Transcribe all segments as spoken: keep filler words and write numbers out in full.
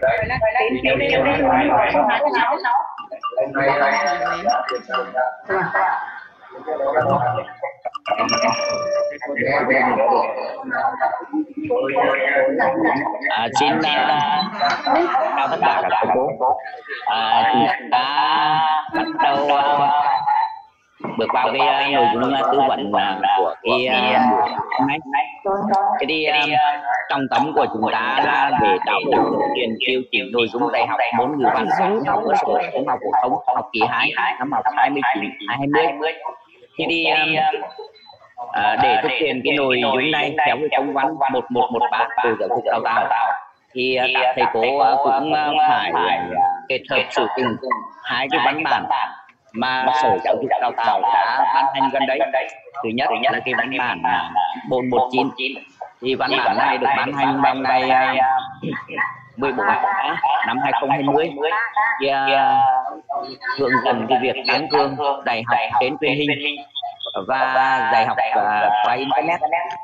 À, xin uh, chào tất cả các cô. À, chúng ta bắt đầu uh, bước vào cái uh, nội dung uh, tư vấn uh, của cái uh, hôm nay. Cái đi uh, trọng tâm của chúng ta là để trao đổi thực hiện điều chỉnh nội dung đại học môn ngữ văn học cơ sở trung học phổ thông học kỳ hai năm học hai mươi chín hai hai mươi. Thì đi uh, À, để thực hiện cái nội dung này theo cái công văn một một một ba của giáo dục đào tạo thì các thầy cô cũng phải kết hợp sử dụng hai cái văn bản mà Sở Giáo dục Đào tạo đã ban hành gần đây. Thứ nhất là cái văn bản bốn một chín, thì văn bản này được ban hành vào ngày mười bốn năm hai không hai không, thì hướng dẫn cái việc tăng cường dạy học trên truyền hình và dạy học uh, qua internet.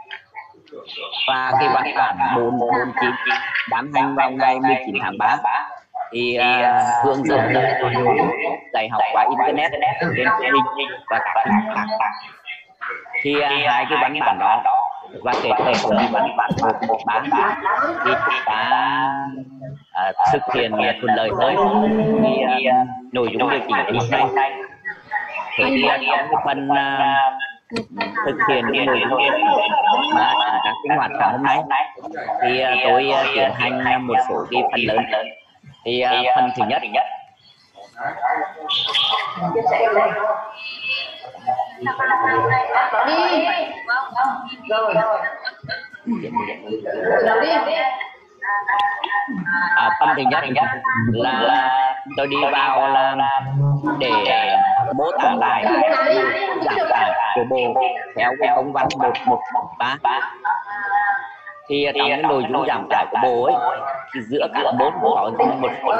Và cái văn bản bốn bốn chín ban hành vào ngày mười chín tháng ba thì uh, hướng dẫn dạy học qua internet trên truyền hình và các khác. Thì uh, hai cái văn bản đó và kết hợp với văn bản một một ba thì chúng ta uh, thực hiện thuận lợi hơn thì uh, nội dung điều chỉnh lúc này. Thế thì trong cái phần uh, thực hiện cái nội dung mà các sinh hoạt sáng hôm nay thì uh, tôi uh, tiến hành một số cái phần lớn. Thì uh, phần thứ nhất à, phần thứ nhất là tôi đi vào là để mô tả lại giảm tải của bộ theo cái công văn một một ba. Thì trong cái nội dung giảm tải của bộ ấy thì giữa các môn có một số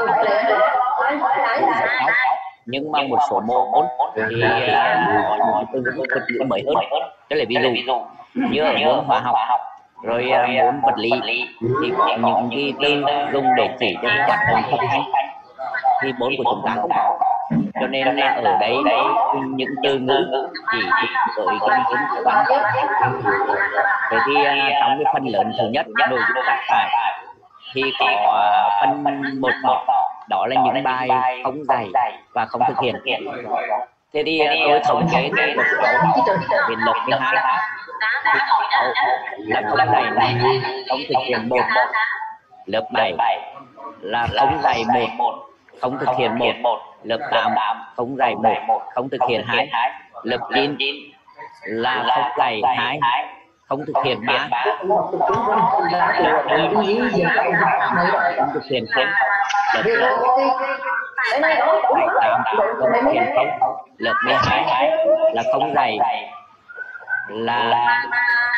nhưng mà một số môn thì có những từ thuật ngữ mới hơn. Tức là ví dụ như ở môn hóa học rồi môn vật lý thì có những cái từ dùng để chỉ cho cái hoạt động thực hành thì môn của chúng ta không có, cho nên là ở đây những từ ngữ chỉ với cái những văn. Thế thì trong cái phần lớn thứ nhất nội dung giảm tải thì có phần một một đó là những bài không dạy và không thực hiện. Thế thì tôi thống kê đến một số đến lớp mười hai là không dạy này không thực hiện một, lớp bảy là không dạy một không thực hiện một, lớp tám không dạy một không thực hiện hai, lớp chín là không dạy hai không thực hiện ba, không thực hiện không, lớp không thực hiện không, lớp mười hai là không dạy là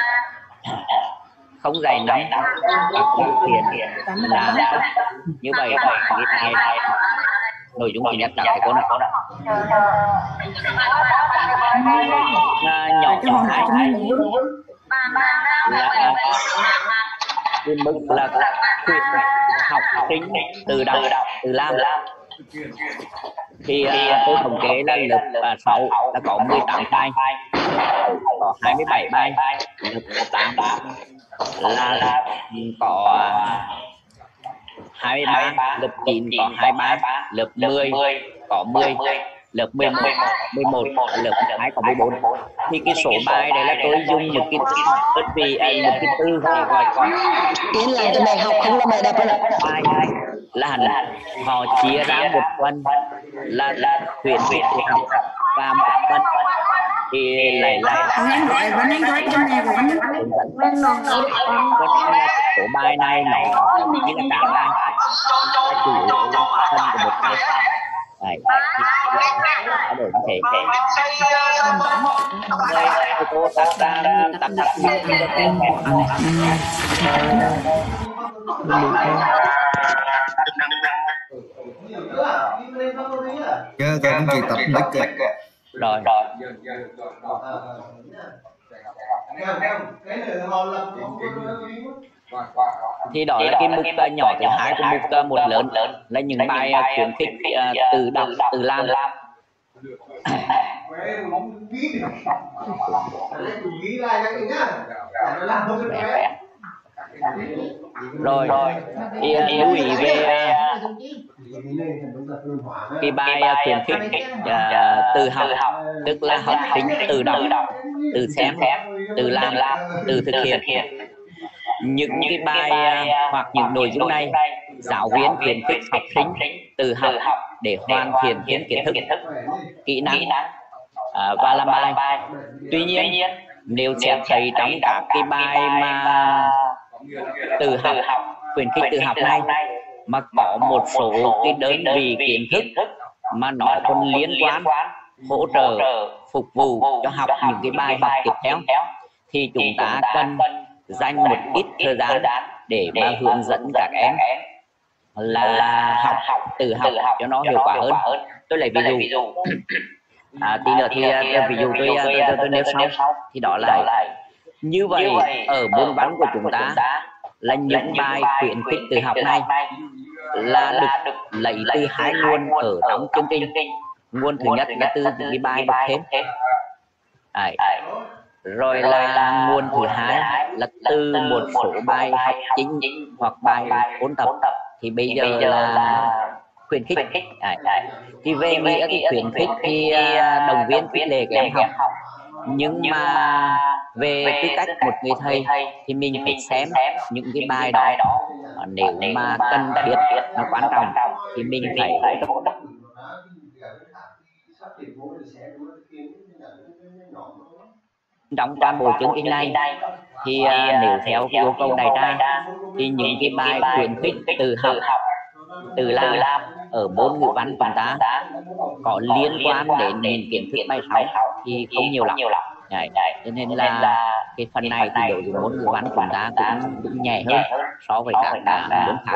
không dạy năm và không thực hiện là như vậy. Cái này nội dung thứ nhất là thầy cô nào là nhỏ nhỏ hai là cái mức là khuyến học sinh từ đầu từ làm. Thì uh, tôi thống kê là lớp sáu là có mười tám bài, có hai mươi bảy bài, lớp tám là có hai mươi ba, lớp chín có hai mươi ba, lớp mười có mười, lớp mười một, mười một, lớp mười hai có mười bốn. Thì cái số bài đấy là tôi dùng một cái bất vì một cái từ để gọi con yên là cho bài học không là bài đọc bài là hẳn họ chia ra một phần là là huyện huyện học và một phần thì lại lại số bài này nó như là cả bài chủ yếu là phần của một bài. Đấy, đổi thể thể đây cô đặt ra đặt đặt Chứ tôi cũng chỉ tập mic kìa. Rồi rồi. Thì đó là cái mục nhỏ thứ hai của mục một lớn là những bài khuyến khích từ đọc từ làm. Rồi thì lưu ý về cái bài khuyến khích từ học, tức là học sinh tự đọc, tự xem, tự làm, tự thực hiện. Những cái bài hoặc những nội dung này giáo viên khuyến khích học sinh tự học để hoàn thiện thêm kiến thức, kỹ năng à, và làm bài. Tuy nhiên nếu sẽ thấy trong các cái bài mà tự học, khuyến khích tự học này mà có một số cái đơn vị kiến thức mà nó còn liên quan hỗ trợ phục vụ cho học những cái bài học tiếp theo, thì chúng ta cần dành một ít thời gian để mà hướng dẫn các em là học tự học cho nó hiệu quả hơn. Tôi lấy ví dụ à, tí nữa thì ví dụ tôi tôi, tôi, tôi nêu sau thì đó là như vậy. Ở môn văn của chúng ta là những bài khuyến khích tự học này là được lấy từ hai nguồn ở trong chương trình. Nguồn thứ nhất là từ những cái bài được thêm, à, rồi là nguồn thứ hai là từ một số bài học chính hoặc bài ôn tập. Thì bây giờ là khuyến khích. À, thì về nghĩa thì khuyến khích thì động viên khích lệ các em học, nhưng mà về tư cách một người thầy thì mình phải xem những cái bài đó, nếu mà cần thiết nó quan trọng thì mình phải trong toàn bộ chương trình này. Thì uh, nếu theo cái yêu cầu này ra thì những cái bài khuyến khích từ học, từ làm ở môn ngữ văn chúng ta có liên quan đến những kiến thức bài học thì không nhiều lắm. Đấy, cho nên là cái phần này thì đối với môn ngữ văn chúng ta cũng, cũng nhẹ hơn so với các môn khác.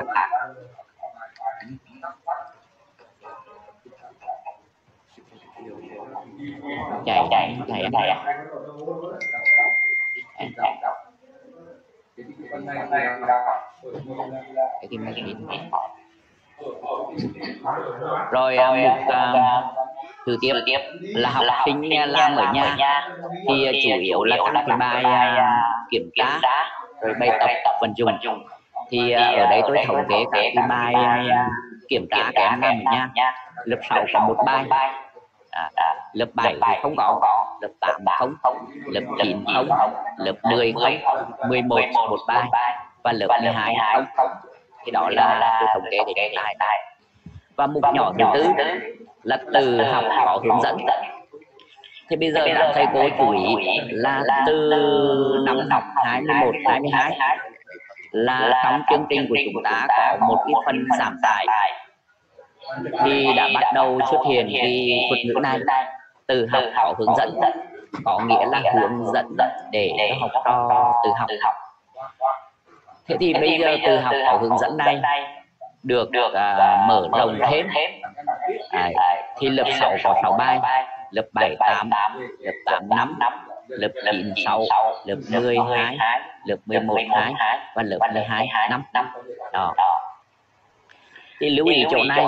Chạy chạy chạy chạy rồi mục uh, thứ tiếp là học sinh làm ở nhà thì chủ yếu là các cái bài uh, kiểm tra rồi bài tập vận dụng. Thì uh, ở đây tôi thống kê các cái bài uh, kiểm tra các em làm ở nhà. Lớp sáu có một bài, à, lớp bảy thì không có, lớp tám không, lớp chín không, lớp mười không, mười một một bài và lớp mười hai không. Thì đó là tôi thống kê để đánh lại. Và mục nhỏ thứ tư là từ học có hướng dẫn. Thì bây giờ các thầy cô chú ý là từ năm học hai mươi mốt hai mươi hai là trong chương trình của chúng ta có một cái phần giảm tải thì đã bắt đầu xuất hiện cái thuật ngữ này, từ học có hướng dẫn, có nghĩa là hướng dẫn để cho học trò tự học. Thế thì bây giờ từ học có hướng dẫn này được uh, mở rộng thêm. À, thì lớp sáu có sáu bài, lớp bảy tám, lớp tám năm, lớp chín sáu, lớp mười hai, lớp mười một hai và lớp mười hai năm. Đó. Thì lưu ý chỗ này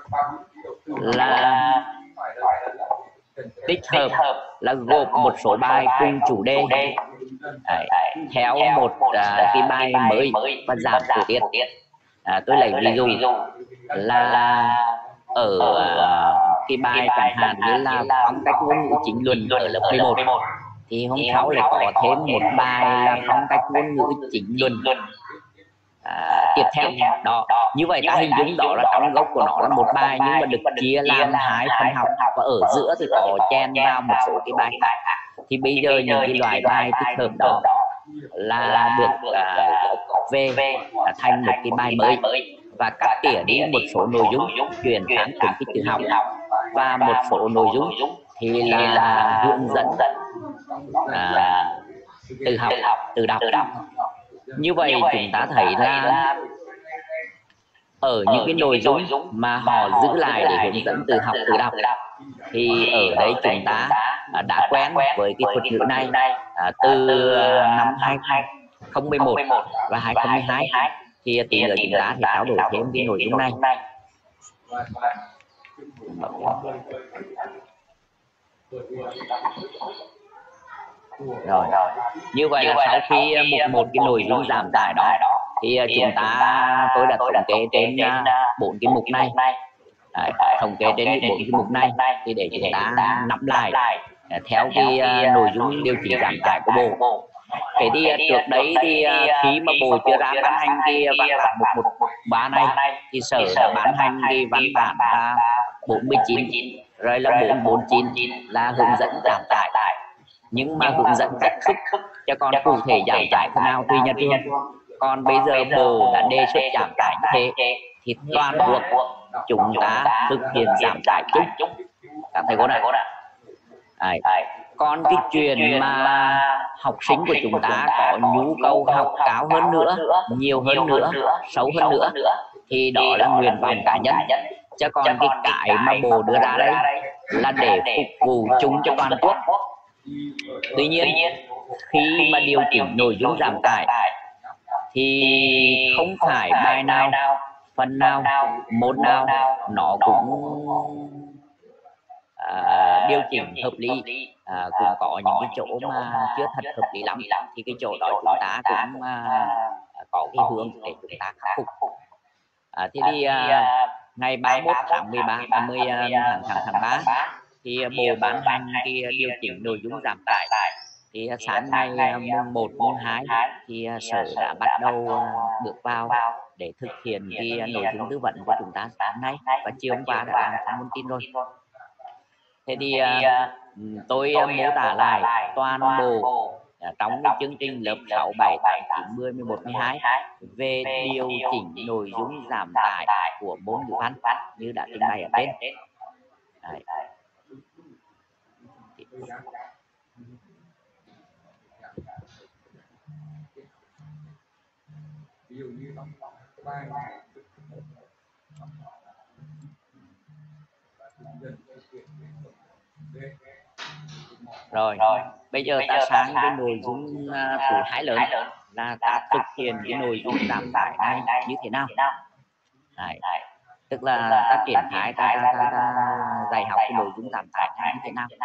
là tích hợp là gộp một số bài cùng chủ đề. Đấy, theo một uh, cái bài mới và giảm tiểu tiết. À, tôi lấy ví dụ là ở uh, cái bài chẳng hạn như là phong cách ngôn ngữ chính luận ở lớp mười một thì hôm sau lại có thêm một bài là phong cách ngôn ngữ chính luận à, tiếp theo. Đó, như vậy ta hình dung đó là trong gốc của nó là một bài nhưng mà được chia làm hai phần học, và ở giữa thì có chen vào một số cái bài khác. Thì bây giờ những cái loại bài tích hợp đó là được uh, về uh, thành một cái bài mới và cắt tỉa đi một số nội dung chuyển sang khuyến khích tự học, và một số nội dung thì là hướng dẫn uh, tự học tự đọc. Như vậy chúng ta thấy là ở những cái nội dung mà họ giữ lại để hướng dẫn tự học tự đọc thì ở đây chúng ta đã quen với cái thuật ngữ này à, từ năm hai không một một và hai không một hai. Thì tí nữa chúng ta thì trao đổi thêm cái nội dung này. Rồi, như vậy là sau khi một một cái nội dung giảm tải đó thì chúng ta tôi đã thống kê trên bốn cái mục này. Đấy, thống kê trên bốn cái mục này thì để chúng ta nắm lại theo cái nội dung điều chỉnh giảm tải của bộ. Cái đi trước đấy thì khi mà bộ chưa ra ban hành cái văn bản một một ba này thì sở đã ban hành cái văn bản là bốn mươi chín rồi là bốn bốn chín là hướng dẫn giảm tải, nhưng mà hướng dẫn cách thức cho con cụ thể giảm tải thế nào tùy nhà trường. Còn bây giờ bộ đã đề xuất giảm tải như thế thì toàn quốc chúng ta thực hiện giảm tải chung các thầy cô này. Đấy. Còn cái chuyện mà học sinh của chúng ta có nhu cầu học cao hơn nữa, nhiều hơn nữa, sâu hơn nữa thì đó là nguyện vọng cá nhân. Chứ còn cái cái mà bộ đưa ra đây là để phục vụ chung cho toàn quốc. Tuy nhiên khi mà điều chỉnh nội dung giảm tải thì không phải bài nào, phần nào, môn nào nó cũng à, điều chỉnh hợp lý, à, cũng có những cái chỗ mà chưa thật hợp lý lắm, thì cái chỗ đó chúng ta cũng à, có cái hướng để chúng ta khắc phục. À, thì đi à, ngày ba mươi mốt tháng mười ba, ba mươi tháng tháng tháng ba thì bộ ban hành cái điều chỉnh nội dung giảm tải. Thì sáng ngày mùng một, mùng hai thì sở đã bắt đầu bước vào để thực hiện cái nội dung tư vấn của chúng ta sáng nay, và chiều hôm qua đã làm xong thông tin rồi. Thế thì tôi mô tả lại toàn bộ trong cái chương trình lớp sáu, bảy, tám, chín, mười, mười một, mười hai về điều chỉnh nội dung giảm tải của môn ngữ văn như đã trình bày ở trên. Đấy. Rồi, bây giờ ta sang cái nội dung uh, thứ hai lớn là ta thực hiện cái nội dung giảm tải này như thế nào. Đấy. Tức là ta triển khai ta, ta, ta, ta dạy học cái nội dung giảm tải này như thế nào.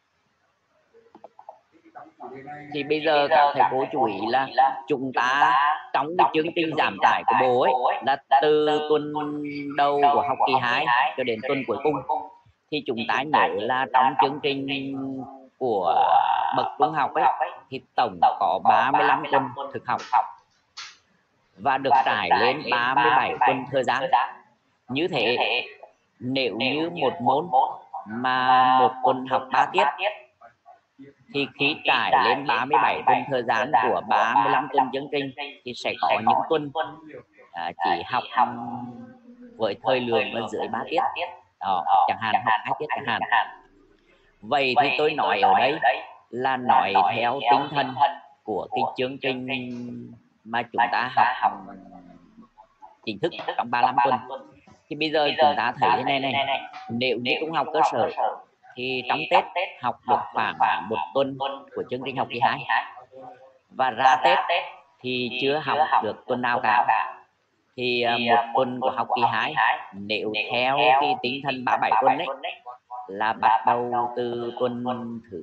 Thì bây giờ các thầy cô chú ý là chúng ta trong cái chương trình giảm tải của bộ ấy là từ tuần đầu của học kỳ hai cho đến tuần cuối cùng, thì chúng ta nhớ là trong chương trình của bậc trung học ấy thì tổng có ba mươi lăm tuần thực học và được trải lên ba mươi bảy tuần thời gian. Như thế nếu như một môn mà một tuần học ba tiết thì khi trải lên ba mươi bảy tuần thời gian của ba mươi lăm tuần chương trình thì sẽ có những tuần à, chỉ học với thời lượng là dưới ba tiết đó, chẳng hạn học hai tiết chẳng hạn. Vậy thì tôi nói ở đây là nói theo tinh thần của cái chương trình mà chúng ta học chính thức trong ba mươi lăm tuần. Thì bây giờ chúng ta thấy thế này này, nếu như trung học cơ sở thì trong Tết học được khoảng một tuần của chương trình học kỳ hai, và ra Tết thì chưa học được tuần nào cả. Thì một tuần của học kỳ hai nếu theo cái tinh thần ba mươi bảy tuần đấy là bắt đầu từ tuần thứ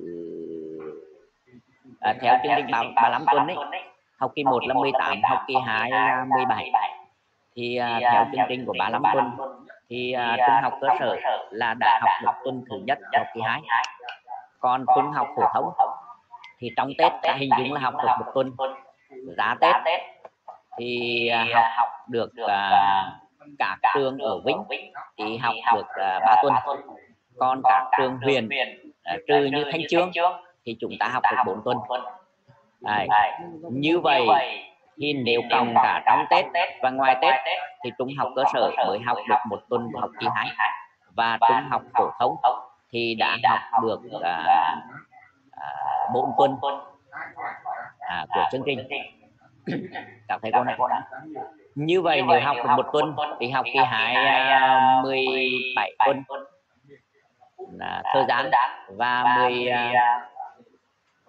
à, theo chương trình ba mươi lăm tuần đấy, học kỳ một là mười tám, học kỳ hai là mười bảy. Thì à, theo chương trình của ba mươi lăm tuần thì à, trung học cơ sở là đã học được tuần thứ nhất học kỳ hai. Còn trung học phổ thông thì trong Tết ta hình dung là học được một tuần, ra Tết thì à, học được à, các trường ở Vĩnh thì học được à, ba tuần. Còn các trường huyện à, trừ như Thanh Chương thì chúng ta học được bốn tuần. Đấy. Như vậy thì nếu cộng cả trong Tết và ngoài Tết thì trung học cơ sở mới học được một tuần học kỳ hai, và trung học phổ thông thì đã học được à, à, bốn tuần à, của chương trình. Các thầy cô này, như vậy nếu học được một tuần thì học kỳ hai à, mười bảy tuần là thời gian, và mười à,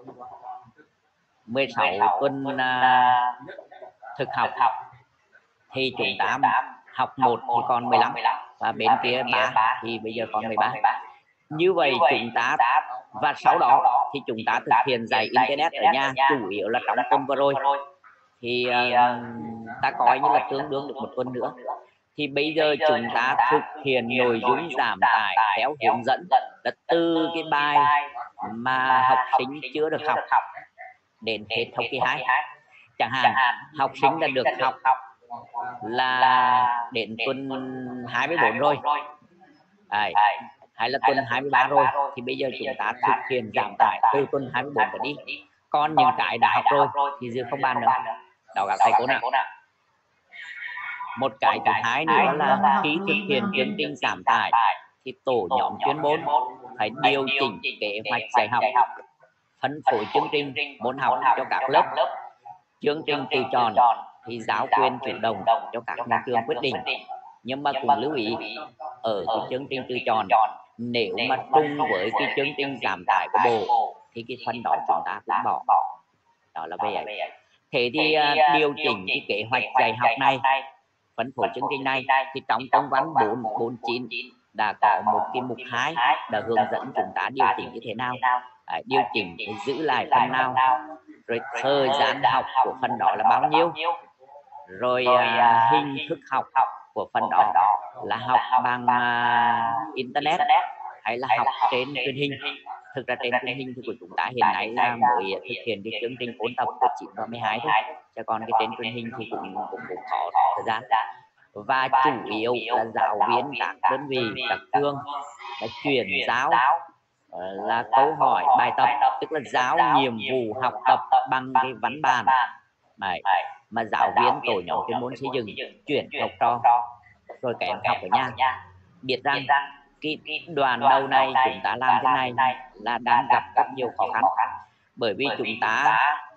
mười sáu tuần à, thực học thì chúng ta học một thì còn mười lăm và bên kia ba thì bây giờ còn mười ba. Như vậy chúng ta và sau đó thì chúng ta thực hiện dạy internet ở nhà chủ yếu là trong tuần vừa rồi thì uh, ta coi như là tương đương được một tuần nữa. Thì bây giờ chúng ta thực hiện nội dung giảm tải theo hướng dẫn là từ cái bài mà học sinh chưa được học đến hết học kỳ hai. Chẳng hạn học sinh đã được học là đến tuần hai mươi bốn rồi, Đấy, hay là tuần hai mươi ba rồi, thì bây giờ chúng ta thực hiện giảm tải từ tuần hai mươi bốn trở đi. Còn những cái đã học rồi thì dư không bàn nữa. Đó các thầy cô nào. Một cái thứ hai nữa là khi thực hiện chương trình giảm tải thì tổ nhóm chuyên môn phải điều chỉnh kế hoạch dạy học, phân phối chương trình môn học cho các lớp. Chương trình tự chọn thì giáo viên chủ động cho các nhà trường quyết định, nhưng mà cũng lưu ý ở cái chương trình tự chọn nếu mà chung với cái chương trình giảm tải của bộ thì cái phần đó chúng ta cũng bỏ. Đó là về ấy. Thế thì uh, điều chỉnh cái kế hoạch dạy học này, phân phối chương trình này thì trong công văn bốn bốn chín đã có một cái mục hai đã hướng dẫn chúng ta điều chỉnh như thế nào, à, điều chỉnh để giữ lại phần nào, rồi thời gian học của phần đó là bao nhiêu, rồi à, hình thức học của phần đó là học bằng à, internet hay là học trên truyền hình. Thực ra trên truyền hình thì của chúng ta hiện nay là mới thực hiện cái chương trình ôn tập của chín và mười hai thôi, chứ còn cái trên truyền hình thì cũng cũng, cũng có thời gian. Và chủ yếu là giáo viên các đơn vị các trường đã chuyển giáo là câu hỏi bài tập, tức là giáo nhiệm vụ học tập bằng cái văn bản Đấy. Mà giáo viên tổ nhóm chuyên môn xây dựng chuyển học trò rồi các em học ở nhà. Biết rằng cái đoàn đầu này chúng ta làm thế này là đang gặp rất nhiều khó khăn, bởi vì chúng ta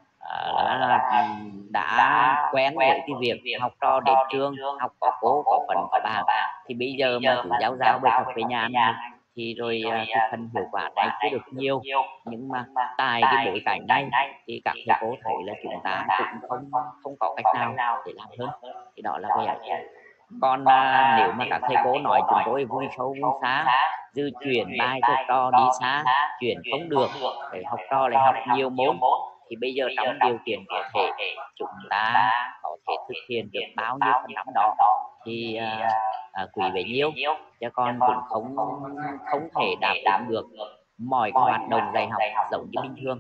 uh, đã quen với cái việc học trò đến trường học có cô có phần có bà, thì bây giờ mà cứ giáo giáo bài tập về nhà này thì rồi uh, cái phần hiệu quả này chưa được nhiều. Nhưng mà tại cái bối cảnh này thì các thầy cô thấy là chúng ta cũng không không có cách nào để làm hơn, thì đó là cái ấy. Còn à, nếu mà các thầy cô nói chúng tôi vui sâu vui xa, dư chuyển bài cho trò đi xa, chuyển không được để học trò lại học nhiều môn, thì bây giờ trong điều kiện có thể chúng ta có thể thực hiện được bao nhiêu phần năm đó thì à, à, quý bấy nhiêu, chứ còn cũng không không thể đáp ứng được mọi cái hoạt động dạy học giống như bình thường.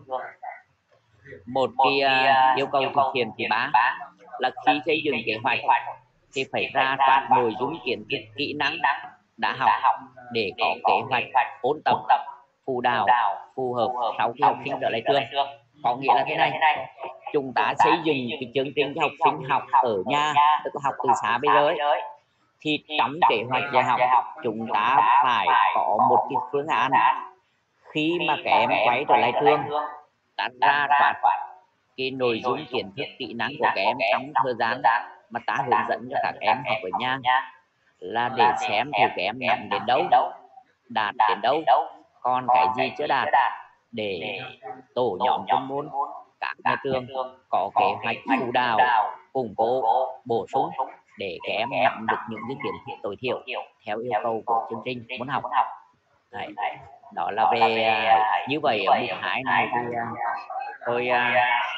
Một cái uh, yêu cầu thực hiện thứ ba là khi xây dựng kế hoạch thì phải ra soát nội dung kiến thức kỹ năng đã học để có kế hoạch ôn tập phụ đạo phù hợp sau khi học sinh trở lại trường. Có nghĩa là thế này, chúng ta xây dựng cái chương trình cho học sinh học ở nhà, tức là học từ xa bây giờ ấy, thì trong kế hoạch dạy học chúng ta phải có một cái phương án khi mà các em quay trở lại trường ta ra soát cái nội dung kiến thức kỹ năng của các em trong thời gian mà ta hướng dẫn cho các em học ở nhà, là để xem thì các em nắm đến đâu, đạt đến đâu, còn cái gì chưa đạt, để tổ nhóm chuyên môn các nhà trường có kế hoạch phụ đạo củng cố bổ sung để các em nắm được những cái kiến thức tối thiểu theo yêu cầu của chương trình muốn học. Đấy. Đó là về uh, như vậy ở mục hai này thì uh, tôi uh,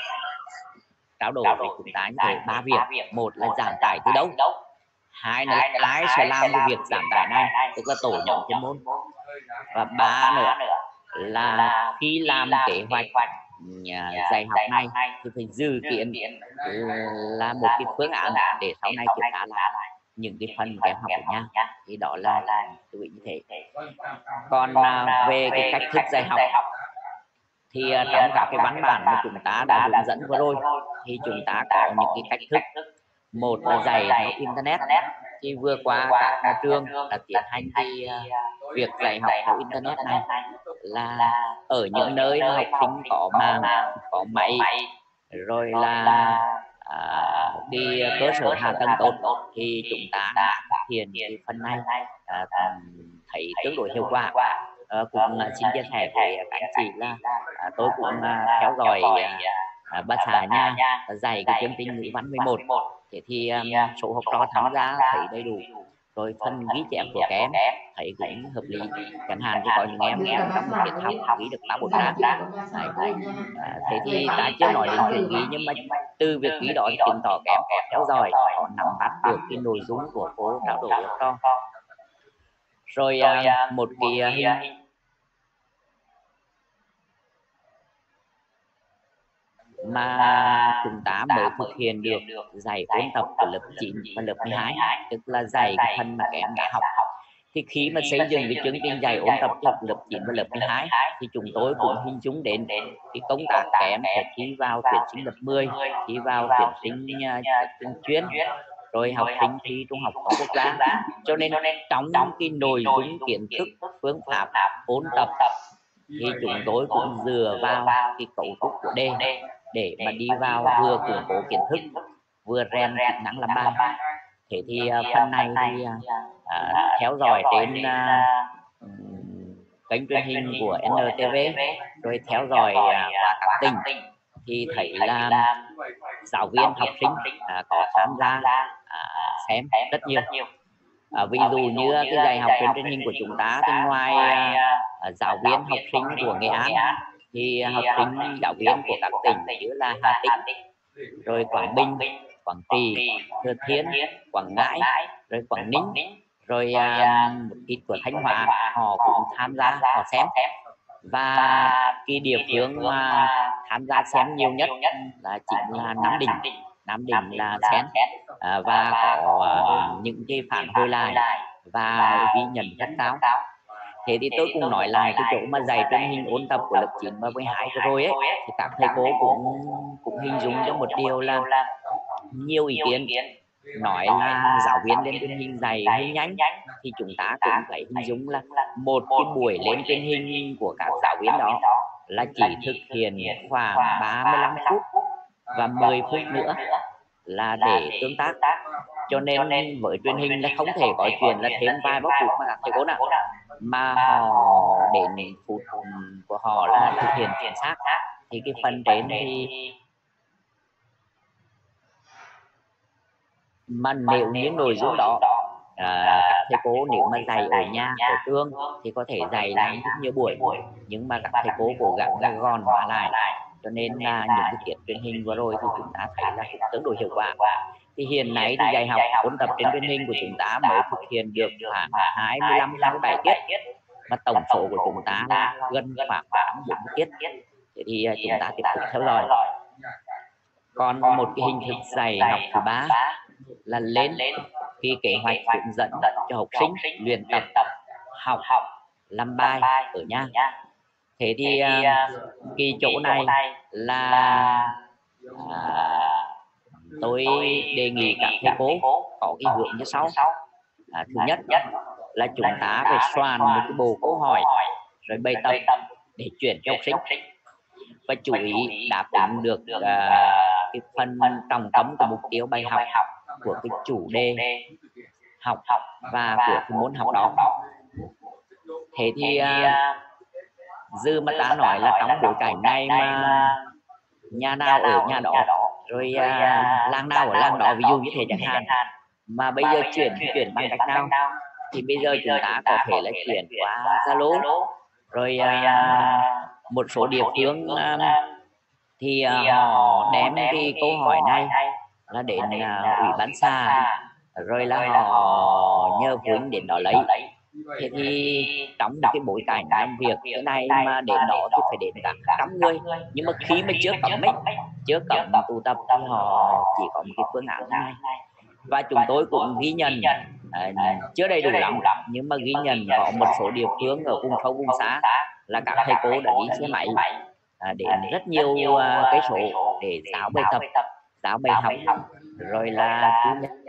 trao đổi với chúng ta như thế ba việc. Một là giảm tải từ đâu, hai là ai sẽ làm cái việc giảm tải này, tức là tổ nhóm chuyên môn, và ba nữa là khi làm kế hoạch dạy học này thì phải dự kiến là một cái phương án để sau này chúng ta làm những cái phần kém học ở nhà. Thì đó là tôi nghĩ như thế. Còn uh, về cái cách thức dạy học thì uh, trong các cái văn bản mà chúng ta đã hướng dẫn vừa rồi thì chúng ta có những cái cách thức. Một là dạy theo internet, thì vừa qua các nhà trường đã tiến hành cái uh, việc dạy học theo internet này là ở những nơi mà học sinh có mạng, có máy, rồi là à, đi cơ sở hạ tầng tốt, thì chúng ta thực hiện cái phần này à, thấy tương đối hiệu quả. À, cũng à, xin chia sẻ với các anh chị là à, tôi cũng à, theo dõi à, à, bà xã nhà dạy cái chương trình ngữ văn mười một Thế thì um, số học trò tham gia thấy đầy đủ, rồi phần ghi chép của các em thấy cũng hợp lý. Chẳng hạn như có những em trong một tiết học ghi được ba bốn trang. Đấy. À, thế thì ta chưa nói đến chuyện ghi, nhưng mà từ việc ghi đó thì chứng tỏ các em có theo dõi, có nắm bắt được cái nội dung của cô trao đổi với học trò. Rồi uh, một cái hình mà chúng ta mới thực hiện được dạy ôn tập của lớp chín và lớp mười hai, tức là dạy cái phần mà các em đã học. Thì khi mà xây dựng cái chương trình dạy ôn tập cho lớp chín và lớp mười hai thì chúng tôi cũng hình dung đến cái công tác các em sẽ thi vào tuyển sinh lớp mười, thi vào tuyển sinh uh, chuyên, rồi học sinh thi trung học phổ thông quốc gia. Cho nên trong cái nội dung kiến thức, phương pháp ôn tập thì chúng tôi cũng dựa vào cái cấu trúc của đề để mà đi vào vừa củng cố kiến thức, vừa rèn kỹ năng làm bài. Thế thì uh, phần này thì uh, uh, theo dõi trên uh, kênh truyền hình của en tê vê, rồi theo dõi uh, qua các tỉnh thì thấy là giáo viên, học sinh uh, có tham gia uh, xem rất nhiều. Uh, ví dụ như cái dạy học trên truyền hình của chúng ta thì ngoài uh, giáo viên, học sinh của Nghệ An thì học sinh, giáo viên của các tỉnh như là Hà Tĩnh, rồi Quảng Bình, Quảng Trị, Thừa Thiên, Quảng Ngãi, rồi Quảng Ninh, rồi uh, một ít của Thanh Hóa họ cũng tham gia, họ xem. Và cái địa phương mà tham gia xem nhiều nhất là chính là Nam Định. Nam Định là xem uh, và có uh, những cái phản hồi lại và ghi nhận rất cao. Thế thì tôi cũng nói lại cái chỗ mà dạy truyền hình ôn tập của lớp chín và mười hai vừa rồi ấy, thì các thầy cô cũng cũng hình dung cho một điều là nhiều ý kiến nói là giáo viên lên truyền hình dạy hơi nhanh, thì chúng ta cũng phải hình dung là một cái buổi lên truyền hình của các giáo viên đó là chỉ thực hiện khoảng ba mươi lăm phút và mười phút nữa là để tương tác. Cho nên với truyền hình là không thể có chuyện là thêm vài ba phút mà các thầy cô nào mà họ đến phút của họ là thực hiện chính xác. Thì cái phần trên thì mà nếu những nội dung đó à, các thầy cô nếu mà dạy ở nhà, ở trường thì có thể dạy làm rất nhiều buổi, nhưng mà các thầy cô cố gắng là gọn hóa lại. Cho nên là những cái tiết truyền hình vừa rồi thì chúng ta thấy là cũng tương đối hiệu quả. Thì hiện nay thì dạy học ôn tập trên truyền hình của chúng ta mới thực hiện được khoảng hai mươi lăm hai mươi bảy tiết, và tổng số của chúng ta là gần khoảng tám bốn mươi tiết. Thế thì chúng ta tiếp tục theo dõi. Còn một cái hình thức dạy học thứ ba là lên cái kế hoạch hướng dẫn cho học sinh luyện tập học làm bài ở nhà. Thế thì cái chỗ này là à, tôi đề nghị các thầy cô có cái hướng như sau. À, thứ nhất là chúng ta phải soạn một cái bộ câu hỏi rồi bài tập để chuyển cho học sinh, và chú ý đáp ứng được uh, cái phần trọng tâm của mục tiêu bài học, của cái chủ đề học và của cái môn học đó. Thế thì uh, dư mà ta nói là trong bối cảnh này mà nhà nào ở nhà đó, rồi uh, làng nào ở làng đó, ví dụ như thế chẳng hạn, mà bây giờ chuyển chuyển bằng cách nào, thì bây giờ chúng ta có thể là chuyển qua Zalo, rồi uh, một số địa phương uh, thì uh, họ đem cái câu hỏi này là đến uh, ủy ban xã, rồi là họ nhờ phụ huynh đến đó lấy. Thế thì trong một cái bối cảnh làm việc cái này mà đến đó thì phải đến cả trăm người, nhưng mà khi mà chưa cấm ấy, chưa cấm tụ tập thì họ chỉ có một cái phương án thế này. Và chúng tôi cũng ghi nhận à, chưa đầy đủ lắm, nhưng mà ghi nhận có một số địa phương ở vùng sâu vùng xa là các thầy cô đã đi xe máy à, đến rất nhiều uh, cây số để giáo bài tập, giáo bài học, rồi là thu nhập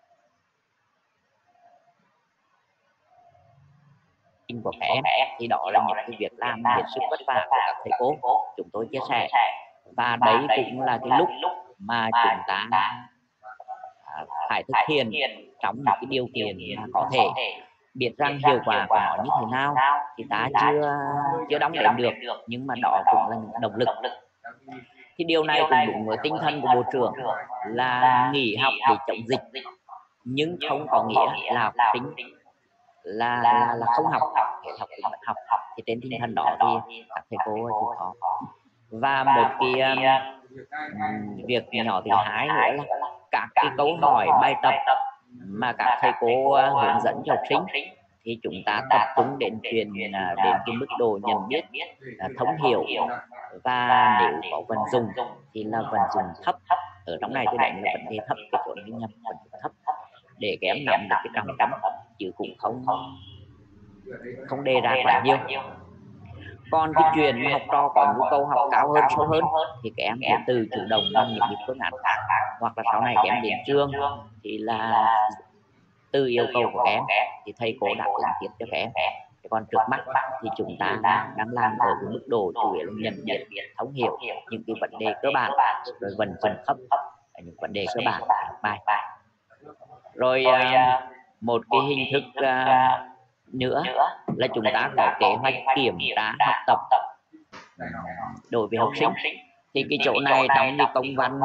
của các em. Thì đó là những cái việc làm hết sức vất vả của các thầy cô, chúng tôi chia sẻ. Và đấy cũng là cái lúc mà chúng ta à, phải thực hiện trong những cái điều kiện mà có thể. Biết rằng hiệu quả của nó như thế nào thì ta chưa chưa đóng đếm được, nhưng mà đó cũng là những động lực. Thì điều này cũng đúng với tinh thần của bộ trưởng là nghỉ học để chống dịch, nhưng không có nghĩa là học sinh là là là không học, hết học cũng vẫn học. Thì trên tinh thần đó thì các thầy cô chịu khó. Và một cái um, việc nhỏ thứ hai nữa là các cái câu hỏi bài tập mà các thầy cô uh, hướng dẫn cho học sinh thì chúng ta tập trung đến chuyện uh, đến cái mức độ nhận biết, uh, thông hiểu, và nếu có vận dụng thì là vận dụng thấp. Ở trong này tôi đánh là vấn đề thấp, cái chỗ này nhầm vận dụng thấp để các em nắm được cái trọng tâm, chứ cũng không không đề ra quá nhiều. Còn cái chuyện mà học trò có nhu cầu học cao hơn, sâu hơn thì các em sẽ tự chủ động bằng những cái phương án khác, hoặc là sau này các em đến trường thì là từ yêu cầu của các em thì thầy cô đáp ứng tiếp cho các em. Còn trước mắt thì chúng ta đang làm ở cái mức độ chủ yếu là nhận biết, thấu hiểu những cái vấn đề cơ bản, rồi vận dụng thấp ở những vấn đề cơ bản bài. Rồi một cái hình thức nữa là chúng ta có kế hoạch kiểm tra học tập đối với học sinh. Thì cái chỗ này trong cái công văn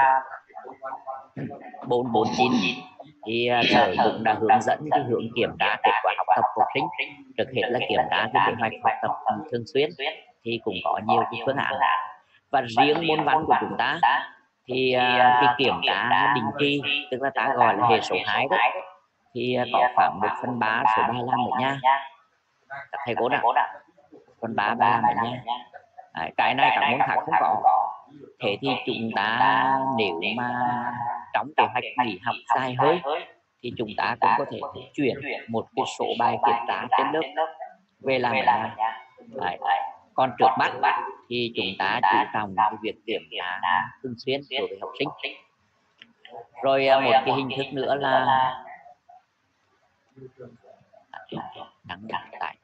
bốn bốn chín thì sở cũng đã hướng dẫn cái hướng kiểm tra kết quả học tập của học sinh. Trước hết là kiểm tra cái kế hoạch học tập thường xuyên thì cũng có nhiều cái phương án. Và riêng môn văn của chúng ta thì cái kiểm tra định kỳ, tức là ta gọi là hệ số hai đó, thì có khoảng một phần ba số bài làm ở nhà các thầy cô đã phần ba bài làm ở nhà. Đấy, cái này các môn khác không có. Thế thì chúng ta nếu mà trong kế hoạch nghỉ học dài hơi thì chúng ta cũng có thể chuyển một cái số bài kiểm tra trên lớp về làm ở nhà. Đấy. Còn trước mắt thì chúng ta chú trọng cái việc kiểm tra thường xuyên đối với học sinh. Rồi một cái hình thức nữa là đăng tải.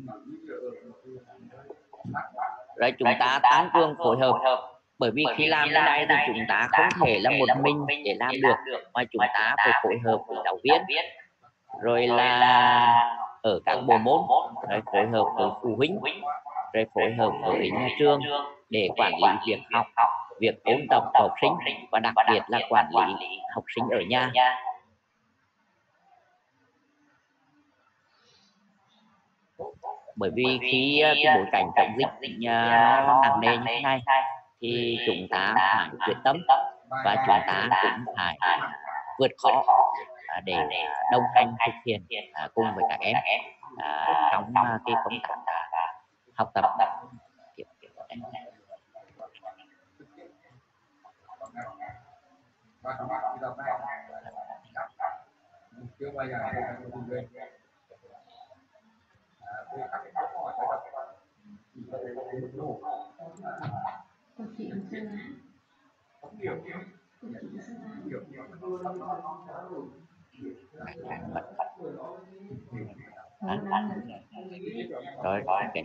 Rồi chúng ta tăng cường phối hợp, bởi vì khi làm cái này thì chúng ta không thể là một mình để làm được, mà chúng ta phải phối hợp với giáo viên, rồi là ở các bộ môn, rồi phối hợp với phụ huynh, rồi phối hợp với nhà trường để quản lý việc học, việc ôn tập của học sinh, và đặc biệt là quản lý học sinh ở nhà. Bởi vì khi cái bối cảnh chống dịch nó nặng nề như thế này thì chúng ta phải quyết tâm và chúng ta cũng phải vượt khó để đồng hành thực hiện cùng với các em trong cái công tác học tập. Rồi, cái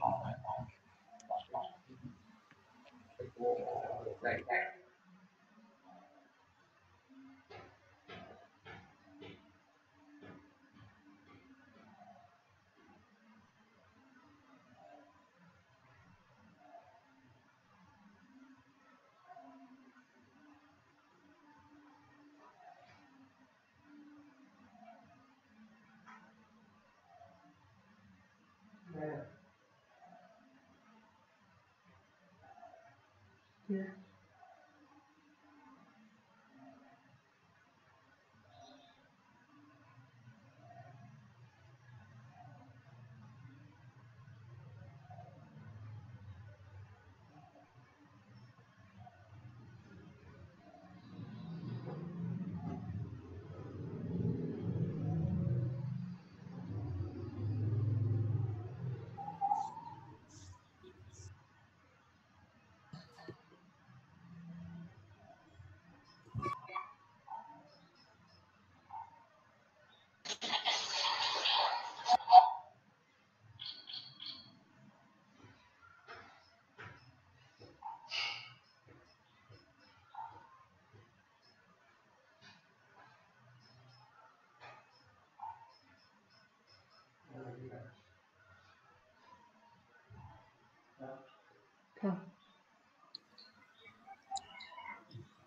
Yeah.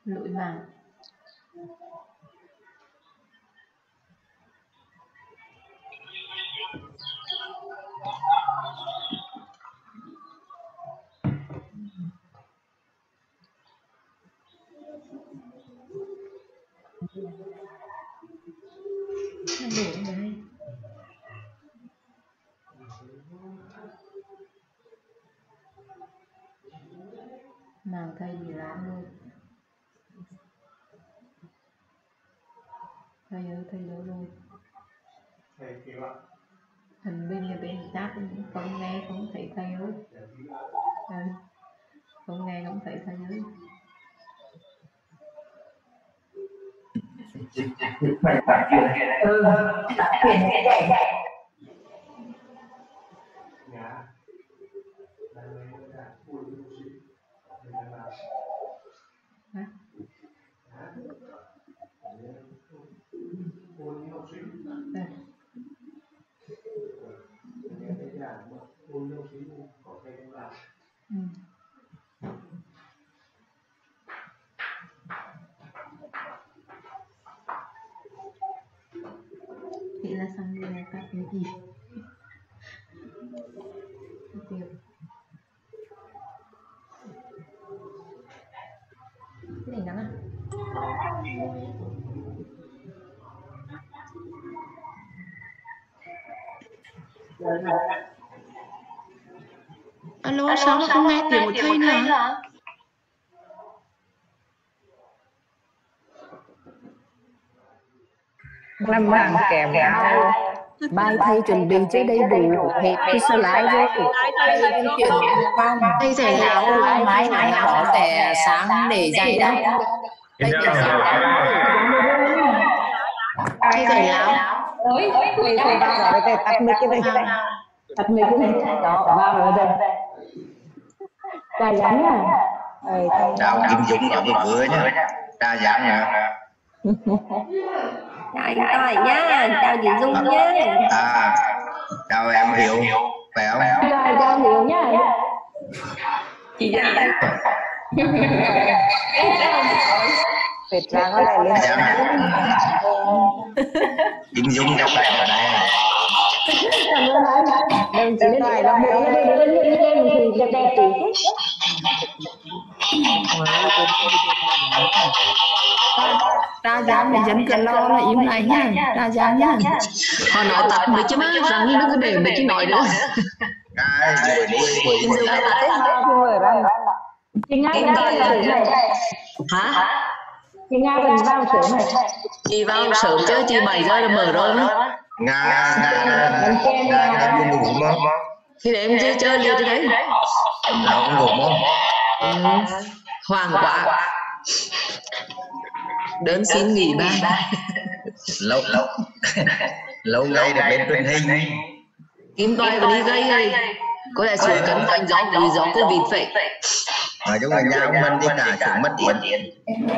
lụi màng. Nó đủ đấy. Màng thay gì lắm luôn. Thay ơi, thay ơi luôn. Thần binh nhà bên chat không nghe không thấy thay ơi. Ừ. Không nghe không thấy thay ơi. Ừ, đặt tiền cái này. Hả? Ừ. Thì là xong rồi là các cái gì tiêu cái này nắng à. Alo, sao mà không nghe tiếng của thầy nữa? Năm hàng kèm áo. Bài thầy chuẩn bị cho đầy đủ hết cái slide rồi. Thầy vận chuyển không? Thầy sẽ giáo máy ngày nào có thể sáng để dạy đó. Thầy sẽ giáo thầy sẽ giáo. Ôi, thầy thầy vào rồi, thầy tắt mic cái này. Tắt mic cái này. Đó, vào rồi đây. Trà dáng nha. Chào Kim Dũng ở một bữa nhá. Đa dạng nha. Chào anh Toại nhá, chào chị Dung nhá. À, chào em Hiếu, phải không? Rồi, chào Hiếu nhá. Chị dẫn tay. Việt ra có lại lên. Kim Dũng trong tay ở đây. Cảm ơn anh. Đồng chí điện thoại là bộ lên lên lên lên lên thì đẹp đẹp tí. Ra dáng để dân cần lo là im lại nha. Ra dáng nhá. Họ nói tắt mấy chứ má, rằng như nó cứ để mấy chứ nói nữa. Cái rồi đi rồi Kim Dung là tắt hết. Chị Nga gần vào sớm này. Hả? Chị Nga gần vào sớm này. Chị vào sớm chứ, chị bảy giờ là mở rồi đó. Nga, Nga, Nga đang ngủ không? Thì để em chơi chơi liều cái đấy. Nó cũng ngủ không? Ừ. Hoàng quá. Đơn xin nghỉ ba. Lâu lâu lâu ngày được lên truyền hình. Kim Toại và đi gây rồi. Có lẽ xuống cấn cánh gió vì gió Covid vậy. Nói chung là nhà ông mình đi cả xuống mất điện.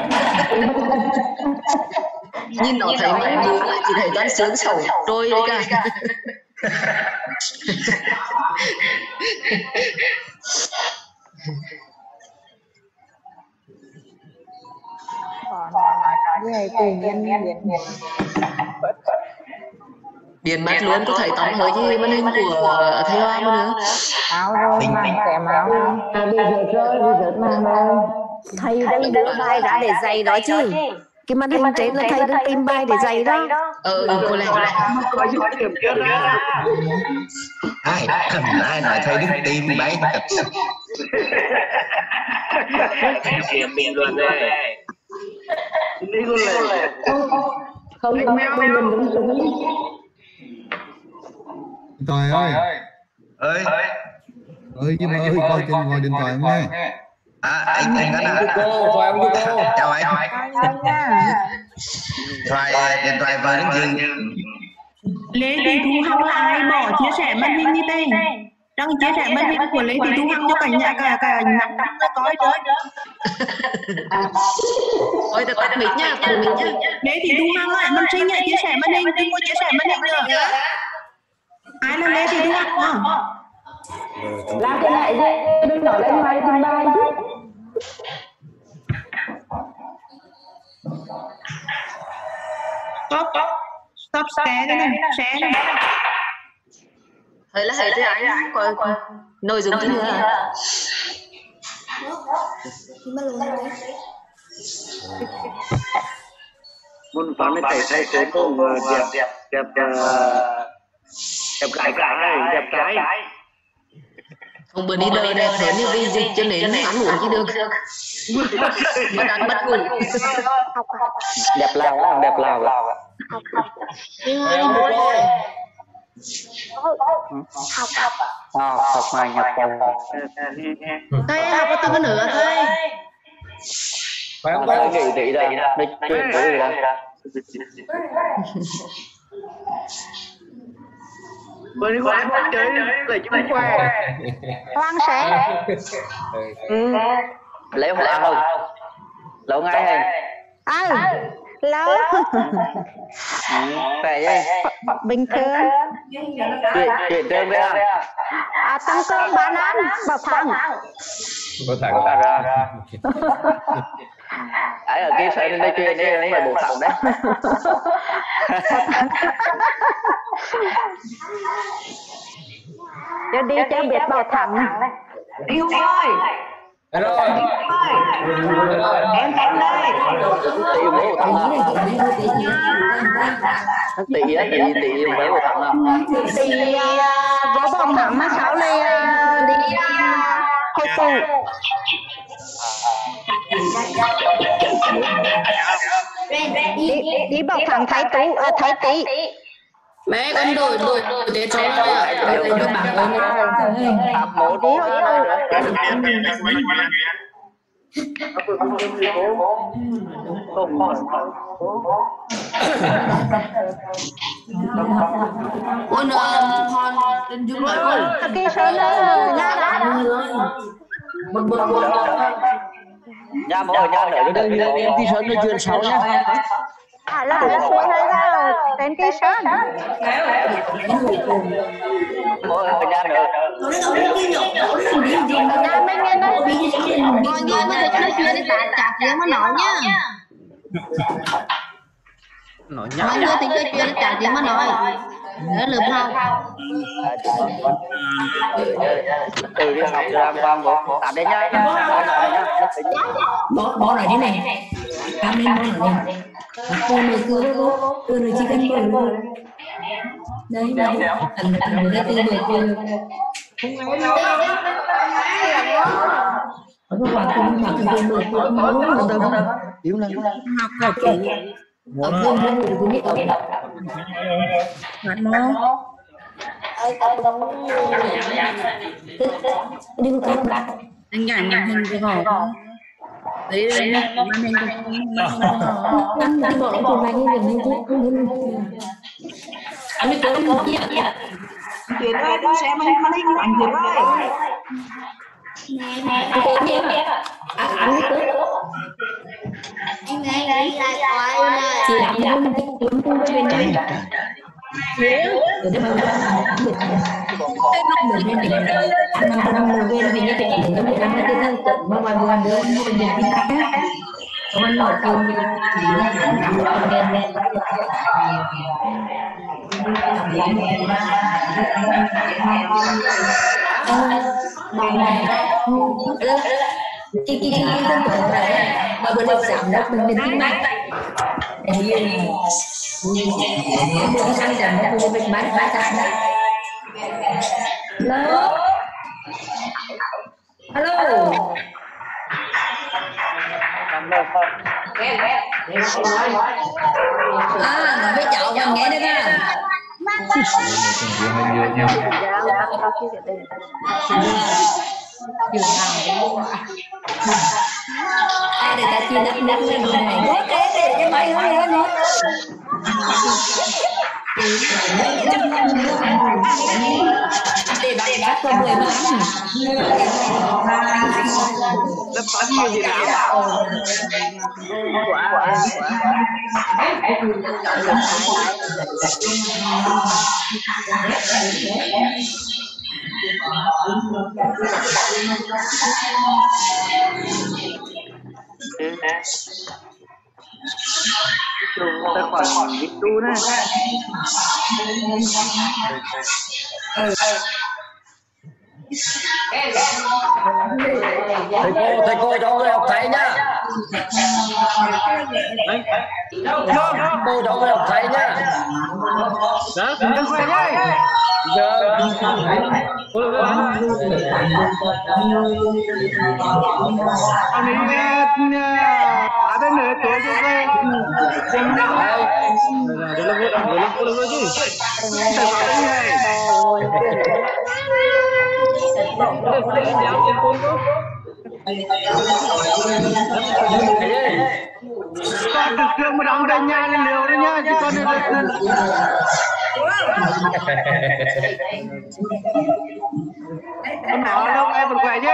Nhìn nó thấy mọi người chỉ thấy toán sướng sầu trôi đấy cả. Biến mất luôn, có thấy tóm hơi cái màn hình của thầy Hoa mà nữa. Áo rồi, mang kèm áo. À, bị rớt rồi, bị rớt mang rồi. Thầy đang đưa bài ra để dạy đó chứ. Cái màn hình trên là thầy đang tìm bài để dạy đó. Ờ, cô lại Có chút điểm kia ra. Ai, ai nói thầy đứng tìm bấy thật sự. Điểm mình luôn đây. Đi luôn này. Không, không, mình đứng đứng. Trời ơi. Ơi. Ơi nhưng mà ơi coi trên ngoài điện thoại nghe. À, anh anh anh à. Cô, chào em cô. Chào anh. Thoại điện thoại vừa đứng dừng. Lê Thị Thu Hằng là ai bỏ chia sẻ màn hình như thế? Đang chia sẻ màn hình của Lê Thị Thu Hằng cho cả nhà cả cả năm năm mới coi nữa. Ôi tao tắt mic nhá, tắt mic nhá. Lê Thị Thu Hằng lại mình sinh nhá, chia sẻ màn hình, đừng có chia sẻ màn hình nữa. Ai là Lê Thị Thu Hằng hả? Làm cái này đi, đừng nói lên ngoài trình bày chứ. share cái này, share này. Thấy là thấy thế anh coi nội dung gì nữa à? Muốn phán mới thấy thấy thấy cô đẹp đẹp đẹp đẹp gái gái đẹp gái. Không bữa đi đời đẹp hơn như vì dịch cho nên ăn uống chứ được. Mất ăn mất ngủ. Đẹp lào, đẹp lào. Học học ngoài nhập cầu. Thầy học có từng nữa thôi. Phải không có gì tỷ ra, đi chuyện gì ra. Bữa đi khoan không chơi, lấy chúng khoe. Hoang sẽ. Lấy hoa không? Lâu ngay hay? Ừ, lâu. Phải vậy? Bình thường. Chuyện chuyện trơn với à? À, tăng cơm ba năm, bảo thằng. Có thằng ta ra. Ấy ở kia phải nên đây chuyện đi, không phải bộ thằng đấy. Cho đi cho biết bảo thằng. Yêu ơi. Rồi. Em em đây. Tỷ bố thằng à? Tỷ á, tỷ tỷ mấy bộ thằng à? Thì bố bảo thằng mà sáu lê đi hồi tù. Đi, đi bảo thằng thái tú, à, thái tí. Mẹ con đổi đổi đổi để cho đổi đổi bảng ơi. Tạp mổ đi hồi tù. Ôi nó hòn trên dưới lại ơi. Cái sơn đó nha đó. Một một một. Nhà mổ ở nhà nữa đây em đi sớm nó chuyện xấu nhá. À là nó xuống đây đâu, đến cái sơn. Mổ ở nhà nữa. Nhà mình nghe nói mọi người mà được nói chuyện thì tạt chặt tiếng mà nói nhá. Nói Mọi người thì nói chuyện chặt tiếng mà nói. Đó lượm học. Từ đi học làm quang bộ tạm đến nhá. Bỏ bỏ lại thế này. Cảm ơn bỏ lại đây. Cô này cứ cô này chỉ cần bỏ luôn. Đấy đấy. Anh anh người ta tư được chưa? Ở cái quạt cũng mặc cái đồ của máu nó đâu không? Yếu lên. Học vào kỹ. Ở bên bên của biết ở. Bạn nó. Đừng có bạn. Anh nhảy màn hình cái họ. Đấy đấy màn hình cái họ. Anh đi bỏ cái này cái này chứ. Anh biết cái gì vậy? Chuyện ơi, con sẽ màn màn hình của anh Chuyện ơi. Cô biết à? Anh biết đấy. Anh này này quay này. Chị làm luôn luôn luôn bên đây. Để để mà mình bên này năm năm mình bên mình như thế này nó bị năm cái thân tận mà mà buồn nữa nó bị điện tin khác nó nổi cơm như bài này chị chị chị thân tận này mà bữa nay giảm đất mình điện tin mạnh để như mua đi sang giảm nó cũng mình bán bán giảm đó. Hello. Hello. À, nói với cháu còn nghe được à? Ai để ta chia đất đất lên này. Có cái để cho mày hơi hơn nữa. Để bạn bắt con mười mà Lớp có nhiều gì nào? Quả quả tài khoản YouTube này. Thầy cô, thầy cô cho người học thầy nhá. Cô cho người học thầy nhá. Dạ, đừng quên nhé. Anh ấy ở bên này tôi cho cái xem nào. Đây là vô đồng, đây là vô đồng chứ. Tài khoản cái này. Con thực trường mà đóng đầy nhà lên liều đấy nhá, chứ con này em nói đâu em vẫn khỏe chứ.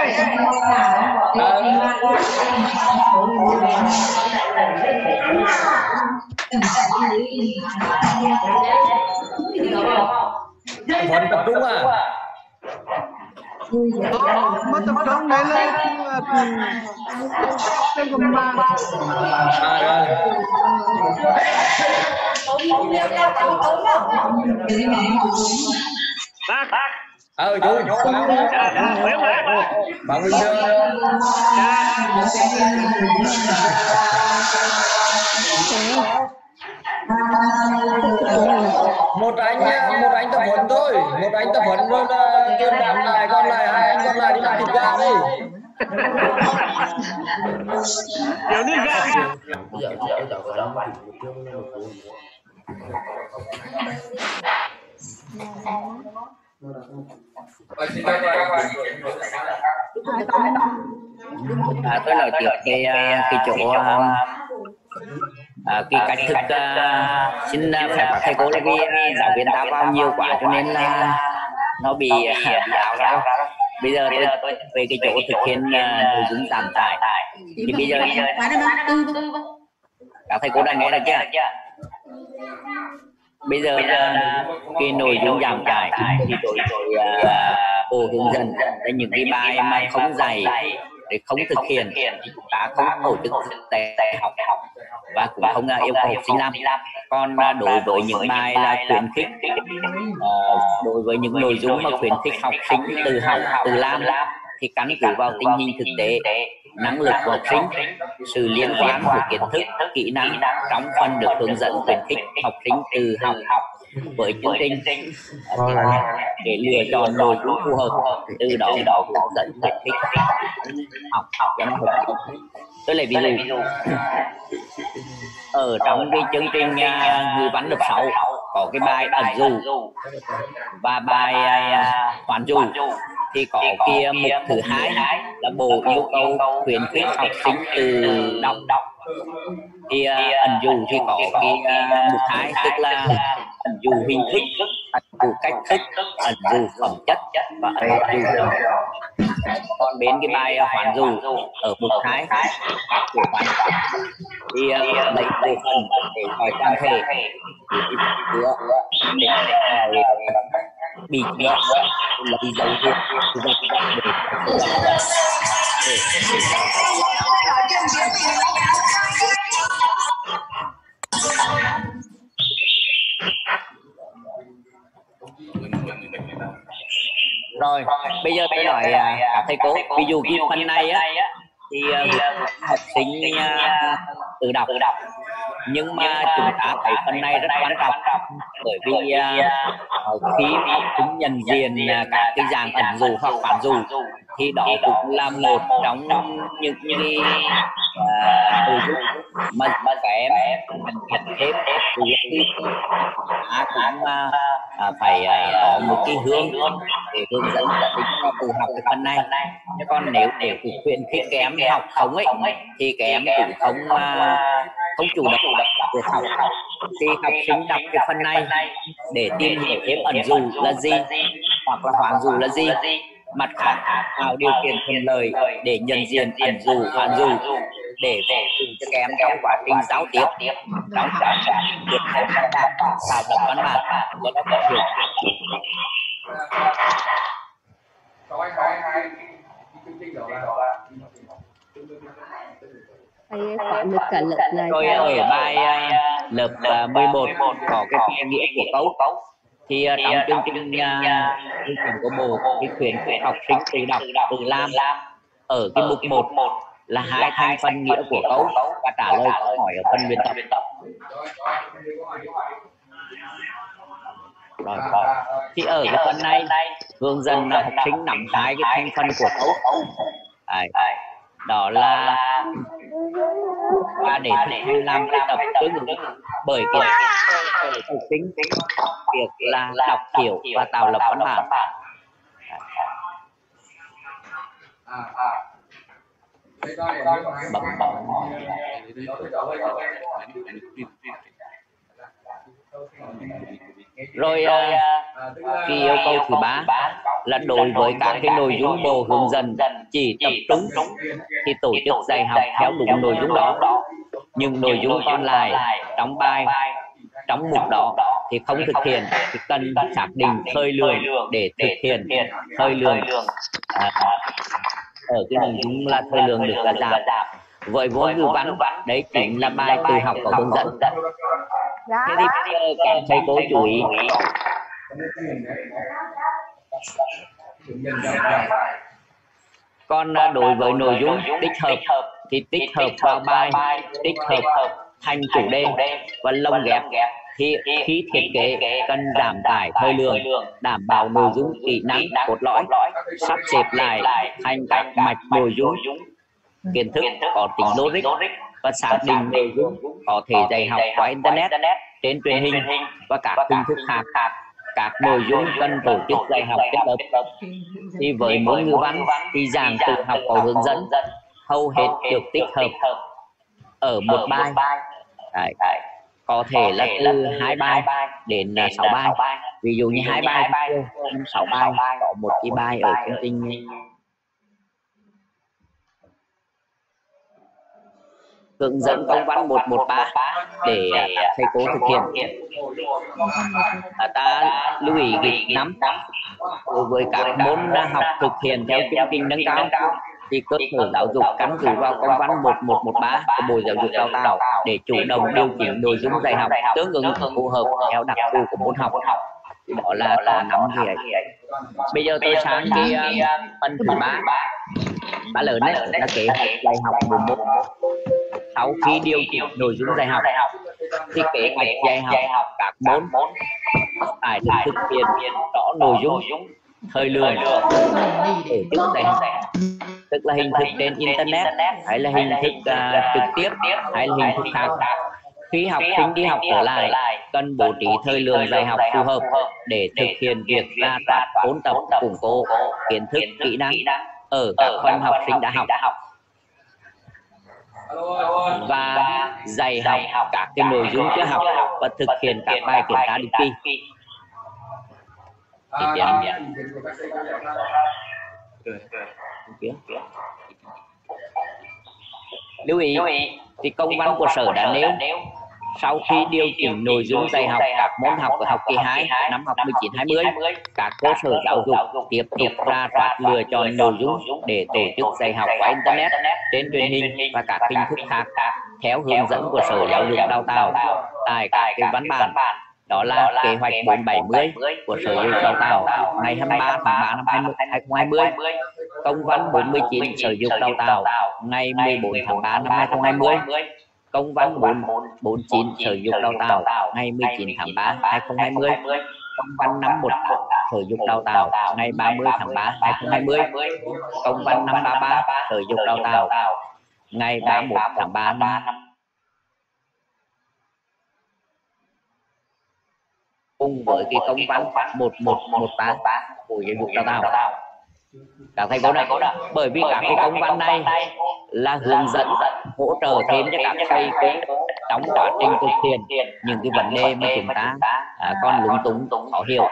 Vẫn tập trung à? Mất tập trung đấy lên tên cầm vàng. À rồi. Ờ chú, bảo Vinh chưa? Một anh một anh tập huấn thôi, một anh tập huấn rồi là chuyên đảm lại, còn lại hai anh còn lại đi làm thịt gà đi. Điều đi ra. À, tôi nói tiếp cái cái chỗ à, cái cách thức uh, xin phép các thầy cô là vì giáo viên ta vào nhiều quá cho nên là nó bị bị ảo ra. Bây giờ tôi về cái chỗ thực hiện uh, nội dung giảm tải thì bây giờ các thầy cô đang nghe được chưa? Bây giờ uh, cái nội dung giảm tải thì tôi tôi cô uh, hướng dẫn là những cái bài mà không dạy để không thực hiện thì chúng ta không tổ chức thực tế học và cũng không yêu cầu học sinh làm. Còn đối với những bài là khuyến khích, uh, đối với những nội dung mà khuyến khích học sinh tự học tự làm thì căn cứ vào tình hình thực tế, năng lực của học sinh, sự liên quan của kiến thức, kỹ năng trong phần được hướng dẫn khuyến khích học sinh tự học với chương trình để lựa chọn nội dung phù hợp, từ đó hướng dẫn khuyến khích học học cho nó hợp. Tôi lấy ví dụ ở trong cái chương trình uh, ngữ văn lớp sáu có cái bài ẩn dụ và bài uh, khoản dụ thì có kia mục thứ hai là bộ yêu cầu khuyến khích học sinh từ đọc đọc thì uh, ẩn dụ thì có cái uh, mục hai tức là ẩn dụ hình thức, ẩn dụ cách thức, ẩn dụ phẩm chất và ẩn dụ. Còn bên cái bài khoản dụ ở mục hai của khoản thì uh, lấy bộ phần để hỏi toàn thể để bị chữa là bị dấu hiệu rồi. Bây giờ tôi nói các thầy cô, ví dụ cái phần này á thì uh, học sinh uh, tự đọc nhưng mà chúng ta thấy phần này rất quan trọng bởi vì uh, khi học sinh nhận diện uh, các cái dạng ẩn dụ hoặc phản dụ thì đó cũng là một trong những cái nội dung mà các em nhận thêm thì ta cũng uh, phải uh, có một cái hướng để hướng dẫn các em tự học cái phần này. Chứ còn nếu để khuyến khích các em học không ấy thì các em cũng không uh, không chủ động được học thì học sinh đọc cái phần này để tìm hiểu thêm ẩn dụ là gì hoặc là phản dụ là gì, mặt khác tạo điều kiện thuận lợi để nhận diện ẩn dụ phản dụ để phục vụ cho các em trong quá trình giao tiếp trong các việc tạo lập văn bản cho nó có hiệu quả. Thầy khóa được cả lớp này. Rồi ở bài uh, lớp uh, mười một có cái phiên nghĩa của cấu. Thì uh, trong chương trình chương trình của bộ cái khuyến khích học sinh tự đọc tự làm ở cái mục một là hai thành phần nghĩa của cấu và trả lời câu hỏi ở phần luyện tập. Rồi. Thì ở cái phần này hướng dẫn là học sinh nắm hai cái thành phần của cấu. Đấy. Đó là và để thực hành làm cái tập tương ứng bởi cái học sinh việc là đọc hiểu và tạo lập văn bản. Bấm bấm. Rồi cái yêu cầu thứ ba là đối với các cái nội dung bộ hướng dẫn chỉ tập trung thì tổ chức dạy học theo đúng nội dung đó. Nhưng nội dung còn lại trong bài trong mục đó thì không thực hiện thì cần xác định thời lượng để thực hiện thời lượng à, ở cái nội dung là thời lượng được là giảm với vốn ngữ văn đấy chính là bài tự học có hướng dẫn. Thế thì bây giờ các thầy cô chú ý còn đối với nội dung tích hợp thì tích hợp vào bài tích hợp thành chủ đề và lồng ghép thì khi thiết kế cần giảm tải thời lượng, đảm bảo nội dung kỹ năng cốt lõi, sắp xếp lại thành các mạch nội dung kiến thức có tính logic và xác định nội dung có thể dạy học qua internet, trên truyền hình và các hình thức khác. Các nội dung cần tổ chức dạy học kết hợp. Thì với môn ngữ văn thì giảng tự học có hướng dẫn hầu hết được tích hợp ở một bài. Đấy. Có thể là từ hai bài đến sáu bài. Ví dụ như hai bài sáu bài có một cái bài ở chương trình hướng dẫn công văn một một ba để thầy cô thực hiện. À, ta lưu ý cái năm đối với các môn học thực hiện theo chương trình nâng cao thì cơ sở giáo dục căn cứ vào công văn một một một ba của Bộ Giáo dục Đào tạo để chủ động điều chỉnh nội dung dạy học tương ứng phù hợp theo đặc thù của môn học. Đó là có năm gì ấy. Bây giờ tôi sang cái uh, phần thứ ba ba lớn đấy là kế hoạch dạy học mùa một. Sau khi điều chỉnh nội dung dạy học thì kế hoạch dạy học các môn phải được thực hiện rõ nội dung, thời lượng để chức dạy học, tức là hình thức trên internet hay là hình thức uh, trực tiếp hay là hình thức khác. Khi học sinh đi học trở lại cần bố trí thời lượng dạy học phù hợp để thực hiện việc ra soát ôn tập củng cố kiến thức kỹ năng ở các phần học sinh đã học và dạy học các cái nội dung chưa học và thực hiện các bài kiểm tra định kỳ. Lưu ý thì công văn của sở đã nêu sau khi điều chỉnh nội dung dạy học các môn học của học kỳ hai năm học mười chín hai mươi, các cơ sở giáo dục tiếp tục ra soát lựa chọn nội dung để tổ chức dạy học qua internet, trên truyền hình và các hình thức khác theo hướng dẫn của Sở Giáo dục Đào tạo tại các cái văn bản. Đó là kế hoạch bốn bảy mươi của Sở Giáo dục Đào tạo ngày hai mươi ba tháng ba năm hai nghìn không trăm hai mươi, công văn bốn mươi chín Sở Giáo dục Đào tạo ngày mười bốn tháng ba năm hai nghìn không trăm hai mươi, công văn bốn bốn chín Sở Giáo dục Đào tạo ngày mười chín tháng ba năm hai nghìn không trăm hai mươi, công văn năm một Sở Giáo dục Đào tạo ngày ba mươi tháng ba năm hai nghìn không trăm hai mươi, công văn năm ba ba Sở Giáo dục Đào tạo ngày ba mươi mốt tháng ba năm cùng với cái công văn một một một ba của Giáo dục Đào tạo. Các thầy cô này, bởi vì các cái công văn này là hướng dẫn hỗ trợ thêm cho các thầy cô trong quá trình thực hiện những cái vấn đề mà chúng ta à, còn lúng túng khó hiểu.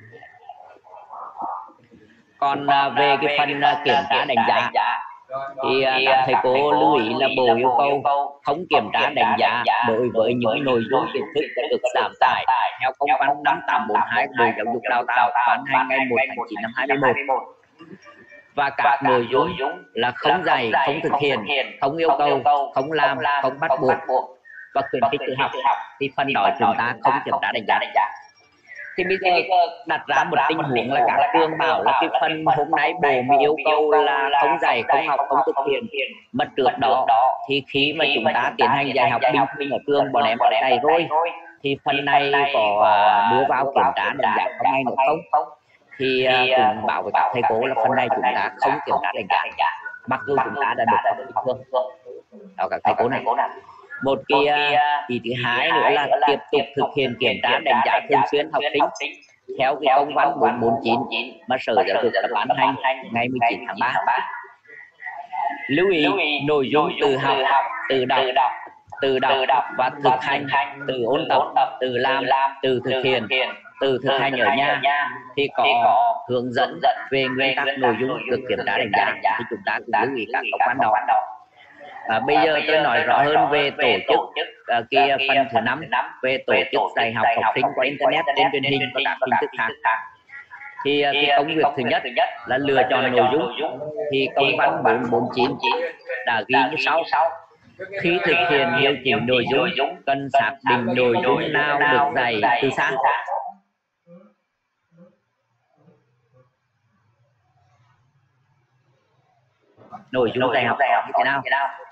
Còn à, về cái phần à, kiểm tra đánh giá thì à, các thầy cô lưu ý là Bộ yêu cầu không kiểm tra đánh giá đối với những nội dung kiến thức đã được giảm tải theo công văn năm tám bốn hai của Bộ Giáo dục Đào tạo ban hành ngày một tháng chín năm hai nghìn không trăm hai mươi mốt. và các nội dung là không dạy, không thực hiện, không yêu cầu, không làm, không bắt buộc và khuyến khích tự học, thì phần đó chúng ta không kiểm tra đánh giá. Thì bây giờ đặt ra một tình huống là các trường bảo là cái phần hôm nay bộ mới yêu cầu là không dạy, không học, không thực hiện, mà trước đó thì khi mà chúng ta tiến hành dạy học bình thường ở trường bọn em đã dạy rồi, thì phần này có đưa vào kiểm tra đánh giá có ngay nữa không? Thì cũng bảo với các thầy cô là phần này chúng ta không kiểm tra đánh giá, mặc dù chúng ta đã được học bình thường. Đó các thầy cô này. Một cái ý thứ hai nữa là tiếp tục thực hiện kiểm tra đánh giá thường xuyên học sinh theo cái công văn bốn bốn chín mà Sở Giáo dục đã ban hành ngày mười chín tháng ba. Lưu ý nội dung từ học, từ đọc, từ đọc và thực hành, từ ôn tập, từ làm, từ thực hiện, từ thực hành ở nhà thì có hướng dẫn về nguyên tắc nội dung được kiểm tra đánh giá, thì chúng ta cũng lưu ý các công văn đó. À, bây giờ tôi nói rõ hơn về tổ chức uh, cái phần thứ năm về tổ chức dạy học học sinh qua internet, trên truyền hình và các hình thức khác. Thì uh, cái công việc thứ nhất là lựa chọn nội dung. Thì công văn bốn bốn chín đã ghi như sau: khi thực hiện điều chỉnh nội dung cần xác định nội dung nào được dạy từ xa. Nội dung dạy học như thế nào?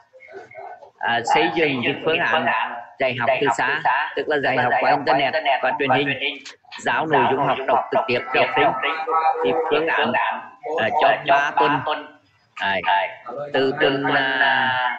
À, xây dựng cái phương án dạy học từ xa, tức là dạy học qua internet, qua truyền hình, giáo nội dung học đọc trực tiếp cho học sinh. Thì phương án à, cho ba tuần, à, từ tuần à,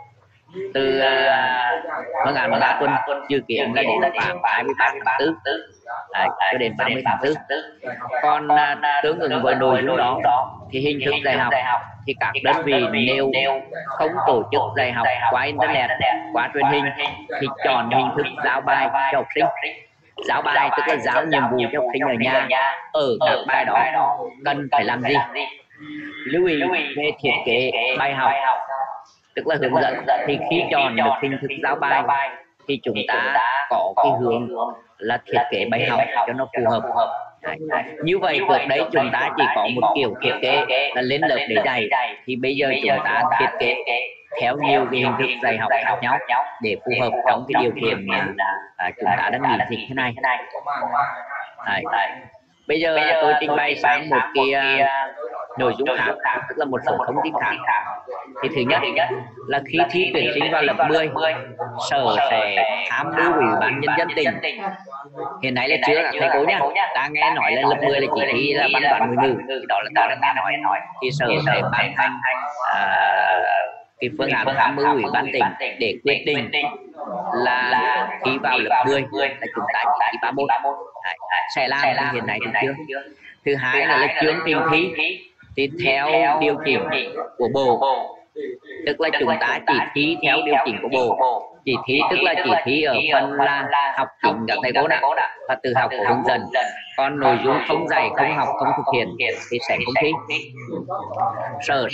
từ à, phương án ba tuần dự kiến là đến khoảng hai mươi ba tháng tư, à, cho đến ba mươi tháng tư. Còn à, tương ứng với nội dung đó thì hình thức dạy học thì các đơn vị nếu không tổ chức dạy học qua internet, qua truyền hình thì chọn hình thức giáo bài cho học sinh. Giáo bài tức là giáo nhiệm vụ cho học sinh ở nhà. Ở các bài đó cần phải làm gì? Lưu ý về thiết kế bài học, tức là hướng dẫn. Thì khi chọn được hình thức giáo bài thì chúng ta có cái hướng là thiết kế bài học cho nó phù hợp. Đấy. Như vậy trước đấy chúng ta chỉ có một kiểu thiết kế là lên lớp để dạy, thì bây giờ chúng ta thiết kế theo nhiều cái hình thức dạy học khác nhau để phù hợp trong cái điều kiện à, chúng ta đang nhìn thì thế này. Đấy. Bây giờ tôi trình bày sang một cái uh, nội dung khác, tức là một số thông tin khác. Thì thứ nhất là khi thi tuyển sinh vào lớp mười, Sở sẽ tham mưu Ủy ban Nhân dân tỉnh. Hiện nay là chưa các thầy cô nhá, ta nghe nói là lớp mười là chỉ thi là văn toán ngoại ngữ, đó là ta đang nghe nói. Thì Sở sẽ ban hành uh, cái phương án tham mưu Ủy ban tỉnh để quyết định là khi vào lớp mười là chúng ta chỉ thi ba môn. Sẽ làm thì hiện nay thì chưa. Thứ hai là, là chương trình thi thì theo điều chỉnh của Bộ, tức là chúng ta chỉ thi theo điều chỉnh của Bộ. Chỉ thi tức là chỉ thi ở phần là học chính các thầy cô đã và tự học của hướng dẫn. Còn nội dung không dạy, không học, không thực hiện thì sẽ không thi. Sở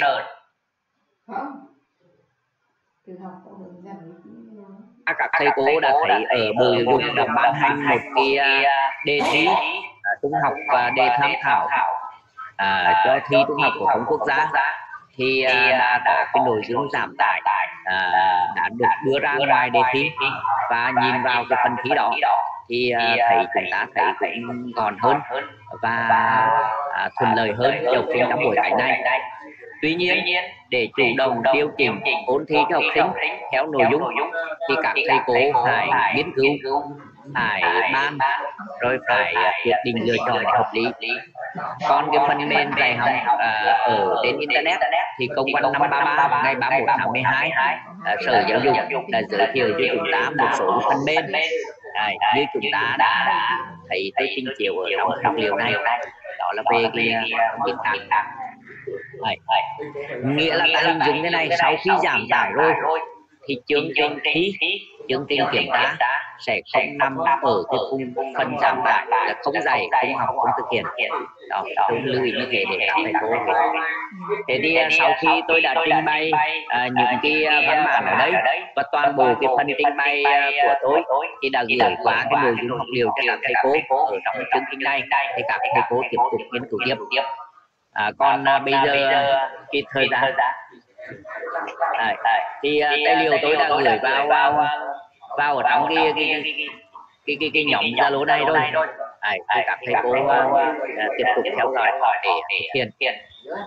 À, các thầy cô đã thấy ở Bộ Giáo dục đã ban hành một cái đề thi uh, trung học và đề tham khảo uh, cho thi trung học phổ thông quốc gia, thì uh, đã có cái nội dung giảm tải uh, đã được đưa ra ngoài đề thi, và nhìn vào cái phần thi đó thì uh, thấy chúng ta thấy cũng còn hơn và uh, thuận lợi hơn cho học sinh trong buổi cái này. Tuy nhiên, để chủ động điều chỉnh ôn thi cho học sinh theo nội dung thì các thầy cô phải nghiên cứu, phải ban, rồi phải quyết định lựa chọn hợp lý. Còn cái phần mềm dạy học à, ở trên internet thì công văn năm ba ba ngày ba mươi mốt tháng mười hai à, Sở Giáo dục đã giới thiệu cho chúng ta một số phần mềm Đấy, như chúng ta đã thấy tôi trình chiếu ở trong học liệu này, đó là về cái thông tin khác. Đấy. Nghĩa là ta hình dung thế này, sau khi giảm tải rồi thì chương trình thi, chương trình kiểm tra sẽ không nằm ở cái vùng phần giảm tải là không dạy, không học, không thực hiện. Đó, tôi lưu ý như thế để các thầy cô hiểu. Thế thì sau khi tôi đã trình bày à, những cái văn bản ở đây và toàn bộ cái phần trình bày của tôi thì đã gửi qua cái nội dung học liệu cho các thầy cô ở trong chương trình này, thì các thầy cô tiếp tục nghiên cứu tiếp. à, còn à, bây giờ cái thời gian à, thì à, tài liệu tôi đã gửi vào vào, vào ở trong cái cái cái cái, cái nhóm Zalo này rồi. À, thì các thầy cô uh, tiếp tục theo dõi để thực hiện.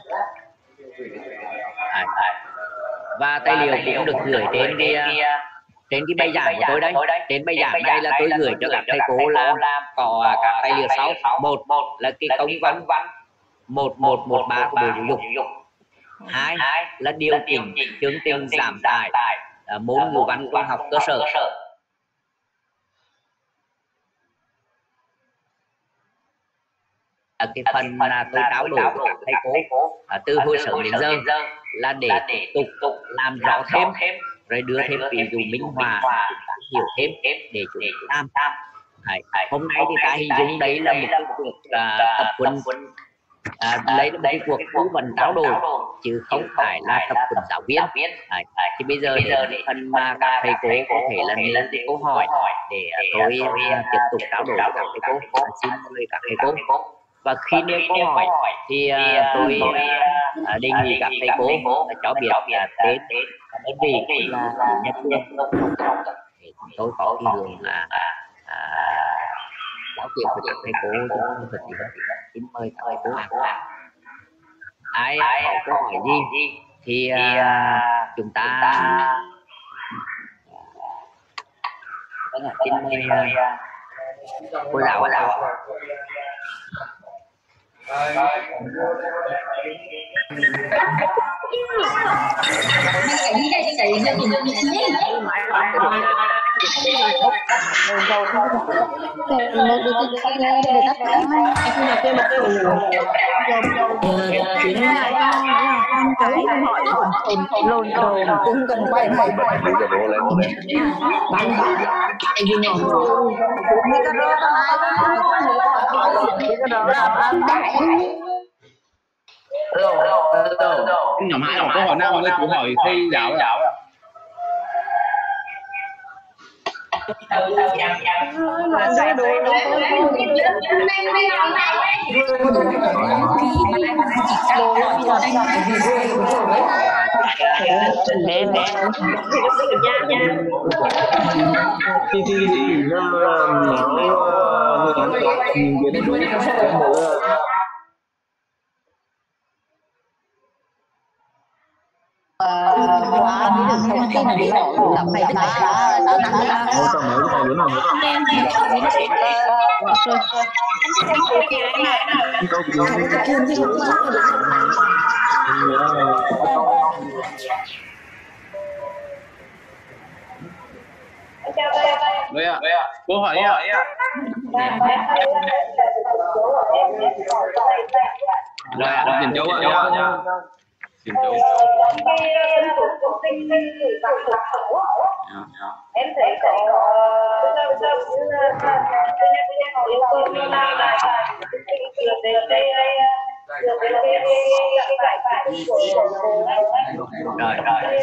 À, và tài liệu cũng được gửi trên cái trên cái bài giảng của tôi đấy. Trên bài giảng đây là tôi gửi cho các thầy cô là có các tài liệu sau. Một là cái công văn một một một ba của Bộ Giáo dục. Hai là điều chỉnh chương trình giảm tải uh, môn ngữ văn trung học cơ sở. Ở cái phần mà tôi trao đổi với các thầy cô à, từ hồi sớm đến giờ là để tiếp tục làm rõ thêm, rồi đưa thêm ví dụ minh họa hiểu thêm để chúng ta làm. Hôm nay thì ta hình dung đấy là một cuộc à, tập huấn, à, lấy một cái cuộc tư vấn trao đổi chứ không phải là tập huấn giáo viên. À, thì bây giờ để phần mà các thầy cô có thể là lên câu hỏi để tôi uh, tiếp tục trao đổi với các thầy cô. À, xin mời các thầy cô. Và khi nêu câu hỏi thì uh, tôi uh, đề nghị các thầy cô uh, cho biết uh, tên đơn vị là Nhật Phương để tôi có cái hướng là giáo tiếp với các thầy cô cho không thật gì hết. Xin mời các thầy cô. Ai có câu hỏi gì thì uh, chúng ta vâng ạ, xin mời uh, cô giáo ạ. con cái hỏi lồn đồn cũng cần quay mày bán cái gì nhỏ mấy cái đó cái đó là bán đại. Nhóm hai có câu hỏi nào mà lên câu hỏi thầy giáo ạ? Giải đố thì thì thì nó nói hóa đi được thông tin để làm phải bài đã đã đã Đây ạ, câu hỏi ạ. Rồi ạ, Diền Châu ạ. Diền Châu. Em thấy có rồi rồi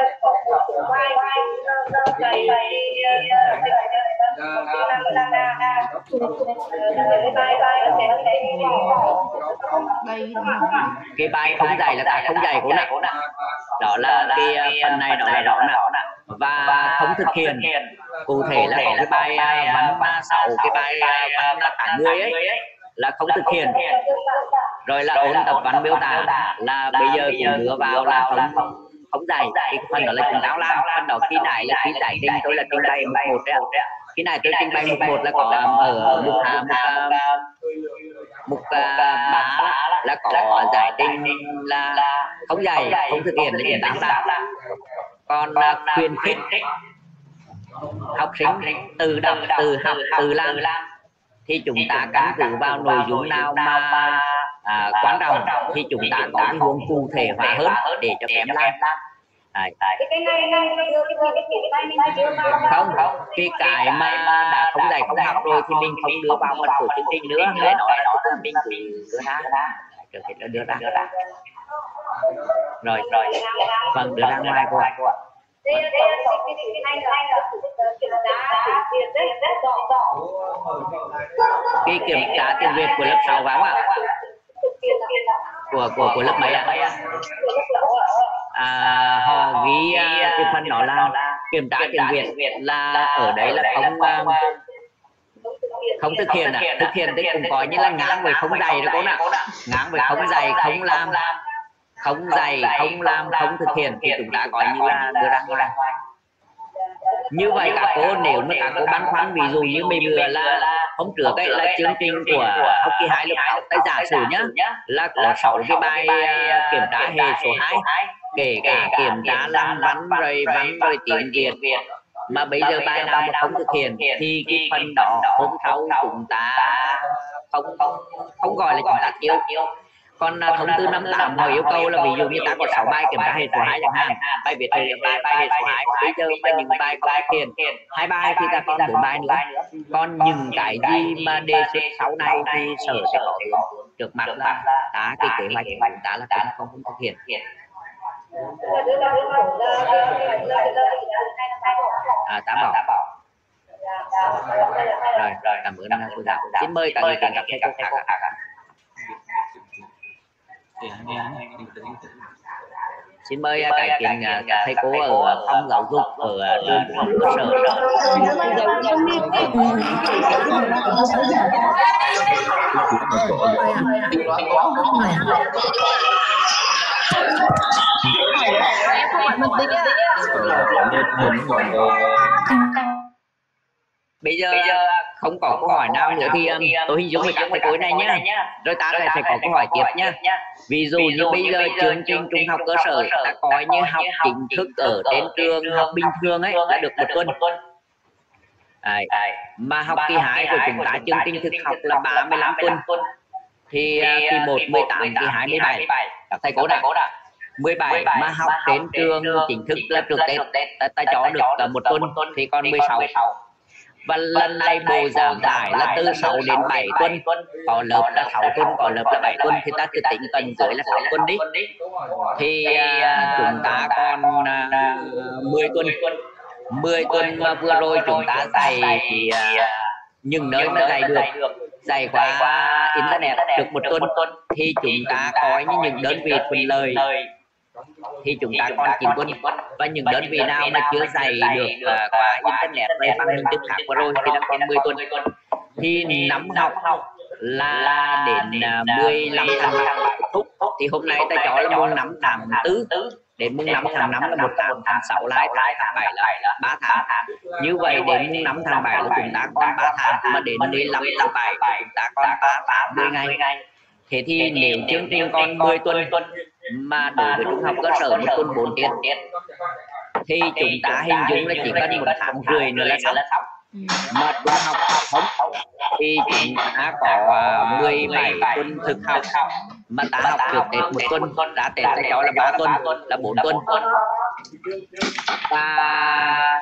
cái bài không dày là cái không dày của nè, đó là cái phần này đó là rõ nè, và không thực hiện cụ thể là có cái bài văn ba sáu cái bài văn tám mươi ấy là không thực hiện, rồi là ôn tập văn miêu tả là bây giờ cũng đưa vào là không không dày. Cái phần đó là chúng ta làm, phần đó khi này là khi giải trình tôi là trình bày một một đấy ạ. Khi này tôi trình bày một một là có ở mục hà mục mục bá là có giải trình là không dày không thực hiện là chúng ta làm. Còn khuyến khích học sinh tự đọc tự học tự làm thì chúng ta căn cứ vào nội dung nào mà à, quan trọng thì chúng ta có cái hướng cụ thể hóa hơn để cho các em làm. Đấy. Không, cái cái mà đã không dạy không học rồi thì mình không đưa vào phần của chương trình nữa, để nói là mình cứ đưa ra, trước hết là đưa ra. Rồi, rồi, vâng, đưa ra ngoài cô ạ. Cái kiểm tra tiếng Việt của lớp sáu phải không ạ? của của của lớp mấy ạ? À, họ ghi cái phần đó là kiểm tra tiếng Việt là ở đấy là không không thực hiện ạ. À. Thực hiện thì cũng có như là ngang với không dày đó cô ạ. Ngang với không dày không làm, không dày không làm không thực hiện thì chúng ta coi như là đưa ra ngoài. Như vậy các cô nếu mà các cô băn khoăn, ví dụ như mình vừa là hôm trước ấy là chương trình của học kỳ hai lớp sáu, tay giả sử nhá, là có sáu cái bài kiểm tra hệ số hai, kể cả kiểm tra làm văn rồi văn rồi tiếng Việt, mà bây giờ bài nào mà không thực hiện thì cái phần đó hôm sau chúng ta không không không gọi là chúng ta chịu. Còn thông tư năm tám họ yêu cầu là ví dụ như ta có sáu bài kiểm tra hệ số hai chẳng hạn, bài viết thời bài bài hệ số hai, bây giờ mà những bài không thực hiện hai bài thì ta còn bốn bài nữa. Còn những cái gì mà đề xuất sau này thì sở sẽ có trước mặt là ta cái kế hoạch của chúng ta là không không, không thực hiện. À, ta bảo rồi rồi cảm ơn cô giáo. Xin mời các người các thầy cô khác ạ. Xin mời cải tiến các thầy cô ở phòng giáo dục ở trường trung học cơ sở. Bây giờ không có câu hỏi nào nữa thì tôi hình dung với các thầy cô này nhé. Rồi ta sẽ có câu hỏi tiếp nhé. Ví dụ như bây giờ chương trình trung học cơ sở ta coi như học chính thức ở trên trường học bình thường ấy đã được một tuần. Đấy. Mà học kỳ hai của chúng ta chương trình thực học là ba mươi lăm tuần. Thì kỳ một, mười tám, kỳ hai, mười bảy. Các thầy cô này mười bảy mà học trên trường chính thức là trước Tết ta, ta cho được một tuần thì còn mười sáu. Và lần này bộ giảm tải là từ sáu đến bảy tuần, có lớp là sáu tuần, có lớp là bảy tuần, thì ta cứ tính tuần dưới là sáu tuần đi. Thì uh, chúng ta còn uh, mười tuần. mười tuần mà vừa rồi chúng ta dạy thì uh, những nơi mà dạy được, dạy qua Internet được một tuần, thì chúng ta coi như những đơn vị thuận lợi thì chúng ta còn chín tuần. Và những đơn vị nào mà chưa dạy được uh, qua Internet về bằng hình thức khác vừa rồi thì đang còn mười tuần. Thì năm học là đến uh, mười lăm tháng thúc, thì hôm nay ta cho là mùng năm tháng tư đến mùng năm tháng năm là một tháng, tháng sáu là hai tháng, tháng bảy là ba tháng. Như vậy đến mùng năm tháng bảy là chúng ta còn ba tháng, mà đến mười lăm tháng bảy chúng ta còn ba tháng mười ngày. Thế thì nếu chương trình còn mười tuần mà đối với trung học cơ sở một tuần bốn tiết thì chúng ta hình dung là chỉ cần một tháng rưỡi nữa là xong. Mà trung học phổ thông thì chúng ta có mười bảy tuần thực học, mà ta học trước Tết một tuần, đã Tết ta cho là ba tuần, là bốn tuần. Và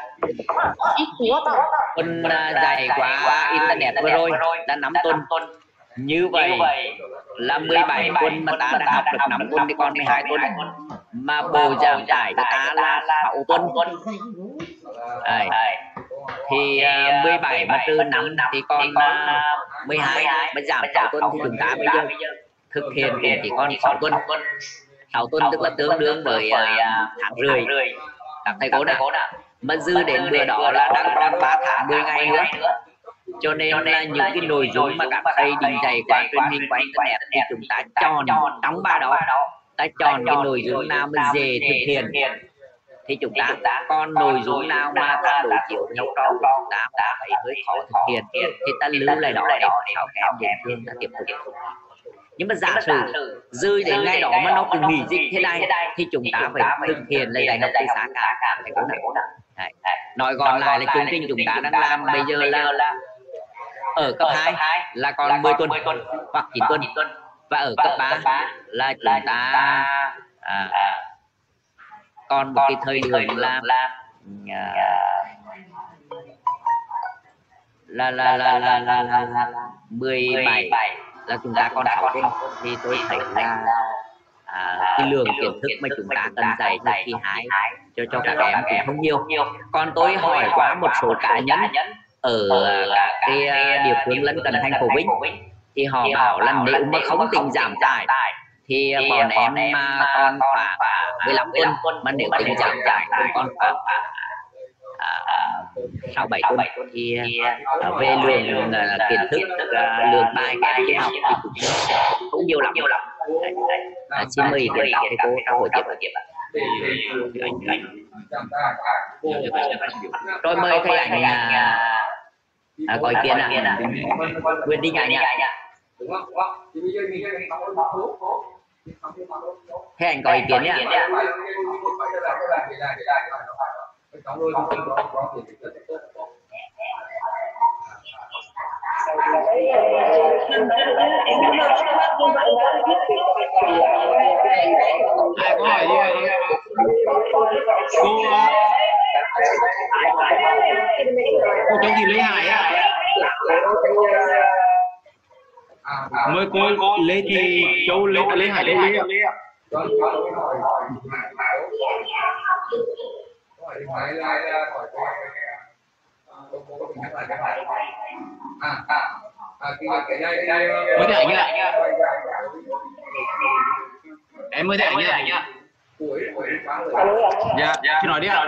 tuần dạy qua Internet vừa rồi là năm tuần. Như vậy là mười bảy tuần mà ta đã học được năm tuần thì còn mười hai tuần. Mà bộ giảm tải của ta là sáu tuần. Đấy. Thì uh, mười bảy mà trừ năm thì còn uh, mười hai, mà giảm sáu tuần thì chúng ta bây giờ thực hiện cũng chỉ còn sáu tuần. sáu tuần tức là tương đương với uh, tháng rưỡi. Các thầy cô đã mà dư đến bữa đó là đang còn ba tháng mười ngày nữa. Cho nên là những cái nội dung mà các thầy định dạy qua truyền hình, qua Internet thì chúng ta chọn trong bài đó, ta chọn cái nội dung nào mà dễ thực hiện thì chúng ta, còn nội dung nào mà ta đối chiếu nhau trò của chúng ta đã thấy hơi khó thực hiện thì ta lưu lại đó để sau các em dễ thương ta tiếp tục. Nhưng mà giả sử rơi đến ngày đó mà nó cũng nghỉ dịch thế này thì chúng ta phải thực hiện lại dạy học từ sáng cả. Nói gọn lại là chương trình chúng ta đang làm bây giờ là ở cấp hai là còn mười tuần hoặc chín tuần, và ở cấp ba là chúng ta à, còn một cái thời lượng là là là là là là là mười bảy là chúng ta còn sáu tuần. Thì tôi thấy là à, cái lượng kiến thức mà chúng ta cần dạy cho kỳ hai cho cho các em cũng không nhiều. Còn tôi hỏi qua một số cá nhân ở các cái địa phương lân cận thành phố Vinh thì họ bảo là nếu mà không tính giảm tải thì bọn em mà còn khoảng mười lăm tuần, mà nếu tính giảm giải thì còn khoảng sáu bảy tuần thì về lượng kiến thức, lượng bài các em học thì cũng không nhiều lắm. À, xin mời ý kiến các thầy cô trong buổi tiếp. Rồi mời thầy ảnh à, có ý kiến à? Quyền Đinh ảnh ạ. Thế anh có ý kiến nhá. Ai có hỏi gì vậy? Cô cô cháu gì Lê Hải á? Mời cô Lê Thị Châu Lê Lê Hải Lê Lê ạ. Mới thầy nhá. Em mới thầy nhá. Dạ, chị nói đi ạ.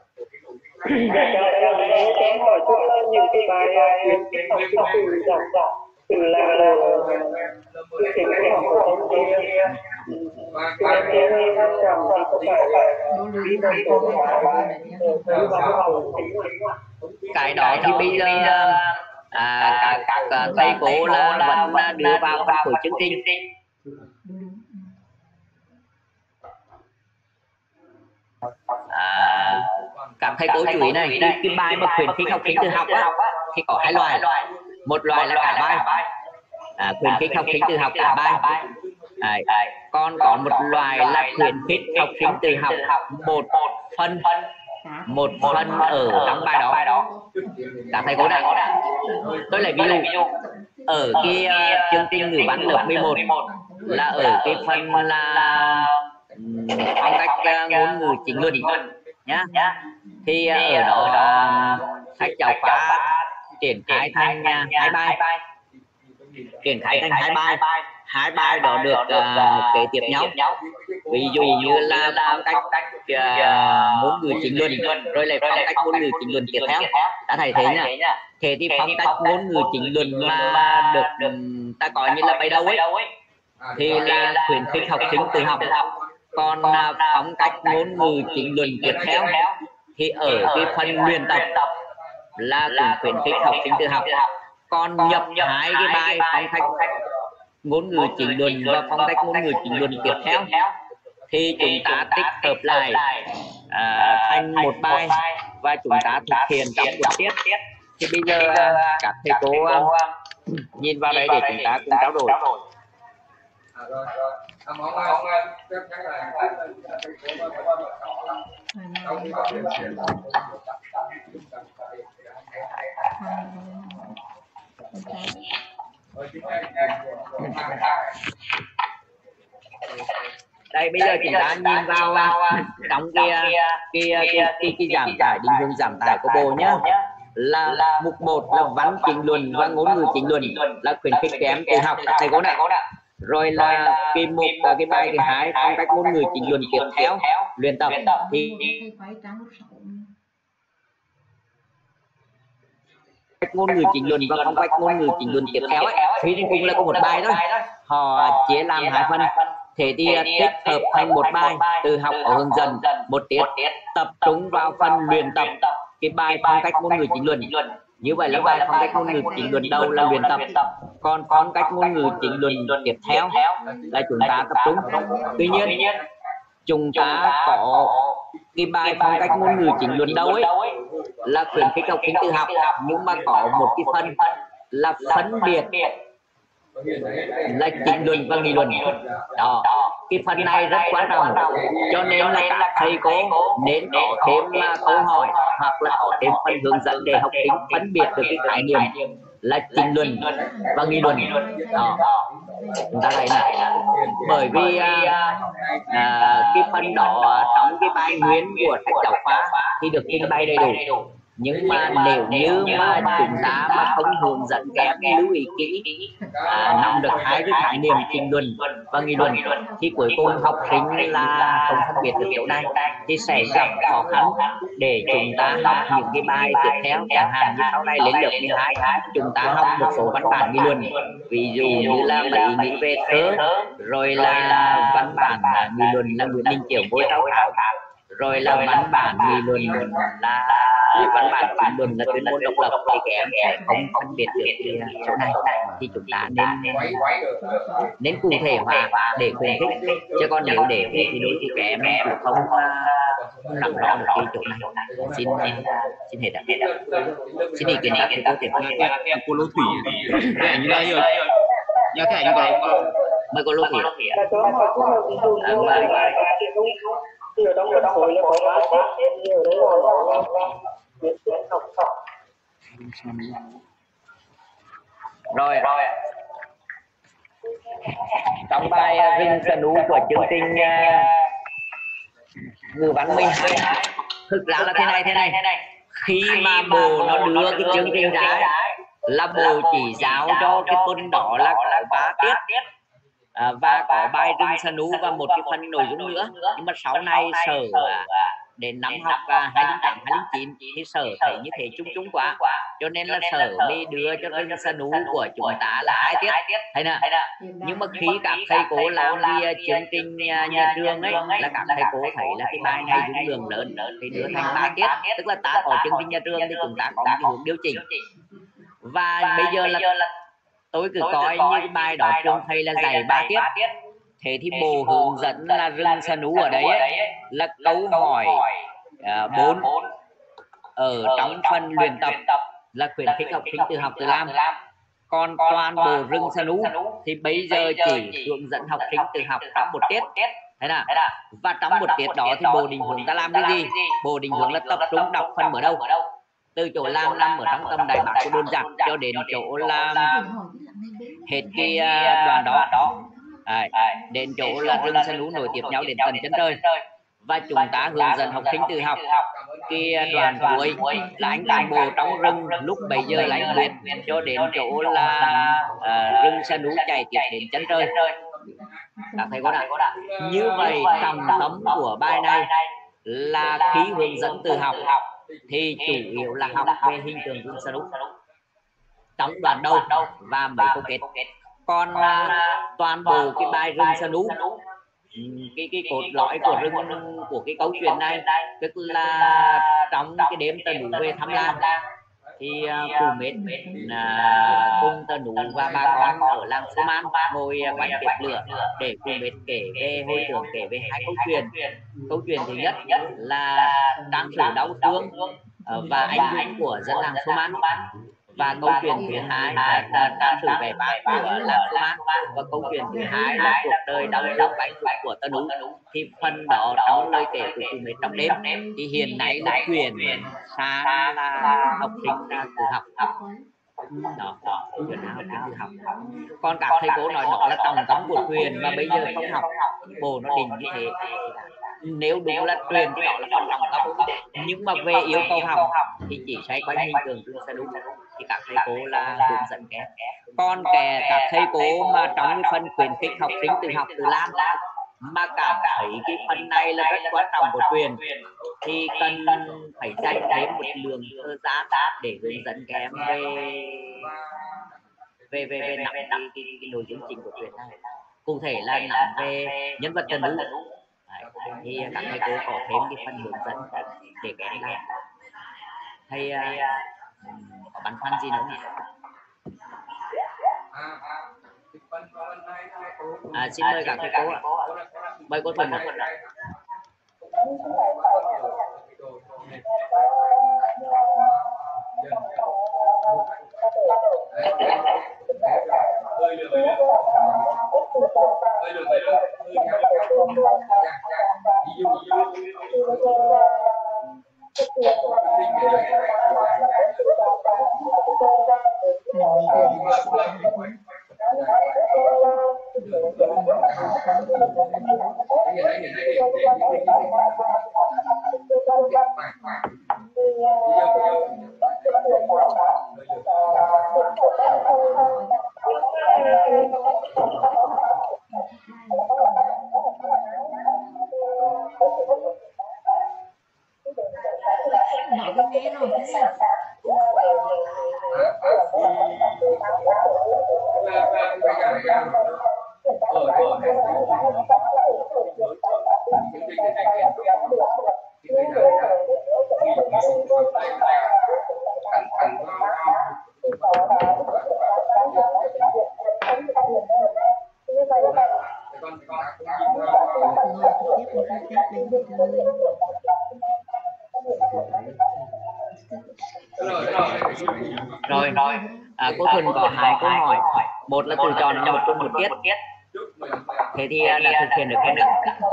Em hỏi cô là những cái bài học từ dòng dòng từ là là từ cái học của ông kia từ em kia hay tham trọng thì có phải là đi vào tổ hóa đi vào học cái đó thì bây giờ à, các, các thầy cô là vẫn đưa vào phân phối chương trình. À, các thầy cô chú ý này, cái, cái bài mà khuyến khích học sinh tự học á, thì có hai loại. Một loại là cả bài, à, khuyến khích học sinh tự học cả bài. À, còn có một loại là khuyến khích học sinh tự học một phần một phần ở trong bài đó. Các thầy cô này, tôi lấy ví dụ ở cái uh, chương trình ngữ văn lớp mười một là ở cái phần là phong cách uh, ngôn ngữ chính luận nhá, thì uh, ở đó uh, sách giáo khoa triển khai thành uh, hai bài, triển khai thành hai bài, hai bài đó được uh, kế tiếp nhau. Ví dụ như là phong cách uh, ngôn ngữ chính luận, rồi lại phong cách ngôn ngữ chính luận tiếp theo. Đã thấy thế nhá. Thế thì phong cách ngôn ngữ chính luận mà được um, ta coi như là bài đầu ấy thì là khuyến khích học sinh tự học. Còn uh, phong cách ngôn ngữ chính luận tiếp theo thì ở cái phần luyện tập là cũng khuyến khích học sinh tự học. Còn nhập hai cái bài phong cách ngôn ngữ chính luận và phong cách ngôn ngữ chính luận tiếp theo thì chúng ta tích hợp lại à, thành một bài và chúng ta thực hiện trong một tiết. Thì bây giờ các thầy cô nhìn vào đây để chúng ta cùng trao đổi. Đây bây giờ chúng ta nhìn vào trong cái cái cái cái, cái giảm tải, định hướng giảm tải của Bộ nhé, là mục một là văn chính luận và ngôn ngữ chính luận là khuyến khích các em tự học các thầy cô này. Rồi là cái mục cái bài thứ hai phong cách ngôn ngữ chính luận tiếp theo luyện tập thì cách ngôn ngữ chính luận và phong cách ngôn ngữ chính luận tiếp theo ấy thì cũng là có một bài thôi, họ chia làm hai phần. Thế thì tích hợp thành một bài tự học ở hướng dẫn một tiết tập trung vào phần luyện tập cái bài phong cách ngôn ngữ chính luận. Như vậy là bài phong cách ngôn ngữ chính luận đầu là luyện tập, còn phong cách ngôn ngữ chính luận tiếp theo là chúng ta tập trung. Tuy nhiên chúng ta có cái bài phong cách ngôn ngữ chính luận đầu ấy là khuyến khích học sinh tự học, nhưng mà có một cái phần là phân biệt là chính luận và nghị luận đó. Cái phần này rất quan trọng, cho nên là các thầy cô nên có thêm câu hỏi hoặc là có thêm phần hướng dẫn để học sinh phân biệt được cái khái niệm là chính luận và nghị luận đó. Chúng ta thấy này, bởi vì à, à, cái phần đó trong cái bài nguyên của sách giáo khoa thì được trình bày đầy đủ, Nhưng mà nếu như mà chúng ta mà không hướng dẫn kém lưu ý kỹ, à, nắm được hai cái khái niệm trình luận và nghị luận, thì cuối cùng học sinh là không phân biệt được chỗ này thì sẽ gặp khó khăn để chúng ta học những cái bài tiếp theo. Chẳng hạn như sau này lên lớp mười hai chúng ta học một số văn bản nghị luận, ví dụ như là mấy nghĩ về thơ, rồi là văn bản nghị luận là Nguyễn Đình Chiểu Ngôi Sao Khảo, rồi là văn bản nghị luận là văn bản chính luận là tuyên môn độc lập, thì các em sẽ không phân biệt được cái chỗ này. Thì chúng ta nên nên cụ thể hóa để khuyến khích, chứ còn nếu để thì đôi khi các em cũng không nắm rõ được cái chỗ này. Xin xin hết ạ. Xin ý kiến các cô tiếp theo. Cô Lô Thủy như này rồi nhà thẻ như vậy mới có Lô Thủy. Ở trong một khối là có ba tiết, ở đây là viết viết học học. Rồi trong bài Rừng Sân Ú của chương trình ngữ văn mười hai, thực ra là thế này thế này khi mà bộ nó đưa cái chương trình ra là bộ chỉ giáo cho cái tuần đó là có ba tiết, à, và có bài Rừng Sân Ú và một cái phần nội dung nữa. Nhưng mà sau này sở à, đến năm học à, hai nghìn tám hai nghìn chín thì sở thấy như thế chung chung quá, cho nên là sở mới đưa cho Rừng Sân Ú của chúng ta là hai tiết, thấy nè. Nhưng mà khi các thầy cô làm cái chương trình nhà trường ấy, là các thầy cô thấy là cái bài này dung lượng lớn thì đưa thành ba tiết, tức là ta có chương trình nhà trường thì chúng ta có một cái hướng điều chỉnh. Và bây giờ là tôi cứ coi như cái bài đó trường thầy là dạy ba tiết, thế thì bộ hướng dẫn là Rừng Sân Ú ở đấy ấy, là câu hỏi bốn uh, ở trong phần luyện tập là khuyến khích học sinh tự học tự làm. Còn toàn bộ Rừng Sân Ú thì bây giờ chỉ hướng dẫn học sinh tự học trong một tiết, thế nào? Và trong một tiết đó thì bộ định hướng ta làm cái gì? Bộ định hướng là tập trung đọc phần mở đầu, từ chỗ làm làm ở trong tâm đại bác của Đôn Giặc cho đến chỗ làm hết cái đoàn đó, à, đến chỗ là Rừng Sân Ú nối tiếp nhau đến tận chân trời. Và chúng ta hướng dẫn học sinh tự học cái đoàn cuối là anh cán bộ trong rừng, lúc bây giờ là anh Nguyệt cho đến chỗ là uh, Rừng Sân Ú chạy tiếp đến chân trời. Các thầy cô đã như vậy, trọng tâm của bài này là khi hướng dẫn tự học thì chủ yếu là học về hình tượng Rừng Sân Ú trong đoạn đầu và mấy câu kết. Còn uh, toàn bộ cái bài Rừng Sân Ú, cái cái cốt lõi của rừng của cái câu chuyện này, tức là trong cái đêm Tần Ú về thăm làng thì uh, Cụ Mết uh, cùng Tần Ú và bà con ở làng Số Man ngồi uh, quanh bếp lửa để Cụ Mết kể về hồi tưởng, kể về hai câu chuyện. Câu chuyện thứ nhất là trang sử đau thương uh, và anh dũng của dân làng Số Man, và câu chuyện thứ hai là trang sử vẻ vang của làng Số Man, và câu chuyện thứ hai là cuộc đời đau đớn bánh rụng của Tần Ú. Thì phần đó trong lời kể của Cụ Mết trong đêm thì hiện nay là chuyển sang là học sinh là tự học đó, đó chuyển sang học sinh tự học. Còn các thầy cô nói đó là trọng tâm của truyền và bây giờ không học, bộ nó định như thế. Nếu đúng là truyền thì đó là còn trọng tâm, nhưng mà về yêu cầu học thì chỉ xoay quanh hình tượng Rừng Sân Ú thì các thầy cô là hướng dẫn kém. Còn kẻ các thầy cô mà trong cái phần khuyến khích học sinh tự học tự làm mà cảm thấy cái phần này là rất quan trọng của truyền thì cần phải dành thêm một lượng thời gian để hướng dẫn kém về về về về nắm cái, cái, cái nội dung chính của truyền này. Cụ thể là nắm về nhân vật Tần Ú thì các thầy cô có thêm cái phần hướng dẫn để kém làm. Thầy uh, có băn khoăn gì nữa nhỉ? À, xin mời các thầy cô ạ. Mời cô Thuần ạ. Nói cái nghe rồi cái gì? Rồi à, cô Thuần có hai câu hỏi, một là từ tròn một tuần một tiết, thế thì đã thực hiện được không ạ?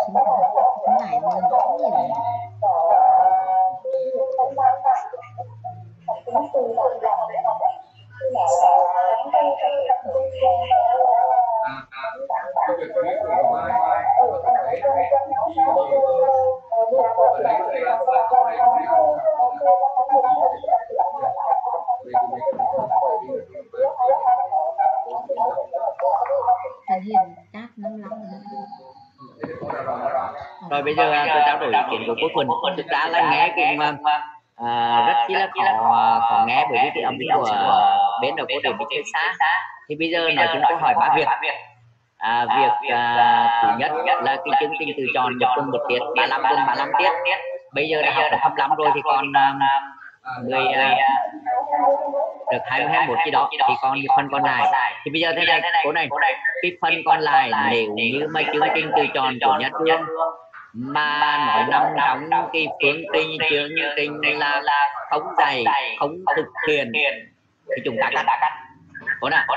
Thể hiện các năm lắm Rồi bây giờ tôi trao đổi ý kiến của cô Thuần. Thực ra là nghe cũng à, rất chi là khó, khó nghe bởi vì cái âm thanh của bên đầu cô để bị chơi xa. Thì bây giờ nói chúng tôi hỏi ba việc. À, việc à, thứ nhất là cái chương trình từ tròn một tuần một tiết, ba mươi lăm tuần ba mươi lăm tiết. Bây giờ đã học được hai mươi lăm rồi thì còn người được hai mươi hai mốt gì đó thì còn cái phần còn lại. Thì bây giờ thế này cô này, cái phần còn lại nếu như mà chương trình từ tròn của nhà trường mà nói nằm trong cái phương trình chương trình là không dạy không thực hiện thì chúng ta cắt. Cô nào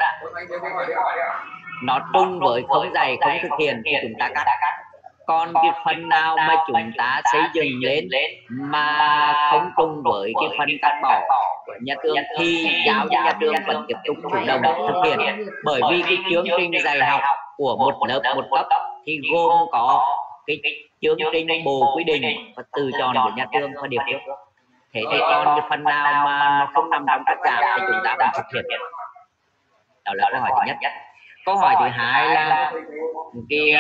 nó chung với không dạy không thực hiện thì chúng ta cắt. Còn cái phần nào mà chúng ta xây dựng lên mà không chung với cái phần cắt bỏ của nhà trường thì giáo cho nhà trường vẫn tiếp tục chủ động thực hiện, bởi vì cái chương trình dạy học của một lớp một cấp thì gồm có cái chương trình bộ quy định và từ tròn của nhà trường và địa phương. Thế thì còn cái phần nào mà nó không nằm trong tất cả thì chúng ta vẫn thực hiện. Đó là câu hỏi thứ nhất. Câu hỏi thứ hai là cái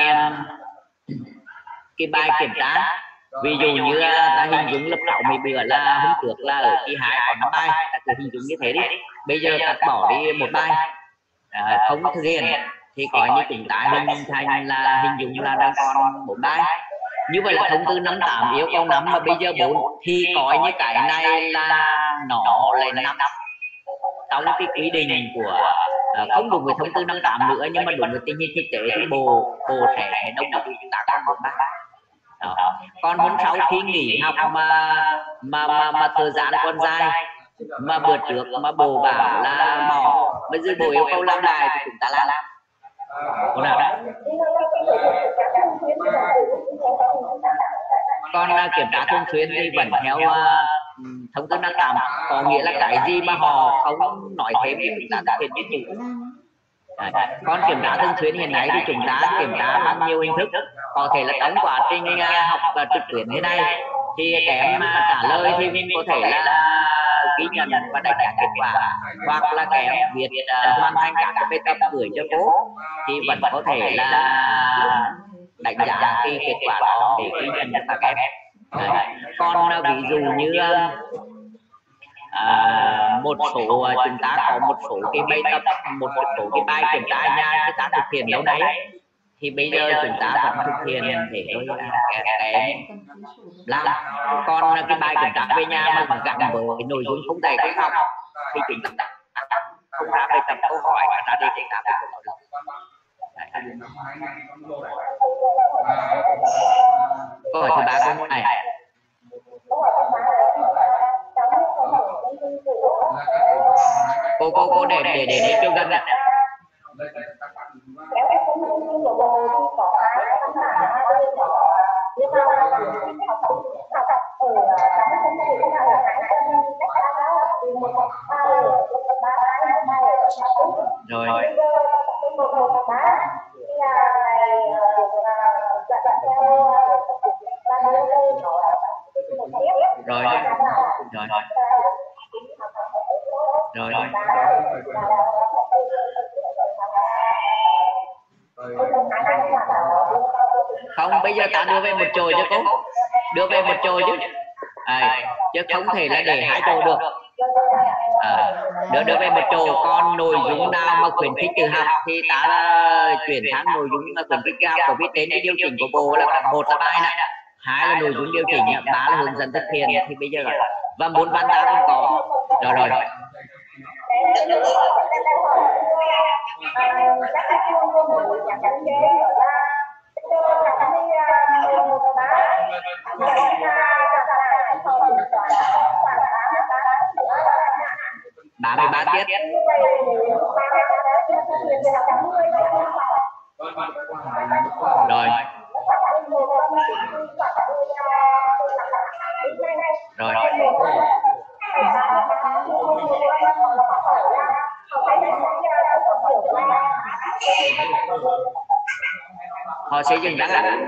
cái bài kiểm tra. Ví dụ như ta hình dung lớp sáu mấy bữa là hôm trước là ở kỳ hai còn năm bài, ta cứ hình dung như thế đi. Bây giờ ta bỏ đi một bài à, không thực hiện thì có như chúng ta hình thành là hình dung là đang còn bốn bài. Như vậy là thông tư năm tám yêu cầu năm mà bây giờ bốn thì có như cái này là nó lại năm trong cái quy định của à, không đúng với thông tư năm tám nữa, nhưng mà đúng với tình hình thực tế thì bộ bộ sẽ đông với chúng ta còn bốn bài. Đó. Còn hôm sau khi nghỉ học mà mà mà, mà thời gian còn dài mà bữa trước mà bộ bảo là bỏ, bây giờ bộ yêu cầu làm lại thì chúng ta làm. Cô nào? Còn uh, kiểm tra thường xuyên thì vẫn theo uh, thông tư năm tám, có nghĩa là cái gì mà họ không nói thêm thì chúng ta thực hiện như chủ. Còn kiểm tra thường xuyên hiện nay thì chúng ta kiểm tra bằng nhiều hình thức, có thể là trong quá trình uh, học uh, trực tuyến thế này thì các em uh, trả lời thì mình có thể là ghi nhận và đánh giá kết quả, hoặc là các em viết uh, hoàn thành các bài tập gửi cho cô thì vẫn có thể là đánh giá cái kết quả đó để ghi nhận cho các em. Đấy. Còn uh, ví dụ như uh, À, một số uh, chúng ta có một số cái bài tập, một số cái bài kiểm tra nhà chúng ta thực hiện lâu nay thì bây giờ chúng ta vẫn thực hiện để thôi các em làm. Còn uh, cái bài kiểm tra về nhà mà gắn với cái nội dung không dạy không học thì chúng ta không ra bài tập câu hỏi và ra đề chúng ta phải được. Câu hỏi thứ ba câu này. Cô cô cô để để để để cho gần ạ. Rồi. Rồi. rồi rồi rồi không, bây giờ ta đưa về một chồi cho cô, đưa về một chồi chứ à, chứ không thể là để hai chồi được à, đưa đưa về một chồi. Còn nội dung nào mà khuyến khích tự học thì ta là chuyển sang nội dung là khuyến khích học của viết đến cái điều chỉnh của bộ là một là bài này, hai là nội dung điều chỉnh, ba là hướng dẫn thực hiện. Thì bây giờ rồi và muốn văn ta cũng có rồi rồi ba mươi ba tiết rồi rồi họ xây dựng đáng là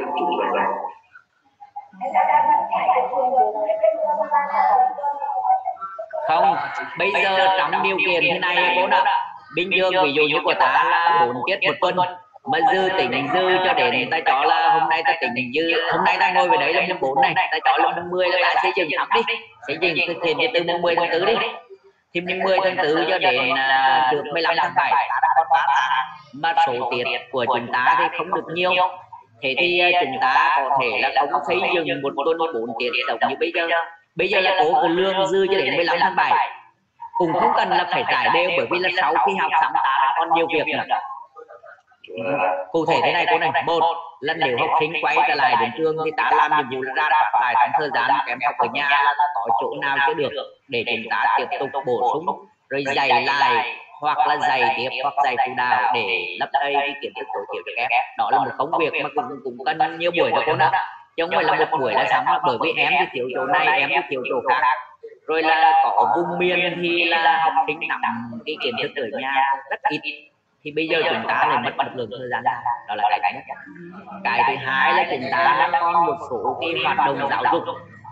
không. Bây giờ trong điều kiện thế này cô ạ, bình thường ví dụ như của ta là bốn tiết một tuần mà dư tỉnh dư cho đến ta cho là hôm nay ta tỉnh dư, hôm nay ta ngồi về đấy là mùng bốn này, ta cho là mùng mười là ta xây dựng thắm đi, xây dựng thực hiện từ mùng mười tháng tư đi, thì mùng mười tháng tư cho đến uh, được mười lăm tháng bảy ta đã còn ba tháng, mà số tiết của chúng ta thì không được nhiều. Thế thì uh, chúng ta có thể là không xây dựng một tuần bốn tiết giống như bây giờ. Bây giờ là cố cái lương dư cho đến mười lăm tháng bảy, cũng không cần là phải trải đều, bởi vì là sau khi học xong ta đã còn nhiều việc nữa. Cụ thể thế này cô này, một là nếu học sinh quay trở lại đến trường thì ta làm nhiệm vụ là ra soát lại trong thời gian kém học ở nhà là có chỗ nào chưa được để chúng ta tiếp tục bổ sung, rồi dạy lại hoặc là dạy tiếp hoặc dạy phụ đạo để lấp đầy cái kiến thức tối thiểu cho các em. Đó là một công việc mà cũng cũng cần nhiều buổi đó cô đó, chứ không phải là một buổi là xong, bởi vì em thì thiếu chỗ này, em thì thiếu chỗ khác, rồi là có vùng miền thì là học sinh nắm cái kiến thức ở nhà rất ít, thì bây giờ chúng ta lại mất một lượng thời gian. Đó là cái nhất. Cái thứ hai là chúng ta đang còn một số cái hoạt động giáo dục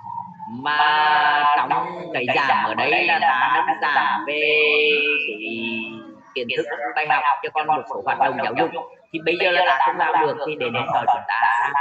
mà trong cái giảm ở đây là ta đang giảm về cái kiến thức bài học, cho con một số hoạt động giáo dục thì bây giờ là ta không làm được thì đến hôm đó chúng ta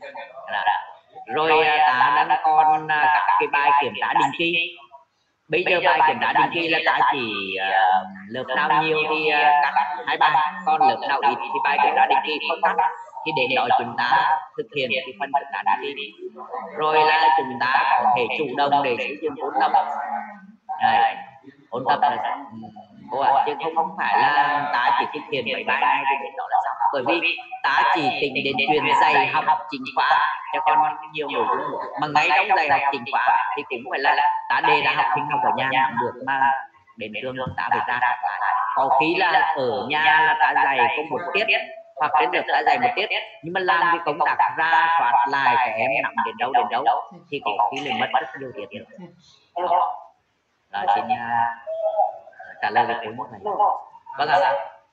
rồi ta đang còn các cái bài kiểm tra định kỳ. Bây giờ bài kiểm tra định kỳ là ta chỉ uh, lớp nào nhiều thì uh, cắt hai bài, còn lớp nào ít thì bài kiểm tra định kỳ không cắt. Thì đến đó chúng ta thực hiện cái phần kiểm tra định kỳ, rồi là chúng ta có thể chủ động để sử dụng ôn tập. Đấy, ôn tập là cô ạ, chứ không không phải là ta chỉ thực hiện mấy bài này thì đến đó là xong, bởi vì ta chỉ tính đến chuyện dạy học chính khóa cho con nhiều nội dung, mà ngay trong dạy học chính khóa thì cũng phải là ta đề đã học sinh học ở nhà làm được, mà đến trường ta phải ra lại. Có khi là ở nhà là ta dạy có một tiết hoặc đến được ta dạy một tiết, nhưng mà làm cái công tác ra soát lại các em nằm đến đâu đến đâu thì có khi là mất rất nhiều tiết nữa. Là xin uh, trả lời về câu này. Vâng ạ.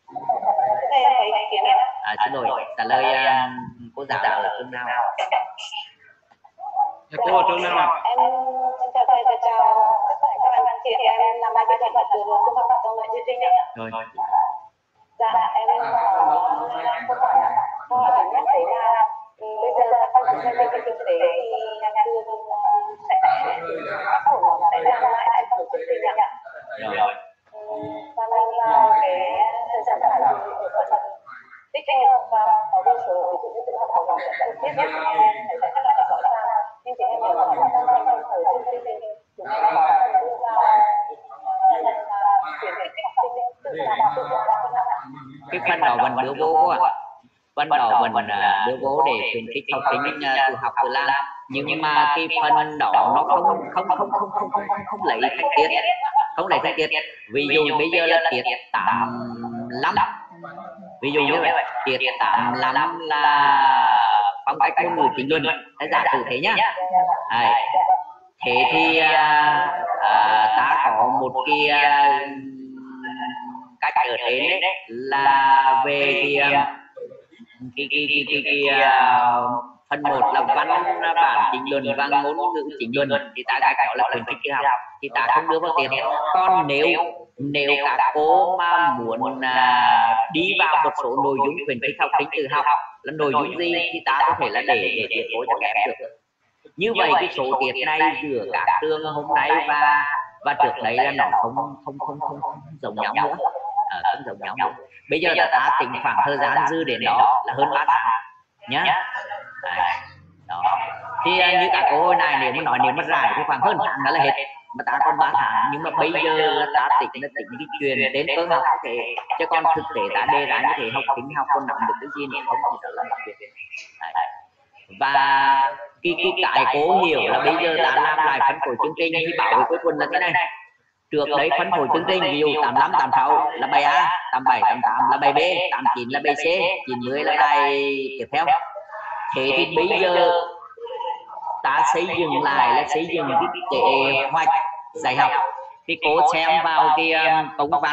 À, xin lỗi, trả lời uh, cô giáo ở trường nào? Cô ở trường nào ạ? Em chào thầy và chào tất cả các anh chị. Em làm bài kỹ thuật ở trường trung học phổ thông Nguyễn Duy Trinh ạ. Rồi. Dạ, em có câu hỏi câu hỏi thứ nhất đấy là bây giờ là con học sinh kinh tế thì nhà trường sẽ sẽ làm lại em học sinh kinh ạ. Rồi. Và mình cái thời gian phải là tích và có một số ví dụ như tự học học sẽ biết biết thầy sẽ rất là rõ ràng, nhưng chị em hiểu là trong trong thời chương trình chúng em có đưa ra chuyển cái học sinh tự làm tự làm cái phần đó mình đưa vô ạ, phần đó mình đưa vô để khuyến khích học sinh tự học tự làm, nhưng mà cái phần đó nó không không không không không không không, không lấy thành tiết, không lấy thành tiết. Ví dụ bây giờ là tiết tám lăm, ví dụ như vậy tiết tám lăm là phong cách ngôn ngữ chính luận, cái giả sử thế nhá. À, thế thì à, à, ta có một cái à, cách ở trên đấy là về cái cái cái cái, cái, cái, cái phần một là văn bản chỉnh luận và ngôn ngữ chỉnh luận thì ta gọi là khuyến khích tự học, thì ta không đưa vào tiền. Còn nếu nếu các cô mà muốn à, đi vào một số nội dung khuyến khích học sinh tự học là nội dung gì thì ta có thể là để để tiết bố cho các em được. Như vậy cái số tiết này giữa các trường hôm nay và và trước đấy là nó không không không không, không giống nhau nữa, à, không giống nhau nữa. Bây giờ ta tính khoảng thời gian dư đến đó là hơn ba tháng nhá. Đấy. Đó. Thì như các cô hồi này nếu mà nói nếu mà rải thì khoảng hơn tháng đó là hết, mà ta còn ba tháng. Nhưng mà bây giờ là ta tính là tính cái chuyện đến phương học thế, chứ còn thực tế ta đề ra như thế học tính học còn nắm được cái gì nữa không thì đó là chuyện. Và cái cái cái cố hiểu là bây giờ ta làm lại phân phối chương trình thì bảo với cuối cùng là thế này. Trước đấy phân phối chương trình ví dụ tám mươi lăm, tám mươi sáu là bài A, tám mươi bảy, tám mươi tám là bài B, tám mươi chín là bài C, chín mươi là bài tiếp theo. Thế thì bây giờ ta xây dựng lại là xây dựng cái kế hoạch dạy học. Thì cố xem vào cái công văn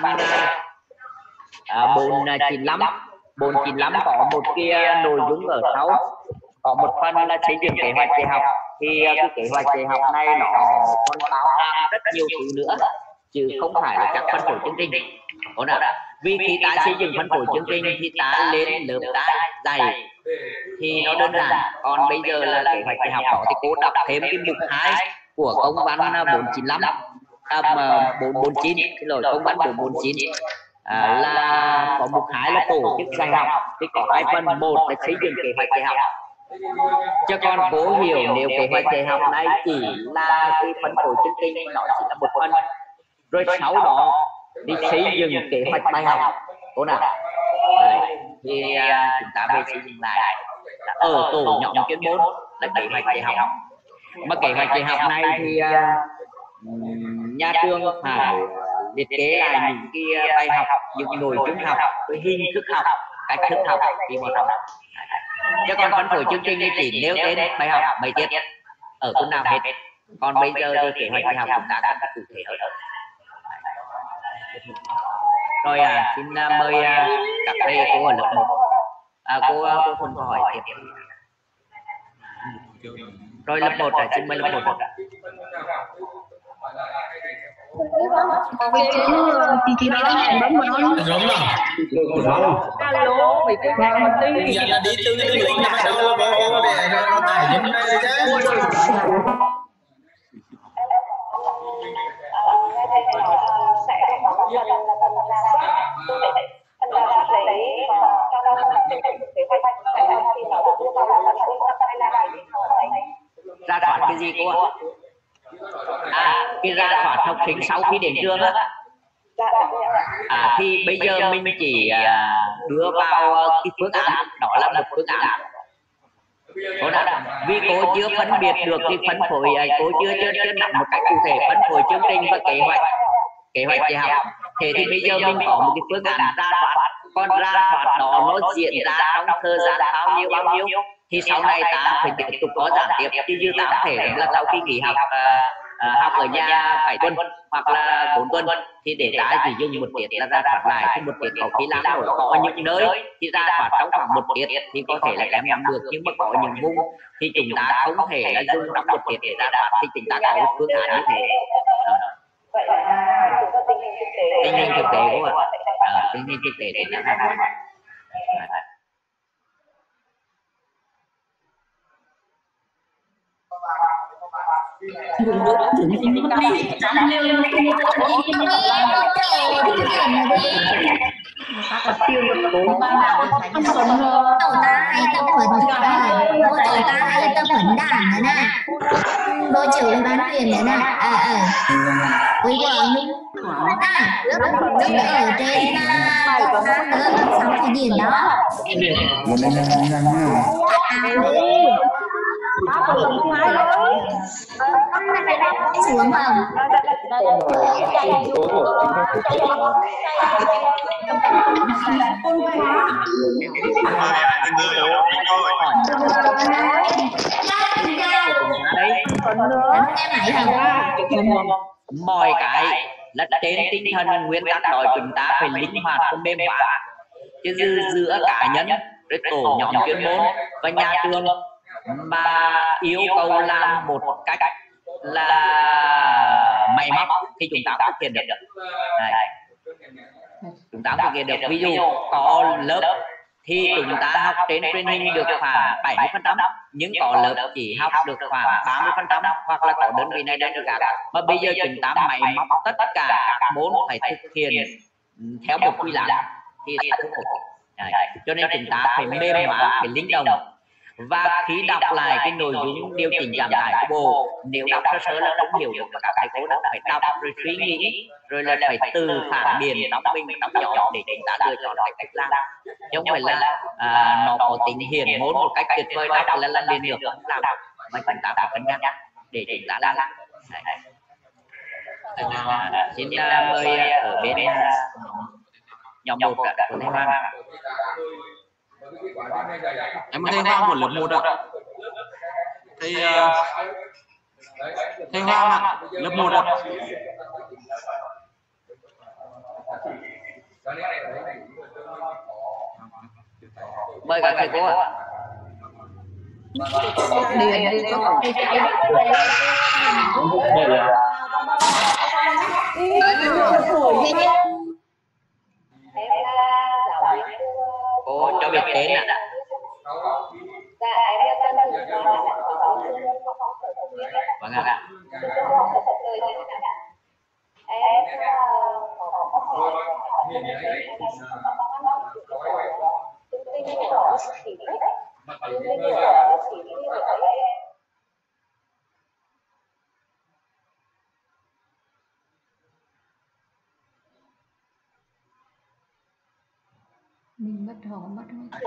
bốn chín lăm, bốn chín lăm có một cái nội dung ở sau, có một phần là xây dựng kế hoạch dạy học. Thì cái kế hoạch dạy học này nó còn bao hàm rất nhiều thứ nữa, chứ không phải là các phân phối chương trình. Đúng không? Vì khi ta xây dựng phân phối chương trình thì ta lên lớp ta dạy thì nó đơn giản. Còn bây giờ là kế hoạch dạy học đó thì cô đọc thêm cái mục hai của công văn bốn chín lăm, à, bốn bốn chín, xin lỗi, công văn bốn bốn chín à, là có mục hai là tổ chức dạy học. Thì có hai phần, một là xây dựng kế hoạch dạy học. Cho con cố hiểu nếu kế hoạch dạy học này chỉ là cái phân phối chương trình, nó chỉ là một phần. Rồi sau đó đi xây dựng kế hoạch bài học. Cô nào? Đấy. Thì uh, chúng ta về xây dựng lại là ở tổ nhóm chuyên môn là kế hoạch dạy học. Mà kế hoạch dạy học này thì uh, nhà trường phải liệt kê lại những cái bài học, những nội dung học, với hình thức học, cách thức học thì một học. Chứ còn phân phối chương trình chỉ nêu tên bài học, bài tiết ở phương nào hết. Còn bây giờ thì kế hoạch dạy học chúng ta cần cụ thể hơn. Rồi à, xin uh, mời uh, các thầy cô ở lớp một. À, cô cô Thuần có hỏi tiếp. Rồi lớp một à, xin mời lớp một. Chị chị nói là bấm vào nó. Đúng rồi. Alo, bị cái nào mà đi. Giờ là đi từ cái link mà đâu là bỏ để nó tải giúp đây chứ. Ra soát cái gì cô ạ? À, cái ra soát học sinh sau khi đến trường á. À, thì bây giờ mình chỉ uh, đưa vào cái phương án, đó là một phương án. Cô đã, vì cô chưa phân biệt được thì phân phối, cô chưa chưa chưa nắm một cách cụ thể phân phối chương trình và kế hoạch kế hoạch dạy học. Thế thì bây giờ mình có một cái phương án ra soát, còn ra soát đó nó diễn ra trong thời gian bao nhiêu bao nhiêu thì sau này ta phải tiếp tục có giảng tiếp. Chứ như ta có thể là sau khi nghỉ học uh, uh, học ở nhà bảy tuần hoặc là bốn tuần thì để ta chỉ dùng một tiết là ra soát lại. Thì một tiết có khi làm rồi, có những nơi thì ra soát trong khoảng một tiết thì có thể là em nắm được, nhưng mà có những vùng thì chúng ta không thể là dùng trong một tiết để ra soát, thì chúng ta có một phương án như thế. Tình hình thực tế của bạn, à, tình hình thực tế để nó ra soát. Dùng nước thử đi chấm leo lên cái chỗ tổ ta hay tập huấn cho bộ tổ ta hay tập huấn đảng nữa nè, bộ trưởng ban quyền nữa nè, à à quý quảng à lớp lớp ở trên cấp ba nữa sáu cái điểm đó. Xuống không? Mọi cái là trên tinh thần nguyên tắc đòi chúng ta phải linh hoạt và mềm hóa, chứ giữa cá nhân, rồi tổ nhóm chuyên môn và nhà trường mà yêu cầu làm một cách là máy móc thì chúng ta không thực hiện được. Này, chúng ta không thực hiện được. Ví dụ có lớp thì chúng ta học trên truyền hình được khoảng bảy mươi phần trăm, nhưng có lớp chỉ học được khoảng ba mươi phần trăm, hoặc là có đơn vị này đơn vị khác. Mà bây giờ chúng ta máy móc tất cả các môn phải thực hiện theo một quy luật thì sẽ không ổn. Cho nên chúng ta phải mềm hóa phải linh động. Và khi đọc lại cái nội dung điều chỉnh giảm tải của bộ, nếu đọc sơ sơ là không hiểu được, các thầy cô đã phải đọc rồi suy nghĩ, rồi là phải từ phản biện đọc mình đọc nhỏ để chúng ta lựa chọn cái cách làm. Chứ không phải là à, nó có tính hiển môn một cách tuyệt vời đọc là làm liền được, không làm, mà chúng ta phải cân nhắc để chúng ta làm. À, xin uh, mời ở bên uh, nhóm một của thầy Hoàng. Em thấy Hoàng của lớp một ạ. Thầy uh, thầy Hoàng ạ, lớp một ạ. Mời các thầy cô ạ. Điền đi có cái cháy cô cho biết tên ạ. Vâng ạ. Mình mất họ mất mất.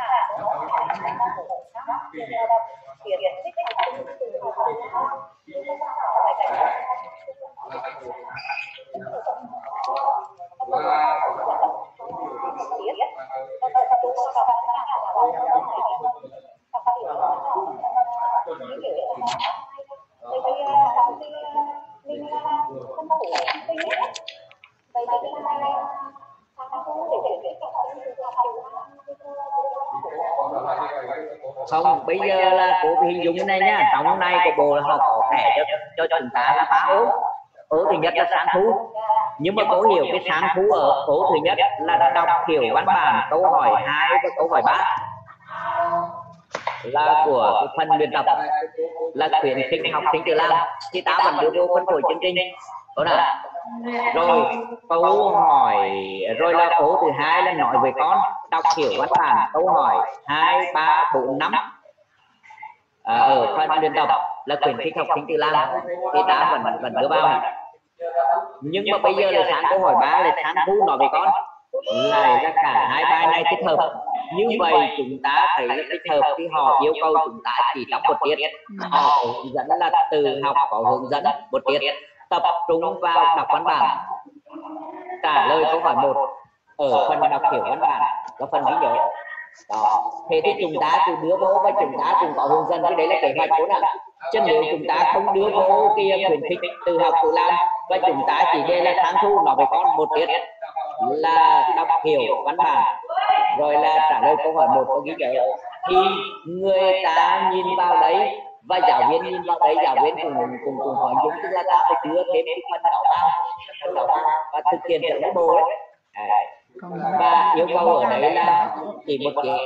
Không, bây giờ là cô hình dung cái này nhá, trong này của bộ là họ có thẻ cho, cho chúng ta là ba ố. Ố thứ nhất là sáng thú, nhưng mà cô hiểu cái sáng thú ở ố thứ nhất là đọc hiểu văn bản câu hỏi hai và câu hỏi ba là của cái phần luyện tập là khuyến khích học sinh tự làm, thì ta vẫn đưa vô phân phối chương trình đó là. Rồi câu hỏi rồi là câu thứ hai là nói với con đọc hiểu văn bản câu hỏi hai ba bốn năm à, ở phần luyện tập là khuyến khích học sinh tự làm thì ta vẫn vẫn đưa vào. Nhưng mà bây giờ là sáng câu hỏi ba là sáng thu nói với con lại là cả hai bài này tích hợp. Như vậy chúng ta thấy là tích hợp khi họ yêu cầu chúng ta chỉ đọc một tiết, họ hướng dẫn là từ học có hướng dẫn một tiết, tập trung vào đọc văn bản, trả lời câu hỏi một ở phần đọc hiểu văn bản có phần ghi nhớ đó. Thế thì chúng ta cứ đưa vô và chúng ta cũng có hướng dẫn, cái đấy là kế hoạch của nó. Chứ nếu chúng ta không đưa vô kia khuyến khích từ học tự làm và chúng ta chỉ đây là sáng thu nói với con một tiết là đọc hiểu văn bản rồi là trả lời câu hỏi một có ghi nhớ, thì người ta nhìn vào đấy và giáo viên nhìn vào đấy, giáo viên cùng cùng cùng hỏi chúng, tức là ta phải đưa thêm cái phần đó vào, phần đó vào và thực hiện theo cái bộ đấy. Và yêu cầu ở đấy là chỉ một cái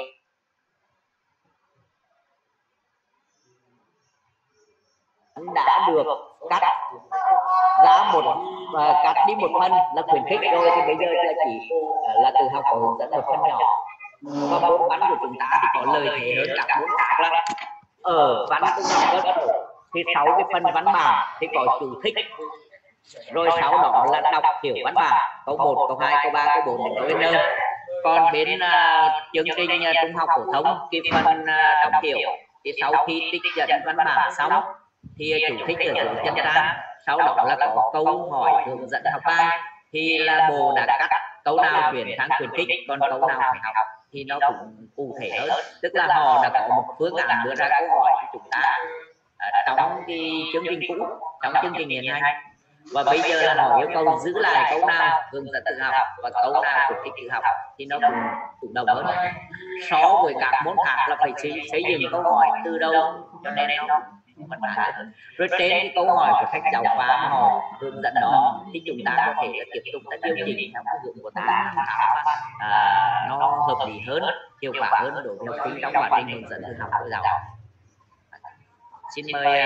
đã được cắt ra một uh, cắt đi một phần là khuyến khích rồi, thì bây giờ là chỉ uh, là từ học có hướng dẫn một phần nhỏ. Và môn văn của chúng ta thì có lợi thế hơn các môn khác là ở văn cũng học rất thì sau cái phần văn bản thì có chú thích, rồi sau đó là đọc hiểu văn bản câu một câu hai câu ba câu bốn đến câu n. Còn bên uh, chương trình uh, trung học phổ thông cái phần uh, đọc hiểu thì sau khi trích dẫn văn bản xong thì chủ thích ở hướng chân trang, sau đó là có câu hỏi hướng dẫn học bài, thì là bộ đã cắt câu nào chuyển sang khuyến khích, còn câu nào phải học thì nó cũng cụ thể hơn, tức là họ đã có một phương án đưa ra câu hỏi cho chúng ta à, trong cái chương trình cũ, trong chương trình hiện nay. và bây giờ là họ yêu cầu giữ lại câu nào hướng dẫn tự học và câu nào khuyến khích tự học thì nó cũng chủ động hơn so với các môn khác là phải xây, xây dựng câu hỏi từ đầu, cho nên nó mất hạn. Rồi trên cái câu hỏi của sách giáo khoa họ hướng dẫn đó thì chúng ta có thể là tiếp tục ta điều chỉnh theo hướng của ta à, nó hợp lý hơn, hiệu quả hơn đối với học sinh trong quá trình hướng dẫn tự học của giáo. Xin mời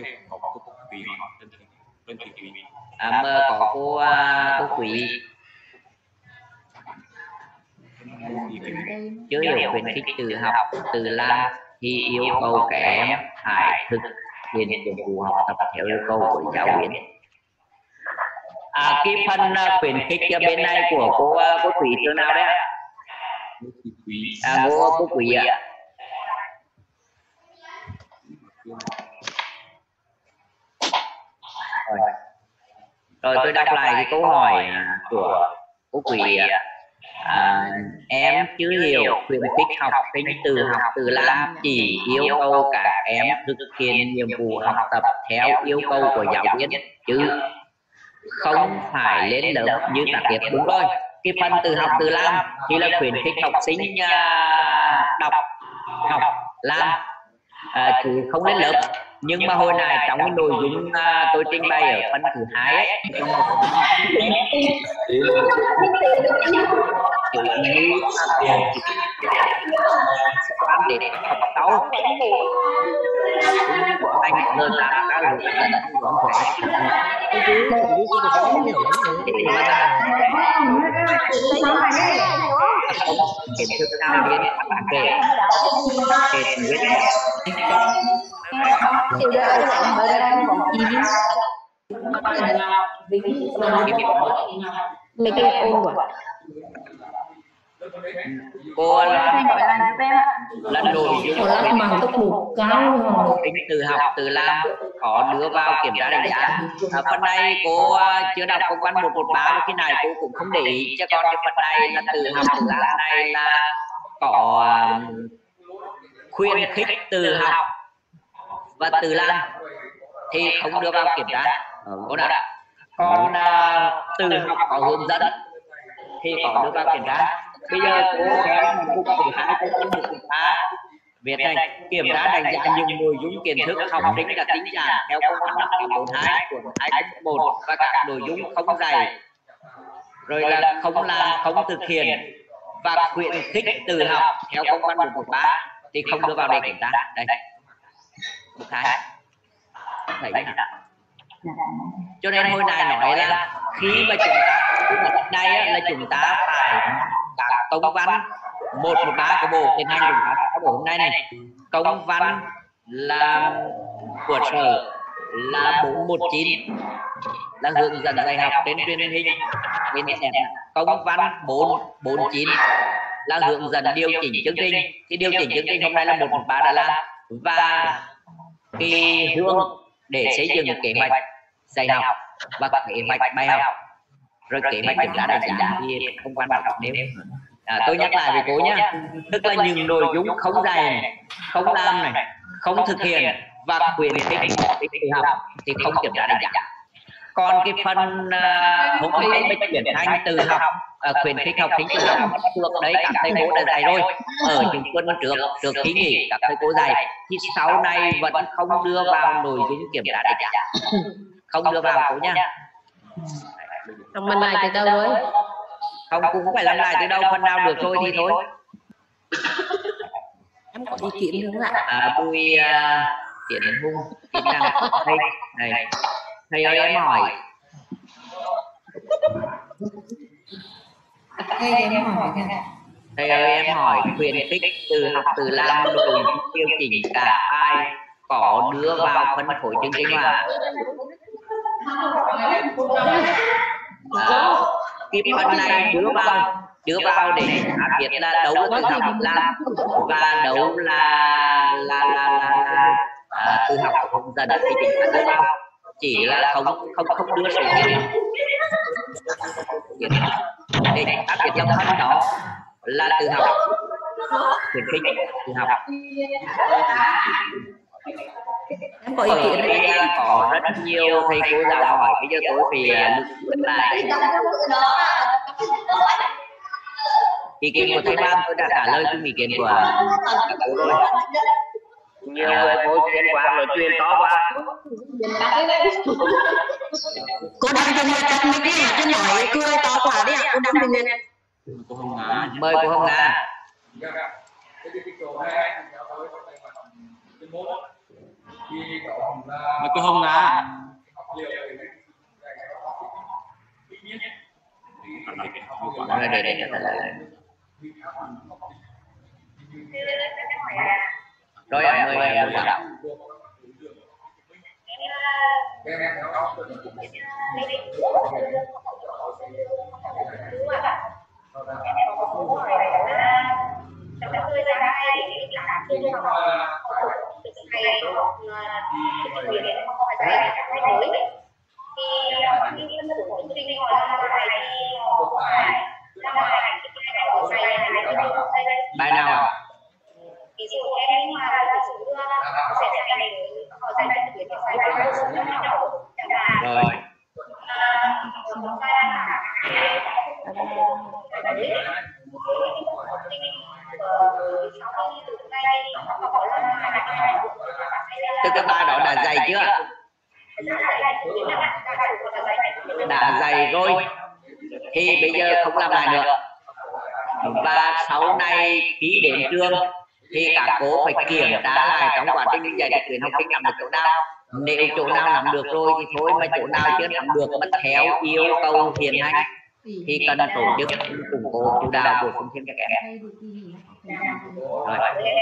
à, mời có cô cô Quý. Chưa hiểu khuyến khích tự học tự làm thì yêu cầu các em phải thực hiện nhiệm vụ học tập theo yêu cầu của giáo viên. À, cái phần khuyến khích bên này của cô cô Quý chỗ nào đấy ạ? À, cô cô Quý ạ. Rồi. Rồi tôi đọc lại cái câu hỏi của cô Quý ạ. À, em chưa hiểu khuyến khích học sinh tự học tự làm chỉ yêu cầu các em thực hiện nhiệm vụ học tập theo yêu cầu của giáo viên chứ không phải lên lớp như tác nghiệp. Đúng rồi, cái phần tự học tự làm thì là khuyến khích học sinh uh, đọc học làm uh, chứ không lên lớp. Nhưng mà hồi này trong cái nội dung uh, tôi trình bày ở phần thứ hai ấy, quan điểm học tấu của anh hơn là các hướng dẫn của kiến thức nào đến các bạn kể kể biết mấy cái ôn của cô là là nội dung bằng tốc độ cao tính tự học tự làm có đưa vào kiểm tra đánh giá. À, phần này cô uh, chưa đọc công văn một một ba, cái này cô cũng không để ý, cho con cái phần này là tự học tự làm này là có uh, khuyến khích tự học và tự làm thì không đưa vào kiểm tra. Cô đã con uh, tự học có hướng dẫn thì có đưa vào kiểm tra. Bây giờ cô em một thứ hai cô em một thứ ba việc này kiểm tra đánh giá những nội dung kiến thức học sinh là tính giản theo công văn năm bốn hai của hai không một và các nội dung không dạy rồi là không làm không thực hiện và khuyến khích tự học theo công văn một một ba thì không đưa vào để kiểm tra. Đây một hai thấy thế nào? Cho nên hồi này nói là khi mà chúng ta đây là chúng ta phải các công văn một một ba của bộ tiến hành chúng ta có bộ hôm nay này, công văn là của sở là bốn một chín là hướng dẫn dạy học trên truyền hình trên internet, công văn bốn bốn chín là hướng dẫn điều chỉnh chương trình. Cái điều chỉnh chương trình hôm nay là một một ba đã làm và cái hướng để xây dựng kế hoạch dạy học và kế hoạch bài học rồi kế hoạch kiểm tra đánh giá thì không quan trọng nếu à, tôi nhắc lại với cô nhé, tức là những nội dung không dạy này, không làm này, không thực hiện và khuyến khích tự học thì không kiểm tra đánh giá. Còn cái phần uh, hôm nay mới chuyển thành tự học uh, khuyến khích học sinh tự học được đấy các thầy cô đã dạy rồi ở những tuần trước trước khi nghỉ các thầy cô dạy thì sau này vẫn không đưa vào nội dung kiểm tra đánh giá, không đưa vào cô nhá. Không làm lại từ đâu rồi? Không, cũng không phải làm lại từ đâu, phần nào được thôi thì thôi. Em có ý kiến đúng không ạ? À, tôi uh, Tiến Hùng kỹ năng thầy này, thầy ơi em hỏi. Thầy em hỏi Thầy ơi em hỏi khuyến khích từ học từ làm nội dung điều chỉnh cả hai có đưa vào phân phối chương trình mà à, cái phần này đưa vào đưa vào để áp biết là đấu là tự học làm và đấu là là là, là, là à, tự học hướng dẫn thì chính là đưa vào, chỉ là không không không đưa sự kiện để áp biết trong phần đó là tự học, khuyến khích tự học. Em có ý kiến bây giờ có rất nhiều thầy cô giáo hỏi bây giờ tôi thì lúc lại ý kiến của thầy Nam tôi đã trả lời cái ý kiến của các cô rồi. Nhiều người cô chuyên qua rồi chuyên to quá. Cô đang dùng một cách mấy cái chứ nói cười to quá đi ạ. Cô đang dùng mời cô Hồng Nga. Mời cô Hồng Nga. Để để cho trả lời. Rồi à, mời em cô giáo. Bài nào ạ? Ví dụ em mà là chủ đưa sẽ dạy này họ dạy cái tuyến sai bài chẳng hạn rồi tức cái bài đó đã dạy chưa? Đã dạy rồi thì bây giờ không làm lại nữa, và sau này khi đến trường thì các cô phải kiểm tra lại trong quá trình dạy trực tuyến học sinh nắm được chỗ nào, nếu chỗ nào nắm được rồi thì thôi, mà chỗ nào chưa nắm được mà theo yêu cầu hiện hành thì cần tổ chức củng cố chủ đạo của phương các em. Rồi.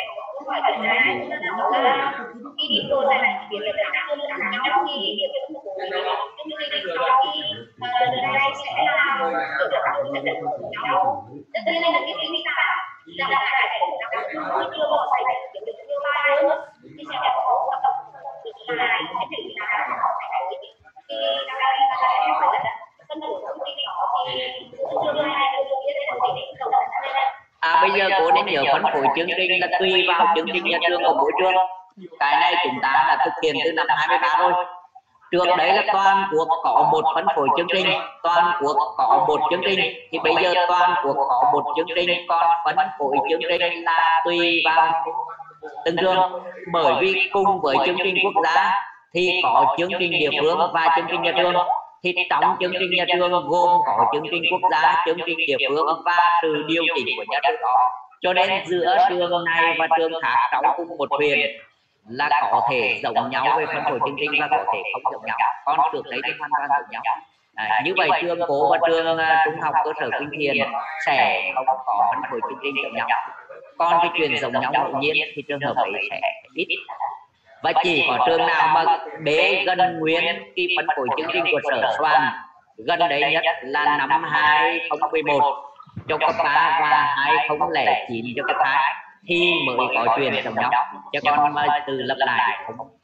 À, bây giờ cô nên nhớ phân phối chương trình là tùy vào chương trình nhà trường của mỗi trường. Cái này chúng ta đã thực hiện từ năm hai mươi ba rồi. Trước đấy là toàn quốc có một phân phối chương trình, toàn quốc có một chương trình, thì bây giờ toàn quốc có một chương trình, còn phân phối chương trình là tùy vào từng trường. Bởi vì cùng với chương trình quốc gia thì có chương trình địa phương và chương trình nhà trường. Thì trong chương trình nhà trường gồm có chương trình quốc gia, chương trình địa phương và sự điều chỉnh của nhà trường đó. Cho nên giữa trường này và trường khác trong cùng một huyện là có thể giống nhau về phân phối chương trình và có thể không giống nhau. Còn trước đấy thì hoàn toàn giống nhau. À, như vậy trường cố và trường trung học cơ sở Vinh Hiền sẽ không có phân phối chương trình giống nhau. Còn cái chuyện giống nhau ngẫu nhiên thì trường hợp ấy sẽ ít. Và chỉ có trường nào mà bế gần nguyên cái phân phối chương trình của sở Soạn gần đấy nhất là năm hai không một một cho cấp ba và hai không không chín cho cấp hai thì mới có chuyện giống nhau, chứ còn mà từ lập lại không không.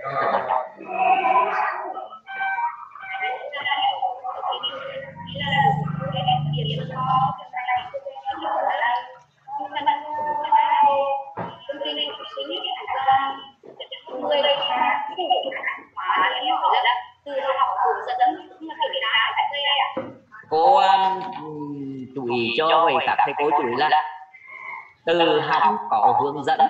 Cô um, chú ý cho về các thầy cô chú ý là từ học có hướng dẫn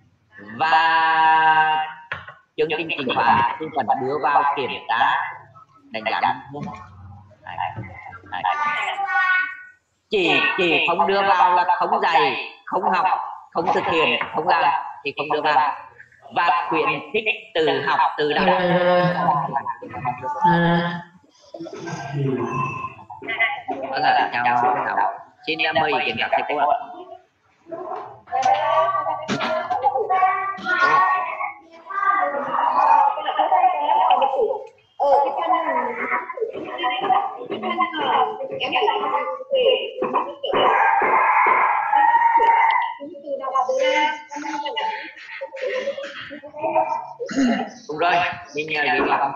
và chương trình trình phạt thì cần đưa vào kiểm tra đánh giá đúng không? Chỉ chỉ không đưa vào là không dạy, không học, không thực hiện, không làm thì không đưa vào, và khuyến khích từ học từ đọc. Vâng ạ, chào chào. Xin mời ý kiến các thầy cô ạ. Đúng rồi, nhưng nhờ gì không?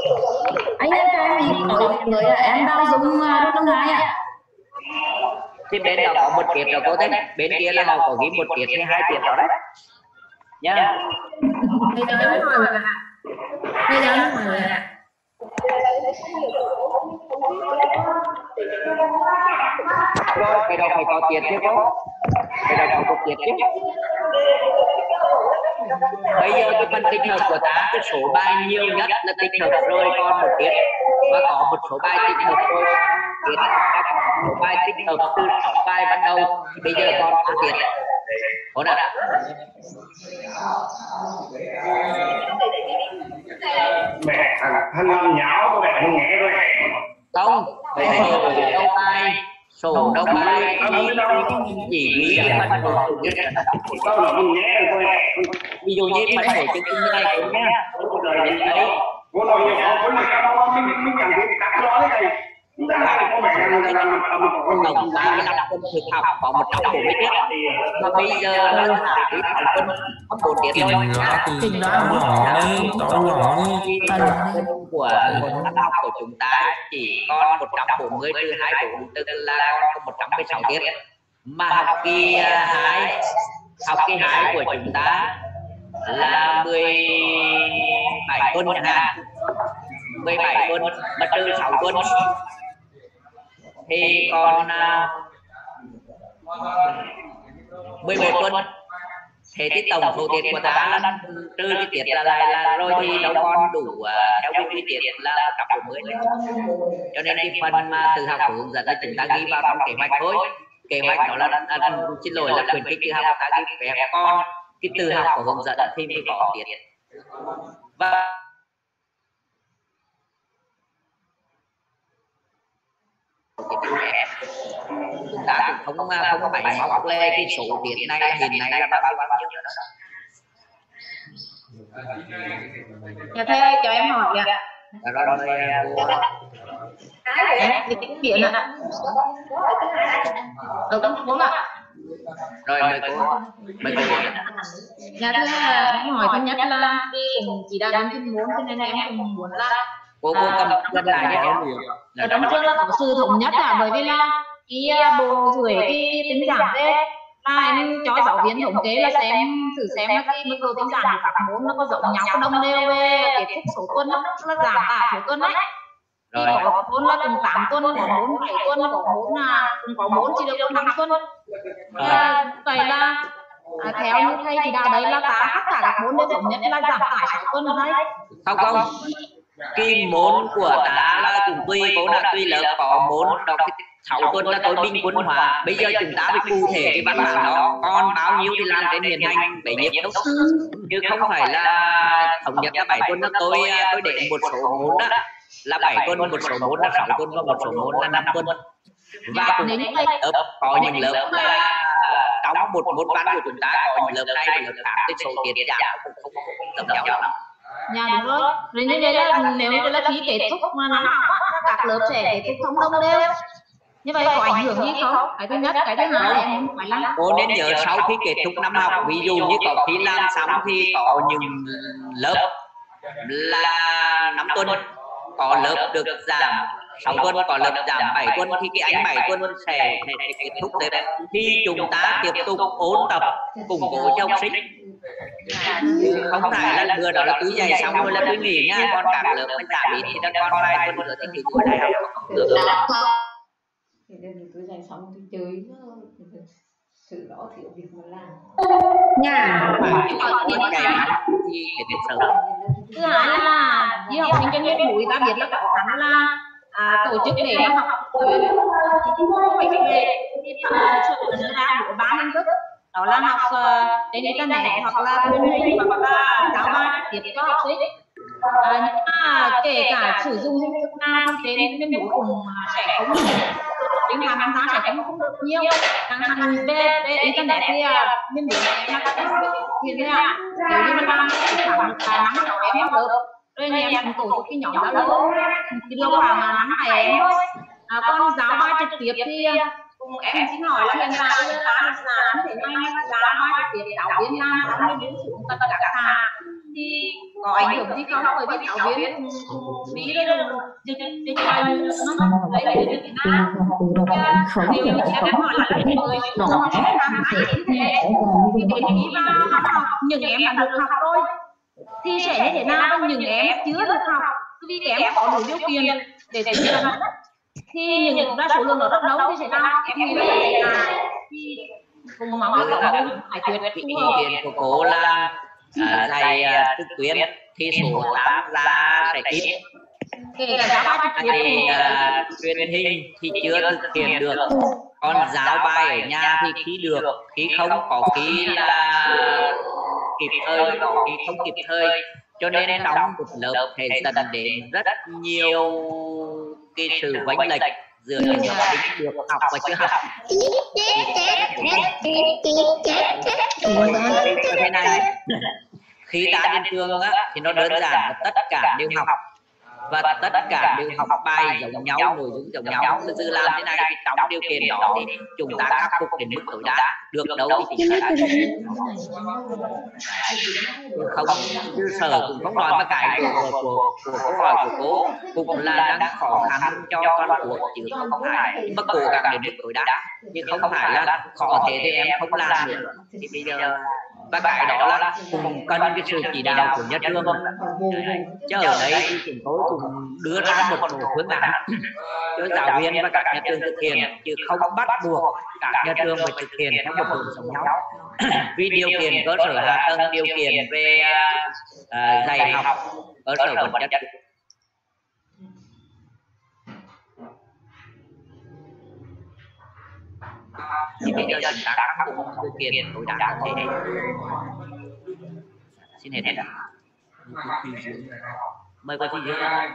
Anh ơi cho em hỏi người em đang dùng rất là ngại ạ. Thì bên đó có một tiết rồi cô thấy, bên kia là họ có ghi một tiết hay hai tiết đó đấy nhá. Bây giờ nó hỏi là bây giờ nó hỏi là rồi cái đó phải có tiết chứ cô, cái đó phải có tiết chứ. Bây giờ cái phần tích hợp của ta, cái số bài nhiều nhất là tích hợp rồi còn một tiết, và có một số bài tích hợp rồi tiết, số bài tích hợp từ sáu bài ban đầu thì bây giờ còn một tiết. Ổn ạ. Mẹ thằng thằng làm nhão mẹ thằng nhẹ rồi. Không, đây là nhiều đâu bài, sổ đâu bài, chỉ ghi là phần của Đâu là mình nhẹ rồi. ví dụ như phần của chương trình như này cũng nhé. Đấy. Vô rồi nhiều họ cũng là đâu mình mình nhận thấy đặt đó thế này. Chúng ta là có mẹ làm làm làm tổng ba mươi lăm quân thực học có một trăm bốn mươi tiết, mà bây giờ là cái học quân có một tiết thôi. Trình đó nhỏ đấy, tỏ nhỏ đấy. Của năm học của chúng ta chỉ còn một trăm bốn mươi trừ hai mươi bốn, tức là còn một trăm mười sáu tiết. Mà học kỳ hai, học kỳ hai của chúng ta là mười bảy tuần chẳng hạn, mười bảy tuần mà trừ sáu tuần thì còn mười một tuần. Thế thì tổng số tiết của ta là trừ cái tiết là lại là rồi thì đâu còn đủ uh, theo cái tiết là một trăm bốn mươi. Cho nên cái phần mà tự học của hướng dẫn là chúng ta ghi vào trong kế hoạch thôi. Kế hoạch đó là à, à, xin lỗi là khuyến khích tự học của ta ghi về con cái tự học của hướng dẫn thì mới có tiết. Và chúng ta cũng không không phải móc lên cái số tiền này hiện nay là bao bao nhiêu nữa đó. Dạ thầy cho em hỏi ạ. Rồi rồi em thì tiếng biển ạ. Ở con phố ạ. Rồi mời cô, mời cô. Dạ thưa em hỏi thứ nhất là đi cùng chỉ đạo đến chuyên môn cho nên em cũng muốn là cô cô cầm cầm lại nhé. Ở trong chương là có sự thống nhất là bởi vì là cái bộ gửi cái tính giảm đấy là em cho giáo viên thống kê là xem thử xem là cái mức độ tính giảm của các môn nó có giống nhau, có đồng đều về kết thúc số tuần nó là giảm cả số tuần đấy. Thì có môn là cùng tám tuần, có môn bảy tuần, có môn là có môn chỉ được năm tuần. Vậy là à, theo như thầy thì đã đấy là cả tất cả các môn đều thống nhất là giảm tải sáu tuần ở đây. Không không. Cái môn của ta là cũng tùy cố là tùy lớp, có môn đọc sáu tuần là tối bình quân hóa. Bây giờ chúng ta phải cụ thể cái văn bản đó còn bao nhiêu thì làm trên hiện hành để nhiệt đâu, chứ không phải là thống nhất là bảy tuần là tôi tôi để một số môn đó là bảy tuần, một số môn là sáu tuần và một số môn là năm tuần. Và cũng lớp có những lớp là trong một môn văn của chúng ta có những lớp này và lớp khác cái số tiền giảm cũng không giống nhau lắm. Dạ đúng rồi. Rồi như thế là nếu như là khi kết thúc mà năm học á, các lớp sẽ kết thúc không đồng đều. Như vậy có ảnh hưởng gì không? Cái thứ nhất, cái thứ hai là em phải lắng. Cô nên nhớ sau khi kết thúc năm học, ví dụ như có khi làm xong thì có những lớp là năm tuần, có lớp được giảm sáu tuần, có lớp giảm bảy tuần, thì cái anh bảy tuần sẽ, sẽ, sẽ kết thúc đấy. Thì chúng ta tiếp tục ôn tập củng cố cho học sinh. Không phải là vừa đó là túi dày xong rồi là túi nghỉ nha, con các lớp mới giảm ít thì nó còn vài tuần nữa thì nghỉ cuối đại học được rồi. Thì đừng túi dày xong thì chơi sự đó thiếu việc mà làm. Nhà thứ hai là đi học sinh cho nên buổi ta biết là khó khăn là à, tổ chức để học mình về sự ra của ba hình thức, đó là học uh, trên internet hoặc là truyền hình hoặc là giáo bài tiếp cho học sinh. À, nhưng mà kể cả sử dụng hình thức nào trên bên bố cùng sẽ không tiếng Hàn tham gia sẽ không không được nhiều. Chẳng hạn về về internet thì bên bố em là các như thế nào nếu như mà khoảng là năm sáu em học được rồi nhà em tổ chức cái nhóm đó luôn thì đâu khoảng là năm bảy em thôi. À, còn giáo bài trực tiếp thì cùng em xin hỏi là hiện tại bây giờ là làm thế này giáo bài trực tiếp giáo viên làm xong rồi đến xuống tất cả các xã thì có ảnh hưởng gì không, bởi vì giáo viên Mỹ đây là dịch dịch bài nó lấy để Việt Nam nếu như chị em hỏi là người nó sẽ làm hay thế thì đến khi mà học những em đã được học rồi thì sẽ như thế nào, những em chưa được học vì em có đủ điều kiện để thực hiện thì những ra số lượng nó rất đông thì sẽ nào em nghĩ là thì cùng mong là có giải quyết ý kiến của cô là à, dạy à, trực tuyến thì số tám ra sẽ ít thì à, truyền hình thì chưa thực hiện được, còn giáo bài ở nhà thì khi được, khi không có khi là kịp thời, có khi không kịp thời, cho nên trong một lớp thể dẫn đến rất nhiều cái sự vánh lệch giữa những học sinh được học và chưa học. Thế này, khi ta đến trường á, thì nó đơn giản là tất cả đều học và tất cả đều học bài giống nhau, nội dung giống nhau. Từ từ làm thế này thì trong điều kiện đó thì chúng ta khắc phục đến mức tối đa được đâu thì chỉ là không chứ sở cũng không nói mà cái của của của câu hỏi của cô cũng là đang khó khăn cho toàn quốc chứ không phải mà cố gắng đến mức tối đa, nhưng không phải là khó thế thì em không làm được. Thì bây giờ và cái đó là cùng cần cái sự chỉ đạo của nhà trường, chứ ở đây thì chúng tôi cũng đưa ra một số phương án cho giáo viên và các nhà trường thực hiện, chứ không bắt buộc các nhà trường phải thực hiện theo một hướng giống nhau. Vì điều kiện cơ sở hạ tầng, điều kiện về uh, dạy học, cơ sở vật chất thì bây giờ chúng ta khắc phục điều kiện tối đa có thể. Xin hết ạ. Mời cô Thị Dương.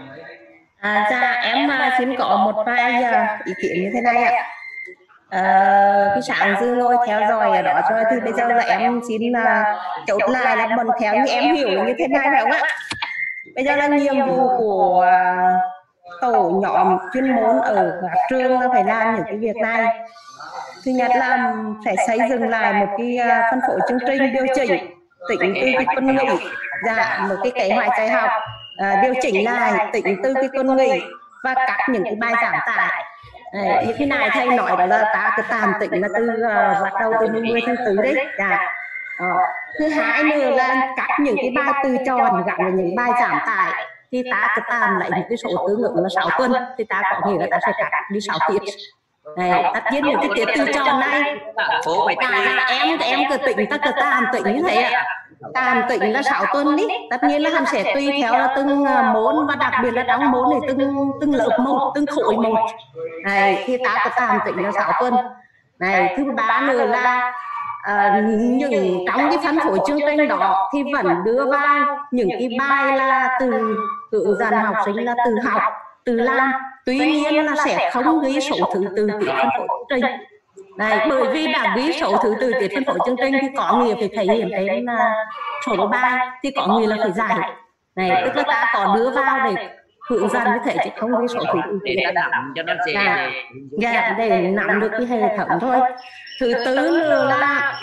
À, dạ em uh, xin có một vài uh, ý kiến như thế này ạ. À, cái sáng dư ngồi theo dõi ở đó rồi thì bây giờ là em xin uh, chốt lại là mình theo như em hiểu như thế này phải không ạ? Bây giờ là nhiệm vụ của uh, tổ nhóm chuyên môn ở các trường là phải làm những cái việc này. Thứ nhất là phải xây dựng lại một cái uh, phân phối chương trình điều chỉnh tính từ cái tuần nghỉ, dạ một cái kế hoạch dạy học uh, điều chỉnh lại tính từ cái tuần nghỉ và cắt những cái bài giảm tải. Đấy, những cái này thầy nói đó là ta cứ tạm tính là từ uh, bắt đầu từ mười tháng tư đấy. Dạ. Ờ. Thứ hai nữa là cắt những cái bài từ tròn gắn với những bài giảm tải thì ta cứ tạm lại những cái số tương ứng là sáu tuần thì ta có nghĩa là ta sẽ cắt đi sáu tiết. Này, tất nhiên những cái tiết từ tròn này cả là em em cứ tính ta cứ tạm tính như thế ạ. Tạm tính là sáu tuần đi, tất nhiên là hắn sẽ tùy theo là từng môn và đặc biệt là trong môn thì từng từng lớp một, từng khối một. Này thì ta có tạm tính là sáu tuần. Này thứ ba nữa là uh, những trong cái phân phối chương trình đó thì vẫn đưa vào những cái bài là từ hướng dẫn học sinh là từ học, từ làm. Tuy nhiên là sẽ không ghi số thứ tự tiết phân phối chương trình. Này, bởi vì đã ghi số thứ tự tiết phân phối chương trình thì có nghĩa phải thể hiện đến uh, số bài thì có nghĩa là phải giải. Này, tức là ta có đưa vào để hướng dẫn như thế chứ không ghi số thứ tự tiết. Dạ, dạ, để nắm được cái hệ thống thôi. Thứ tư nữa là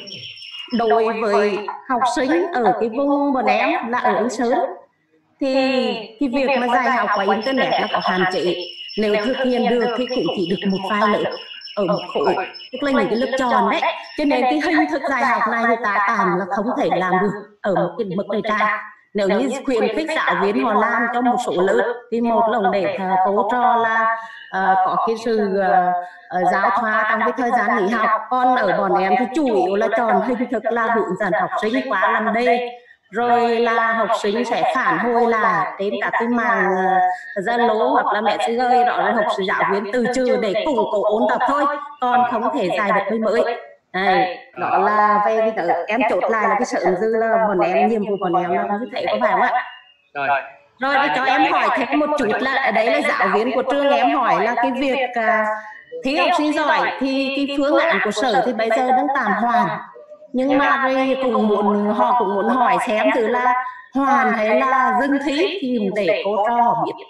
đối với học sinh ở cái vùng bọn em là ở Anh Sơn thì cái việc mà dạy học qua internet là có hạn chế. Nếu thực hiện được thì cũng chỉ được một vài lớp ở một khối, tức là những cái lớp tròn đấy. Cho nên cái hình thức dạy học này thì ta tạm là không thể làm được ở một cái bậc đại trà. Nếu như khuyến khích giáo viên họ làm cho một số lớp thì một là để tố cho là uh, có cái sự uh, uh, giáo thoa trong cái thời gian nghỉ học. Còn ở bọn em thì chủ yếu là chọn hình thức là hướng dẫn học sinh qua làm đề, rồi là học sinh sẽ phản hồi lại đến cả cái mạng Zalo uh, hoặc là mẹ sẽ gửi đó là học sinh giáo viên từ trừ để củng cố ôn tập thôi, còn không thể dạy được cái mới. Đây, đó là về cái tự em chốt lại là cái sự dư là bọn em nhiệm vụ bọn em là như thế có phải không ạ? Rồi. Rồi để cho em hỏi thêm một chút là ở đấy là giáo viên của trường em hỏi là cái việc uh, thi học sinh giỏi thì cái phương án của sở thì bây giờ đang tạm hoàn, nhưng mà rồi cũng muốn họ cũng muốn hỏi xem thử là hoàn hay là dừng thi thì để cô cho họ biết.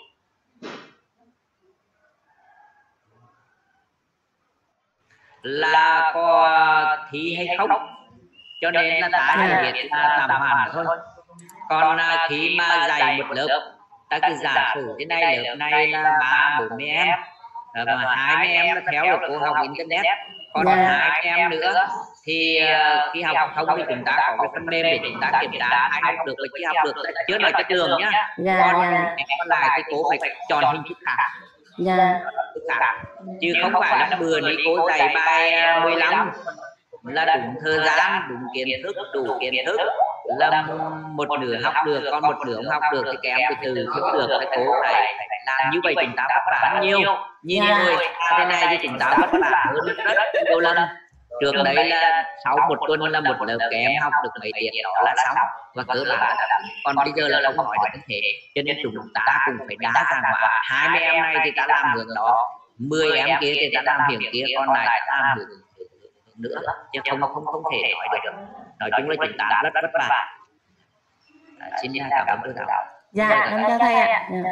Là có thi hay không, cho nên là ta chỉ biết là tạm hoàn thôi. Còn à, khi mà dạy một lớp, ta cứ giả sử thế này, lớp này là ba bốn mươi em, và hai mươi em là theo được cô học internet, còn hai mươi em nữa thì uh, khi học không thì chúng ta có cái phần mềm để chúng ta kiểm tra ai học được và chưa học được, chưa nói chất lượng nhá. Dạ, Còn dạ. còn lại thì cô phải chọn hình thức khác. Dạ. Chứ không phải là bữa nay cô dạy bài mười lăm là đúng thời gian, đúng kiến thức, đủ kiến thức, là một nửa học được, còn một nửa không học được thì kém từ từ không được, thì cô phải làm như vậy. Chúng ta vất vả nhiều, nhìn người thế này thì chúng ta vất vả hơn rất nhiều lần. Trước đấy là sau một tuần là một lớp các em học được mấy tiết đó là xong và cơ bản, còn bây giờ là không hỏi được như thế, cho nên chúng ta cũng phải đa dạng hóa. Hai mươi em này thì ta làm hướng đó, mười em kia thì ta làm hướng kia, còn lại ta làm hướng nữa, chứ không không không thể nói được. Nói chung là chúng ta rất vất vả. À, xin cảm ơn cô giáo. Dạ, em chào thầy ạ. Dạ.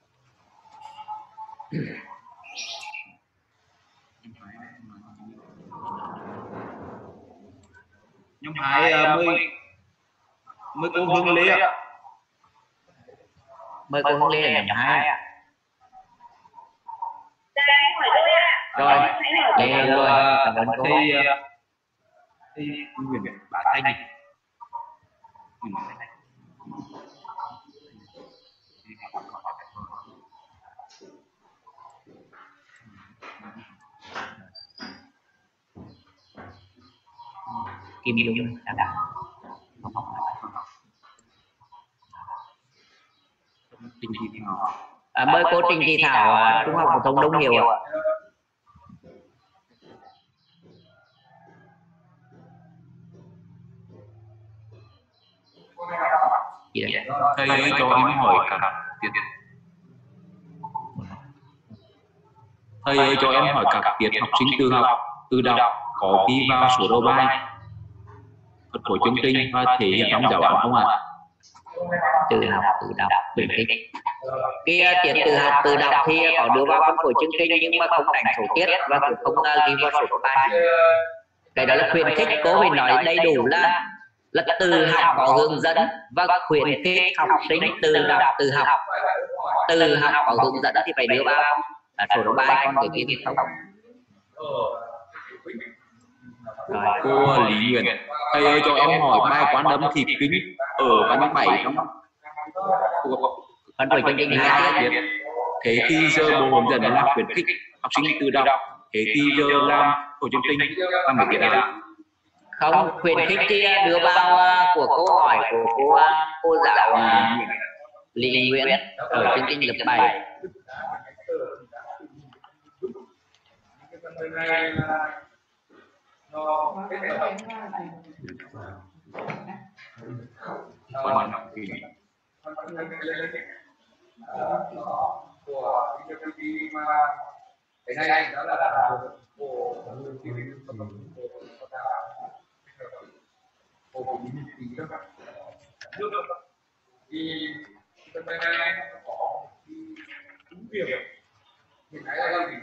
Nhóm hai mươi mới cô Hương Lê ạ. Mời cô Hương Lê là nhóm hai ạ. Rồi, Lê rồi, cảm ơn cô. Thì thì Nguyễn Bá Thanh. Kim Dung đã à, mời cô Trình Thị Thảo, Trung học phổ thông Đông Hiệu ạ. Thầy ơi cho em hỏi các tiết. Thầy ơi cho em hỏi các tiết học sinh tự học, tự đọc có ghi vào số đầu bài, phân phối chương trình và thể hiện trong giáo án không ạ? Tự học tự đọc khuyến khích. Cái tiết tự học tự đọc thì có đưa vào phân phối chương trình nhưng mà không đánh số tiết và cũng không ghi vào số đầu bài. Cái đó là khuyến khích. Cô phải nói đầy đủ là là tự học có hướng dẫn và khuyến khích học sinh tự đọc tự học. Tự học có hướng dẫn thì phải đưa vào là số đầu bài, còn cái kia thì không. Rồi. Cô Lý Nguyễn, thầy ơi cho em hỏi bài quán âm thị kính ở văn bảy trong văn bảy chương trình hai tiết. Thế thì giờ bộ hướng dẫn là khuyến khích học sinh tự đọc, thế thì giờ làm của chương trình là mấy tiết đấy? Không, khuyến khích thì đưa vào của câu hỏi của cô cô giáo Lý Nguyễn ở chương trình lớp bảy. Còn thì của mà cái này đó là của của thì cái này có đúng việc hiện tại là gì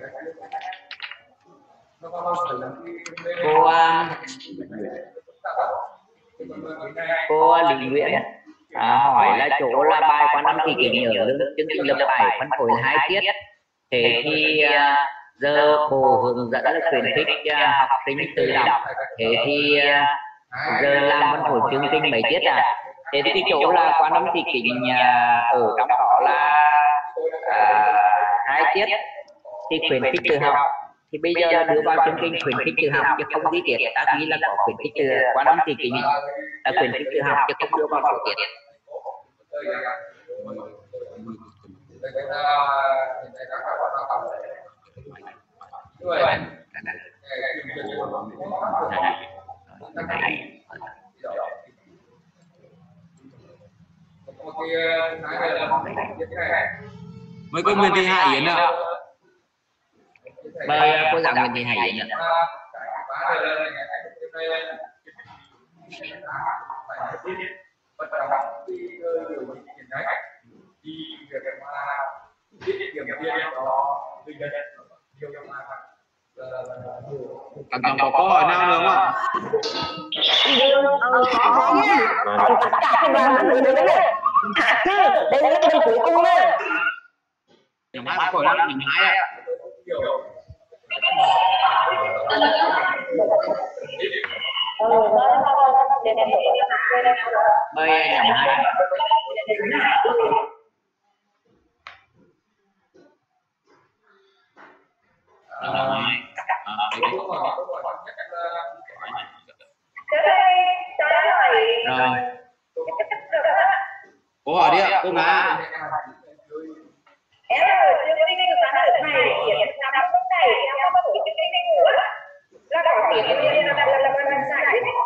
nó có sự là cô cô Lý Nguyễn à, hỏi là chỗ là bài quán âm thị kính ở chương trình lớp bảy phân phối là hai tiết. Thế thì uh, giờ bộ hướng dẫn là khuyến khích uh, học sinh tự đọc. Thế thì uh, giờ làm phân phối chương trình mấy tiết à? Thế thì chỗ là quán âm thị kính uh, ở trong đó là uh, hai tiết thì khuyến khích tự học. Thì bây giờ là đưa vào chương trình khuyến khích tự học chứ không ghi tiết. Ta nghĩ là có khuyến khích tự quán âm thị kính là khuyến khích tự học chứ không đưa vào số tiết. mấy cô Nguyễn Thị Hải Yến ạ. Mời cô giáo Nguyễn Thị Hải Yến ạ. Bất động khi điều chỉnh hiện nay thì việc mà tiết kiệm tiền đó bây giờ điều mà là nhiều Bạn còn có câu hỏi nào nữa không ạ? Có nhá. Còn tất cả các đoàn người nữa đấy. Hạ chứ, đây là cái cuối cùng đấy. Nhóm hai câu hỏi là nhóm hai ạ. Mời nhóm hai. Rồi. Câu hỏi đi ạ, cô Nga. Em ở chương trình dự toán ở này hiện năm lúc này em có tổ chức chương trình ngủ á là có tiền là là là là là giải đấy.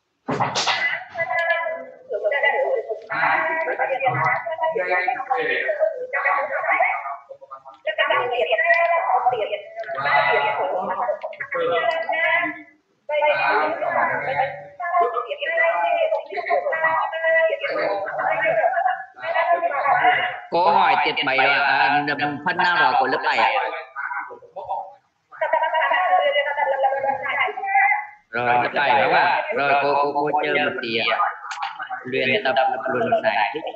Câu hỏi tiết bảy rồi, à, phần nào đó của lớp bảy ạ? Rồi lớp bảy đúng không ạ? Rồi cô cô cô chơi một tí ạ. Luyện tập lập luận giải thích.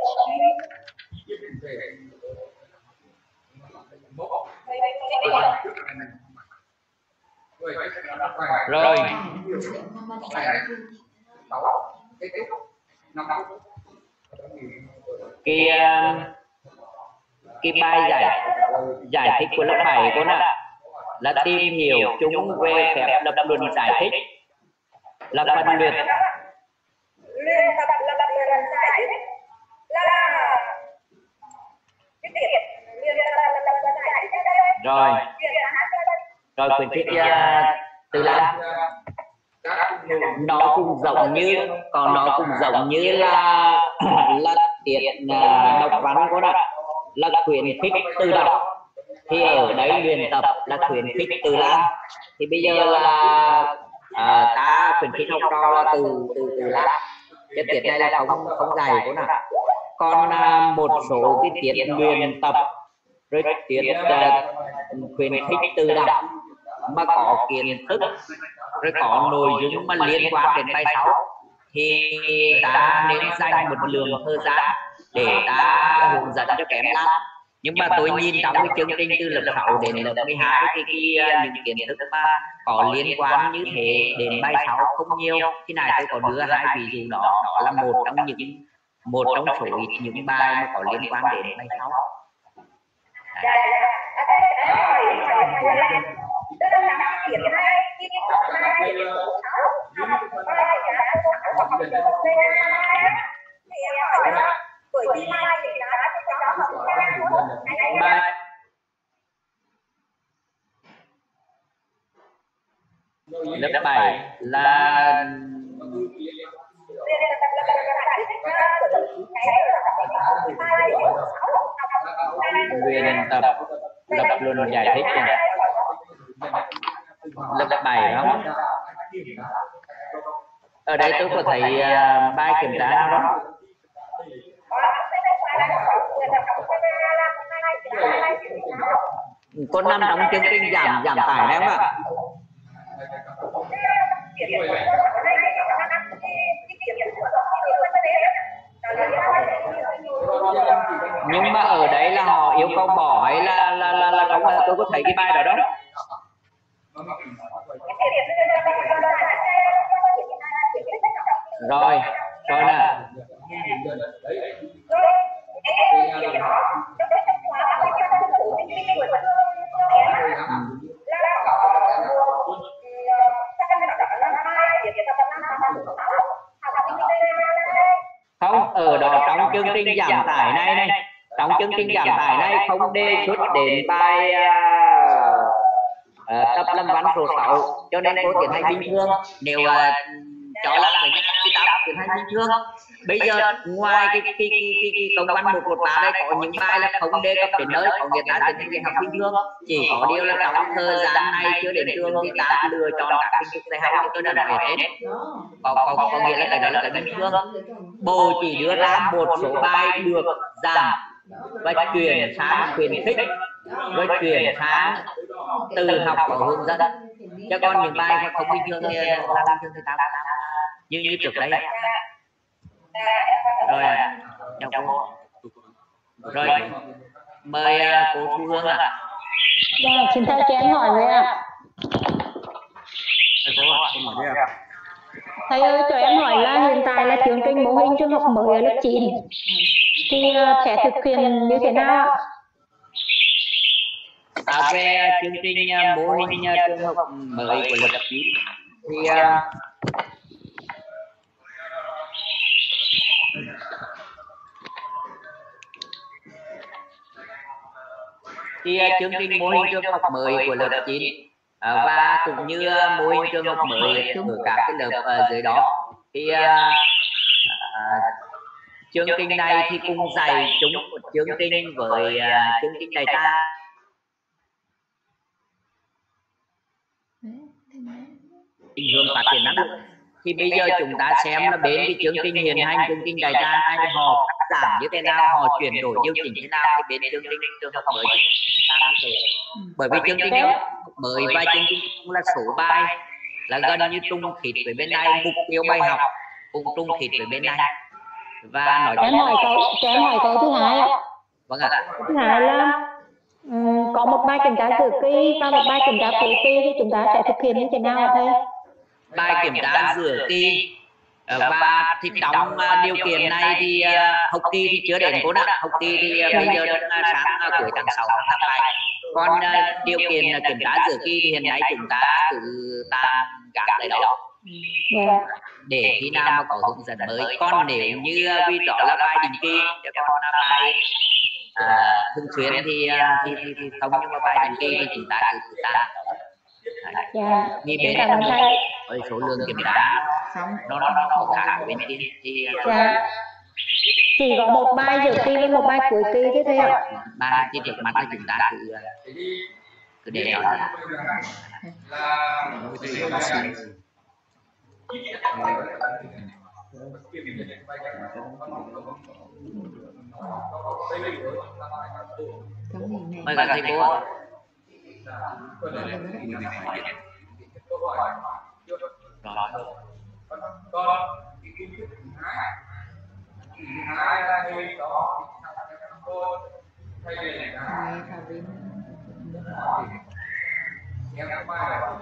Rồi cái cái bài giải giải thích của lớp bảy cô nè là tìm hiểu chúng về phép lập luận giải thích, là phần luyện Luyện tập lập luận giải thích là cái việc luyện tập lập luận giải thích đây. Rồi rồi khuyến khích uh, Từ Lan. Nó cũng giống như còn nó cũng giống như là là tiết uh, đọc văn của nó là khuyến khích tự đọc, thì ở đấy luyện tập là khuyến khích Từ Lan. Thì bây giờ là uh, ta khuyến khích học trò là từ từ Từ Lan. Cái tiết này là không không dạy của nó. Còn uh, một số cái tiết luyện tập rồi tiết uh, khuyến khích tự đọc mà có kiến thức rồi có nội dung mà liên quan đến bài sáu thì ta nên dành một lượng thời gian để ta hướng dẫn cho các em làm. Nhưng mà tôi nhìn trong cái chương trình từ lớp sáu đến lớp mười hai thì cái những kiến thức mà có liên quan như thế đến bài sáu không nhiều. Khi này tôi có đưa hai ví dụ đó, đó là một trong những một trong số ít những bài mà có liên quan đến bài sáu. Lớp bảy là luyện tập lập luận giải thích này. Lớp bảy không? Ở đây tôi có thấy uh, bài kiểm tra nào đó. Có nằm trong chương trình giảm giảm tải đấy không ạ? Nhưng mà ở đấy là họ yêu cầu bỏ hay là là là, là không? Tôi có thấy cái bài đó đó. Rồi, rồi nè. Không, ở đó trong chương trình giảm tải này này, trong chương trình giảm tải này không đề xuất đến bài uh, uh, tập lâm văn số sáu, cho nên cô tiến hành bình thường. Nếu uh, cho là người nhất thì ta tiến hành bình thường. Bây giờ ngoài cái cái cái cái, cái công văn một một ba đây có những bài là không đề cập đến nơi, có người ta tiến hành học bình thường. Chỉ có điều là trong thời gian này chưa đến trường thì ta lựa chọn các hình thức dạy học tôi đã nói hết. Có, có, có nghĩa là cái đó là cái bình thường. Bộ chỉ đưa ra một số bài được giảm và chuyển sang khuyến khích, với chuyển sang từ học và hướng dẫn. Chứ còn những bài mà không bình thường thì làm bình thường thì tao làm như như trước đấy. Rồi chào cô. Rồi mời cô Thu Hương ạ. Dạ, xin thầy cho em hỏi với ạ. Thầy ơi, cho em hỏi là hiện tại là chương trình mô hình trường học mới ở lớp chín thì sẽ thực hiện như thế nào ạ? À, về chương trình mô hình trường học mới của lớp chín thì thì chương trình mô hình trường học mới của lớp chín à, và cũng như mô hình trường học mới ở các cái lớp ở dưới đó thì à, à, chương trình này thì cùng dạy chúng một chương trình với à, chương trình đại ta định hướng phát triển năng lực. Thì bây giờ chúng ta xem là bên cái chương trình hiện hành, chương trình đại ta này họ cắt giảm như thế nào, họ chuyển đổi điều chỉnh thế nào thì bên chương trình trường học mới bởi vì chương trình mới và chương trình cũng là số bài là gần như trung khít với bên này, mục tiêu bài học cũng trung khít với bên này. Và nói em hỏi câu em hỏi câu thứ hai ạ. Vâng ạ. Thứ hai là um, có một bài kiểm tra dự kỳ và một bài kiểm tra cuối kỳ thì chúng ta sẽ thực hiện như thế nào ạ thầy? Bài kiểm tra giữa kỳ và thì trong điều kiện này thì học kỳ thì chưa đến cô ạ. Học kỳ thì bây giờ đang sáng cuối tháng sáu tháng bảy. Còn điều kiện kiểm tra giữa kỳ thì hiện nay chúng ta cứ tạm gác lại đó. Yeah. Để khi nào mà có hướng dẫn mới. Còn nếu như vì đó là bài định kỳ, còn là bài à, thường xuyên thì, thì, thì, thì không, nhưng mà bài định kỳ thì chúng ta cứ tạm đó. Dạ. Vì bên với số lượng kiểm tra nó nó nó có khác bên kia thì dạ. Chỉ có một bài dự kỳ với một bài cuối kỳ thế thôi ạ. Bài thì trước mắt là chúng ta cứ cứ để đó. Mời các thầy cô ạ. hai là người đó cô thầy này em có bài là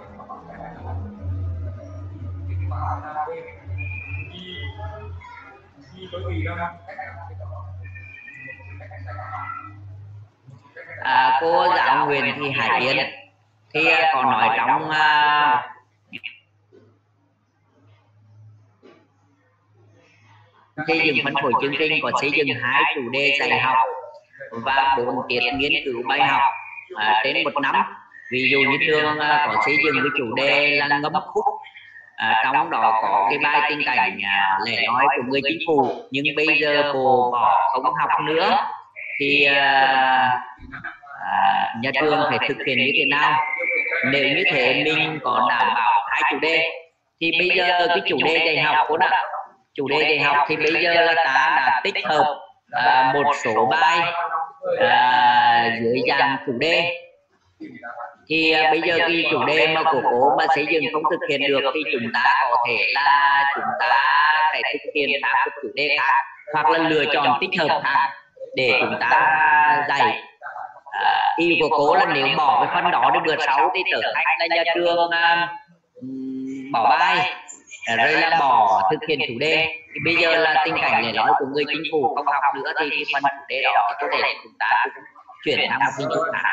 à, cô giáo Nguyễn Thị Hải Yến thì còn nói trong uh, xây dựng phân phối chương trình có xây dựng hai chủ đề dạy học và bốn tiết nghiên cứu bài học à, trên một năm. Ví dụ như trường à, có xây dựng cái chủ đề là ngâm khúc, à, trong đó có cái bài tình cảnh à, lẻ nói của người chính phủ, nhưng bây giờ bộ bỏ không học nữa thì à, à, nhà trường phải thực hiện như thế nào. Nếu như thế mình có đảm bảo hai chủ đề thì bây giờ cái chủ đề dạy học của nó chủ đề dạy học thì bây giờ là ta đã tích hợp à, một số bài à, dưới dạng chủ đề. Thì à, bây giờ cái chủ đề mà của cô mà xây dựng không thực hiện được thì chúng ta có thể là chúng ta phải thực hiện các chủ đề khác hoặc là lựa chọn tích hợp khác để chúng ta dạy. À, ý của cô là nếu bỏ cái phần đó đến bữa sau thì trở thành là nhà trường à, bỏ bài rồi là bỏ thực hiện chủ đề. Thì bây giờ là tình cảnh để nói của người chính phủ không học nữa thì cái phần chủ đề đó có thể chúng ta cũng chuyển sang một hình thức khác.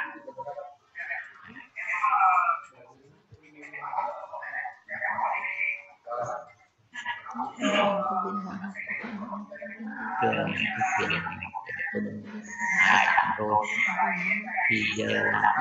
Trường thực hiện hai tháng rồi thì giờ là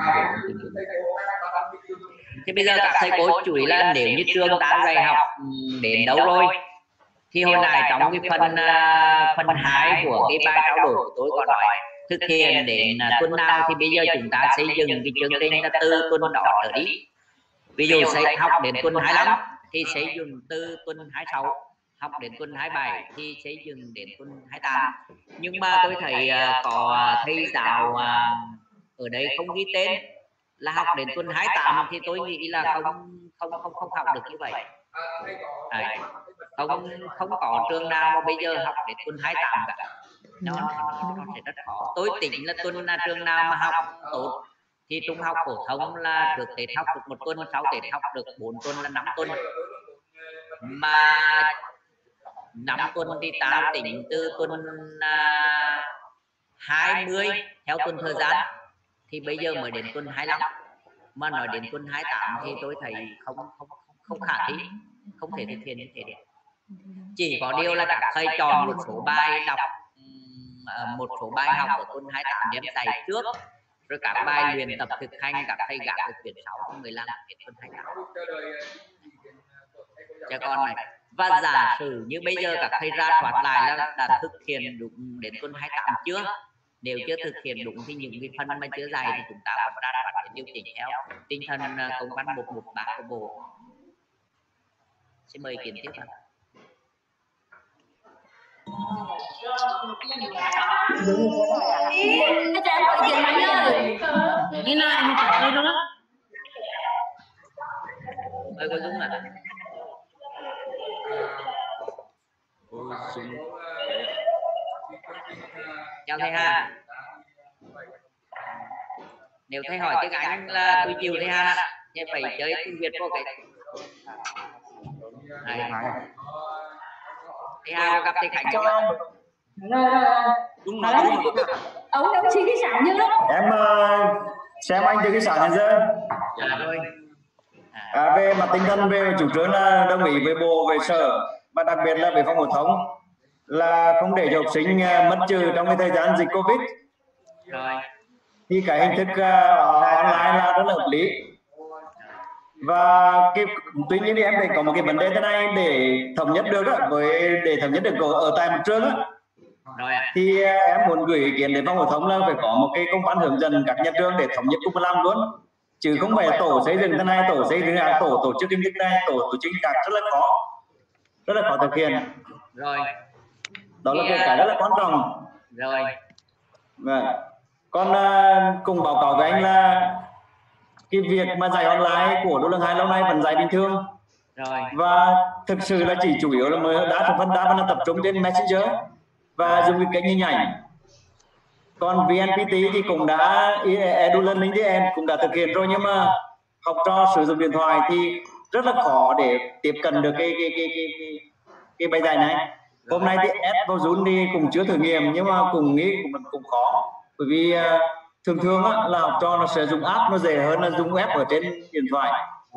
thì bây giờ các thầy cô chú ý là nếu như trường ta dạy học đến đâu rồi thì hồi này trong cái phần uh, phần hai của cái bài trao đổi của tôi có nói thực hiện đến uh, tuần nào thì bây giờ chúng ta xây dựng cái chương trình là từ tuần đó trở đi. Ví dụ sẽ học đến tuần hai mươi lăm thì xây dựng từ tuần hai mươi sáu, học đến tuần hai mươi bảy thì xây dựng đến tuần hai mươi tám. Nhưng mà tôi thấy uh, có thầy giáo uh, ở đây không ghi tên là học đến tuần hai tám thì tôi nghĩ là không không không không học được như vậy. Đấy. không không có trường nào mà bây giờ học đến tuần hai tám cả, nó, nó, nó sẽ rất khó. Tôi tính là tuần là trường nào mà học tốt thì trung học phổ thông là được Tết học được một tuần, sau Tết học được bốn tuần là năm tuần, mà năm tuần thì ta tính từ tuần uh, hai mươi theo tuần thời gian thì bây giờ mới đến tuần hai mươi lăm, mà nói đến tuần hai mươi tám thì tôi thấy không không không khả thi, không thể thực hiện như thế được. Chỉ có điều là các thầy chọn một số bài đọc, một số bài học ở tuần hai mươi tám đem dạy trước, rồi các bài luyện tập thực hành các thầy gác ở tuyển sáu trong mười lăm đến tuần hai mươi tám cho con này. Và giả sử như bây giờ các thầy ra soát lại là đã thực hiện đúng đến tuần hai mươi tám chưa, nếu chưa thực hiện đúng thì những cái phần mà chưa dạy thì chúng ta còn ra soát để điều chỉnh theo tinh thần công văn một một ba của bộ. Xin mời kiến tiếp ạ. Cái trang tự kiện máy ơi, như nào em phải đây đó. Mời cô Dung ạ. Chào thầy Hà. Nếu thầy hỏi tiếng Anh là tôi chịu thầy Hà, nhưng phải chơi tiếng Việt vô cái. Thầy Hà gặp thầy Khánh không? Rồi rồi. Đúng rồi, đúng rồi. Ông đồng chí cái sản như đó. Em uh, xem anh từ cái sản này giờ. Dạ rồi. À, về mặt tinh thần, về chủ trương là đồng ý với bộ, về sở và đặc biệt là về phòng phổ thông là không để cho học sinh uh, mất trừ trong cái thời gian dịch Covid. Rồi. Thì cái hình thức uh, online là rất là hợp lý. Và cái, tuy nhiên thì em thấy có một cái vấn đề thế này để thống nhất được đó, với để thống nhất được ở tại một trường đó. Rồi. Thì em muốn gửi ý kiến đến phòng phổ thông là phải có một cái công văn hướng dẫn các nhà trường để thống nhất cùng làm luôn, chứ không phải tổ xây dựng thế này, tổ xây dựng là tổ tổ chức kinh tế này, tổ tổ chức các rất là khó, rất là khó thực hiện. Rồi. Đó là cái cái rất là quan trọng. Rồi. Vâng. Còn uh, cùng báo cáo với anh là cái việc mà dạy online của Đô Lương Hai lâu nay vẫn dạy bình thường. Rồi. Và thực sự là chỉ chủ yếu là mới đa phần đa phần là tập trung trên Messenger và dùng cái kênh hình ảnh. Còn vê en pê tê thì cũng đã EduLearning thì em cũng đã thực hiện rồi, nhưng mà học trò sử dụng điện thoại thì rất là khó để tiếp cận được cái cái cái cái cái, cái bài dạy này. Hôm nay thì ép vào Zoom thì cũng chưa thử nghiệm, nhưng mà cũng nghĩ cũng cũng khó, bởi vì uh, thường thường á, là học trò nó sẽ dùng app nó dễ hơn là dùng web ở trên điện thoại.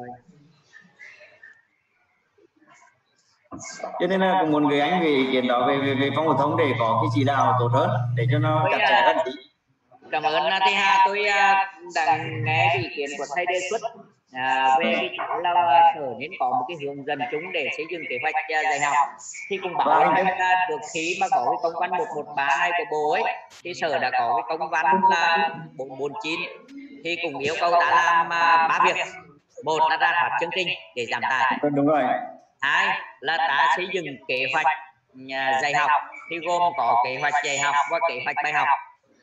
Cho nên là cũng muốn gửi anh về ý kiến đó về về, về phòng phổ thông để có cái chỉ đạo tốt hơn để cho nó chặt chẽ hơn tí. Cảm ơn thầy Hà. Tôi đã nghe ý kiến của thầy đề xuất à, về cái chỗ là sở nên có một cái hướng dẫn chung để xây dựng kế hoạch dạy học. Thì cũng bảo anh là được khi mà có cái công văn một một ba này của bộ ấy thì sở đã có cái công văn là bốn bốn chín thì cũng yêu cầu ta làm ba việc. Một là ra soát chương trình để giảm tải. Đúng rồi. Hai là ta xây dựng kế hoạch dạy học thì gồm có kế hoạch dạy học và kế hoạch bài học.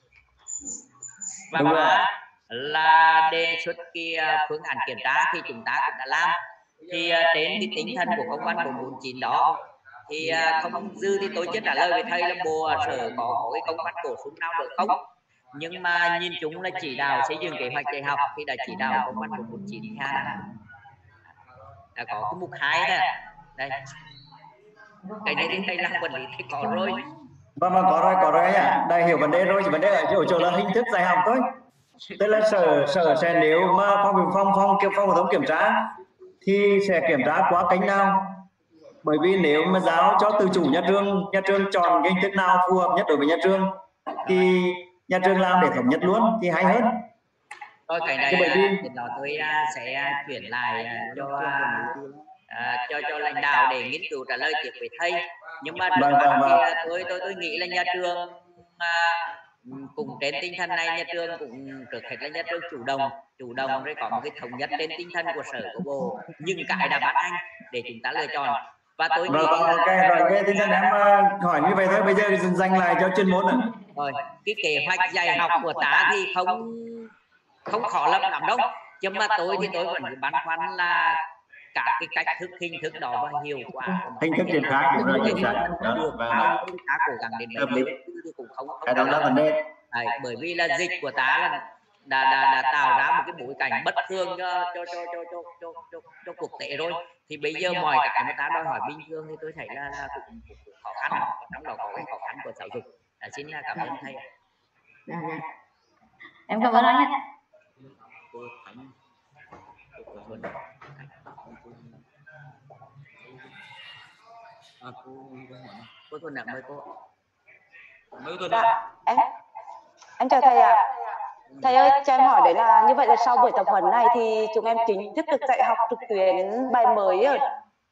Và ba là đề xuất cái phương án kiểm tra thì chúng ta cũng đã làm. Thì trên cái tinh thần của công văn bốn bốn chín đó thì không dư thì tôi chưa trả lời với thầy là bộ sở có cái công văn bổ sung nào được không, nhưng mà nhìn chúng là chỉ đạo xây dựng kế hoạch dạy học thì đã chỉ đạo công văn bốn bốn chín ha, đã có cái mục hai đó đây, cái này thì thầy làm quản lý thì có rồi. Vâng, vâng, có rồi, có rồi ạ. Đây hiểu vấn đề rồi, chỉ vấn đề ở chỗ, chỗ là hình thức dạy học thôi. Tức là sở sở sẽ nếu mà phòng phòng phòng kiểm phòng phổ thông kiểm tra thì sẽ kiểm tra qua kênh nào, bởi vì nếu mà giáo cho từ chủ nhà trường, nhà trường chọn cái hình thức nào phù hợp nhất đối với nhà trường thì nhà trường làm để thống nhất luôn thì hay hơn. Thôi cái này bởi vì thì đó tôi sẽ chuyển lại cho à, cho cho lãnh đạo để nghiên cứu trả lời tiếp với thầy, nhưng mà vâng, vâng, vâng. tôi tôi tôi nghĩ là nhà trường à, cùng trên tinh thần này nhà trường cũng trước hết là nhà trường chủ động chủ động rồi có một cái thống nhất trên tinh thần của sở của bộ nhưng cái đã bắt anh để chúng ta lựa chọn. Và tôi vâng, vâng, ok rồi, cái tinh thần em hỏi như vậy thôi, bây giờ dành lại cho chuyên môn nữa. Rồi cái kế hoạch dạy học của ta thì không không khó lắm lắm đâu, nhưng mà tôi thì tôi vẫn băn khoăn là cả cái cách thức hình thức đó và hiệu quả hình thức triển khai đúng rồi chính xác đó và chúng ta cố gắng đến hợp lý cũng không không cái đó là vấn đề. Đấy, bởi vì là dịch của ta là đã, đã, đã tạo ra một cái bối cảnh bất thường cho cho cho cho cho cho, cho, cho quốc tế rồi, thì bây giờ mọi cái mà ta đòi hỏi bình thường thì tôi thấy là, là cũng, cũng, cũng khó khăn, trong đó có cái khó khăn của giáo dục. À, xin cảm ơn thầy. Dạ, dạ. Em cảm ơn anh ạ. À, cô cô Thuần ạ, mời cô. Mời cô. Dạ, em em chào thầy ạ. À. Thầy ơi, cho em hỏi đấy là như vậy là sau buổi tập huấn này thì chúng em chính thức được dạy học trực tuyến bài mới rồi.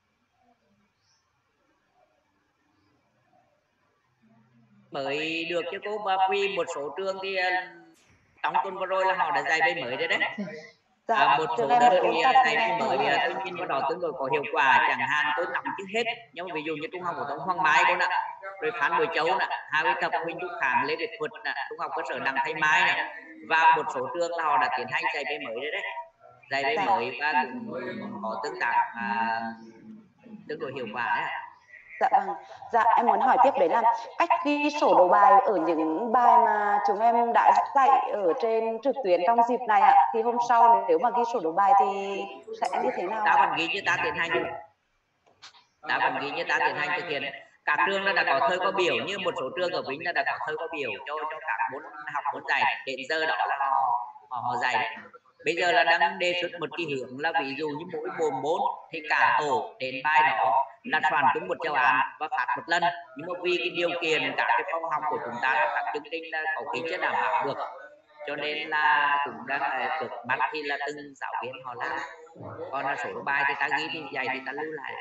Mới được chứ cô, và vì một số trường thì trong tuần vừa rồi là họ đã dạy bài mới rồi đấy. Dạ, à, một số đơn vị dạy bài mới tuy nhiên của đó tương đối có hiệu quả, chẳng hạn tôi nắm chưa hết, nhưng mà ví dụ như trung học phổ thông Hoàng Mai cô nè, rồi Phan Bội Châu nè, Hà Huy Tập, Huỳnh Trúc Khảm, Lê Việt Thuật nè, trung học cơ sở Đặng Thái Mai nè, và một số trường là họ đã tiến hành dạy bài mới đấy đấy, dạy bài mới và cũng có tương tác à, tương đối hiệu quả đấy. Dạ vâng, dạ em muốn hỏi tiếp đấy là cách ghi sổ đầu bài ở những bài mà chúng em đã dạy ở trên trực tuyến trong dịp này ạ, thì hôm sau nếu mà ghi sổ đầu bài thì sẽ như thế nào? Ta vẫn ghi như ta tiến hành, ta vẫn ghi như ta tiến hành thực hiện. Các trường là đã có thời khóa biểu, như một số trường ở Vĩnh là đã có thời khóa biểu cho cho các môn học môn dạy, đến giờ đó là họ họ, họ dạy đấy. Bây giờ là đang đề xuất một cái hướng là ví dụ như mỗi bộ môn thì cả tổ đến bài đó là soạn chung một giáo án và phát một lần, nhưng mà vì cái điều kiện các cái phòng học của chúng ta các chương trình là có tính chưa đảm bảo được, cho nên là cũng đang được bắt thì là từng giáo viên họ làm, còn là số bài thì ta ghi thì dạy thì ta lưu lại.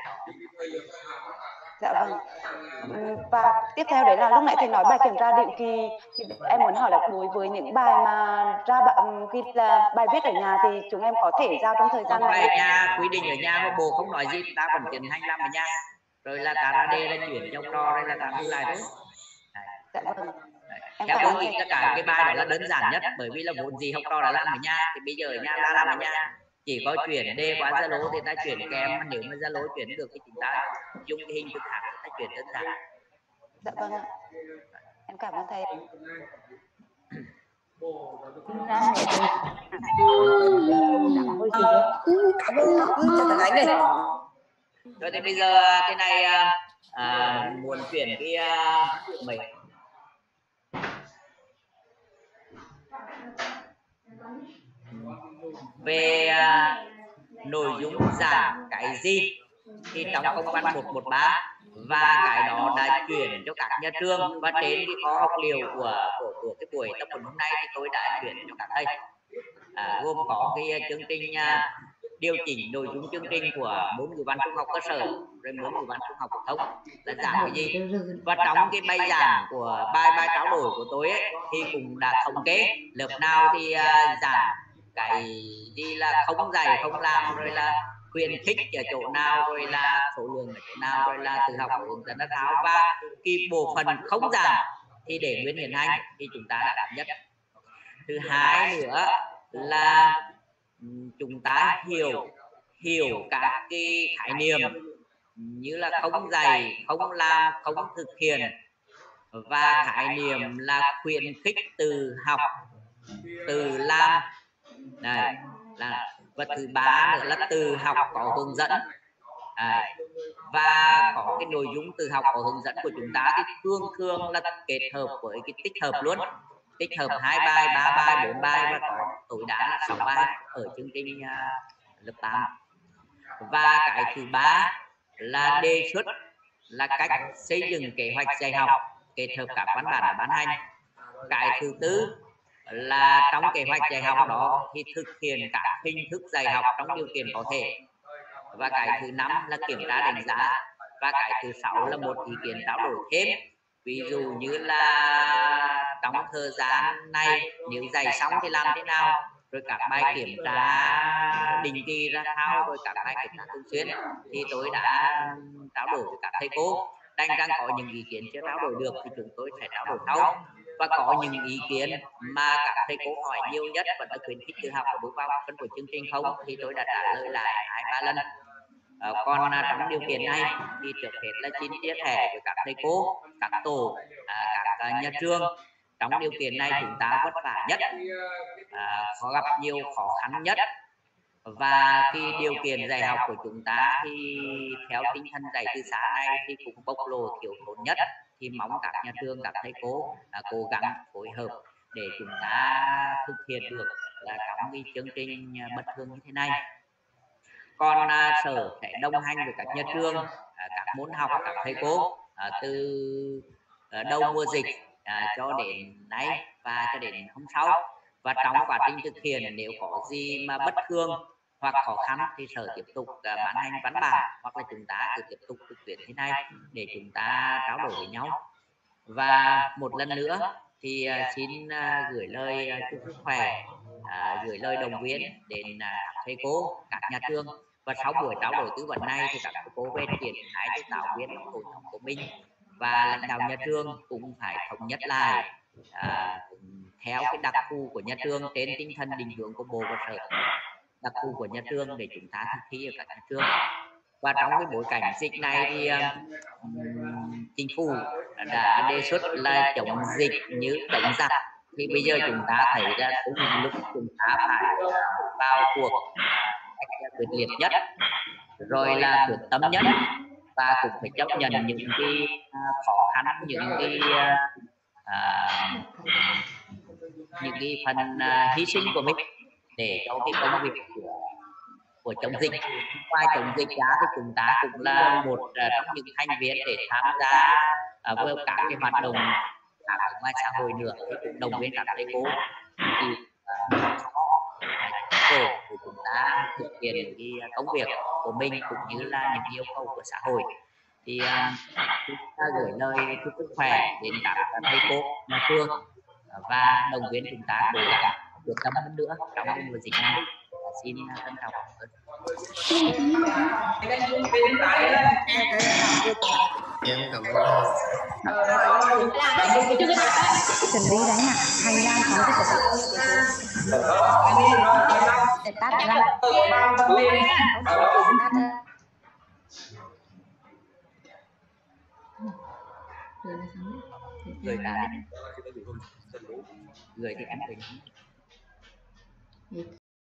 Dạ vâng. Và tiếp theo đấy là lúc nãy thầy nói bài kiểm tra định kỳ, thì em muốn hỏi là đối với những bài mà ra bạn ghi là bài viết ở nhà thì chúng em có thể giao trong thời gian này. Ở nhà quy định ở nhà mà bộ không nói gì ta vẫn tiến hành làm ở nhà, rồi là ta ra đây là chuyển trong trò đây là ta lưu lại thôi. Dạ vâng. Theo tôi nghĩ tất cả cái bài đó là đơn giản nhất, bởi vì là vốn gì học trò đã làm ở nhà thì bây giờ ở nhà ta làm ở nhà, chỉ có chuyển đề qua Zalo thì ta chuyển kèm, nếu mà Zalo chuyển được thì chúng ta dùng cái hình thức khác ta chuyển đơn giản. Dạ vâng ạ, em cảm ơn thầy. Rồi thì bây giờ cái này à, muốn chuyển cái à, mấy về à, nội dung giảng cái gì thì trong công văn một một ba và cái đó đã chuyển cho các nhà trường, và trên cái kho học liệu của, của của cái buổi tập huấn hôm nay thì tôi đã chuyển cho các thầy, à, gồm có cái chương trình à, điều chỉnh nội dung chương trình của môn ngữ văn trung học cơ sở, rồi môn ngữ văn trung học phổ thông là giảng cái gì, và trong cái bài giảng của bài bài trao đổi của tôi ấy, thì cũng đã thống kê lớp nào thì uh, giảng cái gì là không dạy không làm, rồi là khuyến khích ở chỗ nào, rồi là số lượng ở chỗ nào, rồi là tự học hướng dẫn đất tháo, và cái bộ phận không giảng thì để nguyên hiện hành thì chúng ta đã đảm nhất. Thứ hai nữa là chúng ta hiểu hiểu các cái khái niệm như là không dạy, không làm, không thực hiện, và khái niệm là khuyến khích từ học, từ làm. Này, là và thứ ba nữa là từ học có hướng dẫn. À, và có cái nội dung từ học có hướng dẫn của chúng ta thì thường thường là kết hợp với cái tích hợp luôn, tích hợp hai bài, ba bài, bốn bài, và có tối đa là sáu bài ở chương trình uh, lớp tám. Và cái thứ ba là đề xuất là cách xây dựng kế hoạch dạy học kết hợp các văn bản đã ban hành. Cái thứ tư là trong kế hoạch dạy học đó thì thực hiện các hình thức dạy học trong điều kiện có thể. Và cái thứ năm là kiểm tra đánh giá. Và cái thứ sáu là một ý kiến trao đổi thêm, ví dụ như là trong thời gian này nếu dạy xong thì làm thế nào, rồi các bài kiểm tra định kỳ ra sao, rồi các bài kiểm tra thường xuyên, thì tôi đã trao đổi với các thầy cô. Đang đang có những ý kiến chưa trao đổi được thì chúng tôi sẽ trao đổi sau. và có những ý kiến mà các thầy cô hỏi nhiều nhất vẫn là khuyến khích tự học và bước vào phân của chương trình không, thì tôi đã trả lời lại hai ba lần. À, còn à, trong điều kiện này thì trước hết là xin chia sẻ với các thầy cô, các tổ, à, các à, nhà trường. Trong điều kiện này chúng ta vất vả nhất, à, có gặp nhiều khó khăn nhất, và cái điều kiện dạy học của chúng ta thì theo tinh thần dạy từ xã này thì cũng bộc lộ thiếu thốn nhất, thì mong các nhà trường, các thầy cô à, cố gắng phối hợp để chúng ta thực hiện được là trong cái chương trình bất thường như thế này. Còn à, sở sẽ đồng hành với các nhà trường, à, các môn học, các thầy cô à, từ à, đầu mùa dịch à, cho đến nay và cho đến hôm sau. Và trong quá trình thực hiện nếu có gì mà bất thường hoặc khó khăn thì sở tiếp tục uh, ban hành văn bản, hoặc là chúng ta cứ tiếp tục thực hiện thế này để chúng ta trao đổi với nhau. Và một lần nữa thì uh, xin uh, gửi lời uh, chúc sức khỏe, uh, gửi lời động viên đến uh, các thầy cô, các nhà trường. Và sau buổi trao đổi tư vấn này thì các thầy cô về triển khai cho giáo viên trong tổ nhóm của mình, và lãnh đạo nhà trường cũng phải thống nhất lại uh, theo cái đặc thù của nhà trường trên tinh thần định hướng của bộ và sở, đặc thù của nhà trường để chúng ta thực thi ở các nhà trường. Và trong cái bối cảnh dịch này thì um, chính phủ đã đề xuất là chống dịch như đánh giặc, thì bây giờ chúng ta thấy là cũng lúc chúng ta phải vào cuộc cách quyết liệt nhất, rồi là quyết tâm nhất, và cũng phải chấp nhận những cái khó khăn, những cái uh, những cái phần uh, hy sinh của mình để cho cái công việc của, của chống dịch. Ngoài chống dịch ra thì chúng ta cũng là một uh, trong những thành viên để tham gia uh, với các cái hoạt động khác ở ngoài xã hội nữa, thì cũng đồng viên các thầy cô thì uh, của chúng ta thực hiện cái công việc của mình cũng như là những yêu cầu của xã hội. Thì uh, chúng ta gửi lời chúc sức khỏe đến các thầy cô nhà trường và đồng viên chúng ta cố gắng được tâm hơn nữa trong mùa dịch này. Xin trân trọng cảm ơn. Em cảm ơn. Chuẩn bị đánh ạ, hành lang không có để tắt ra. Người ta người thì em phải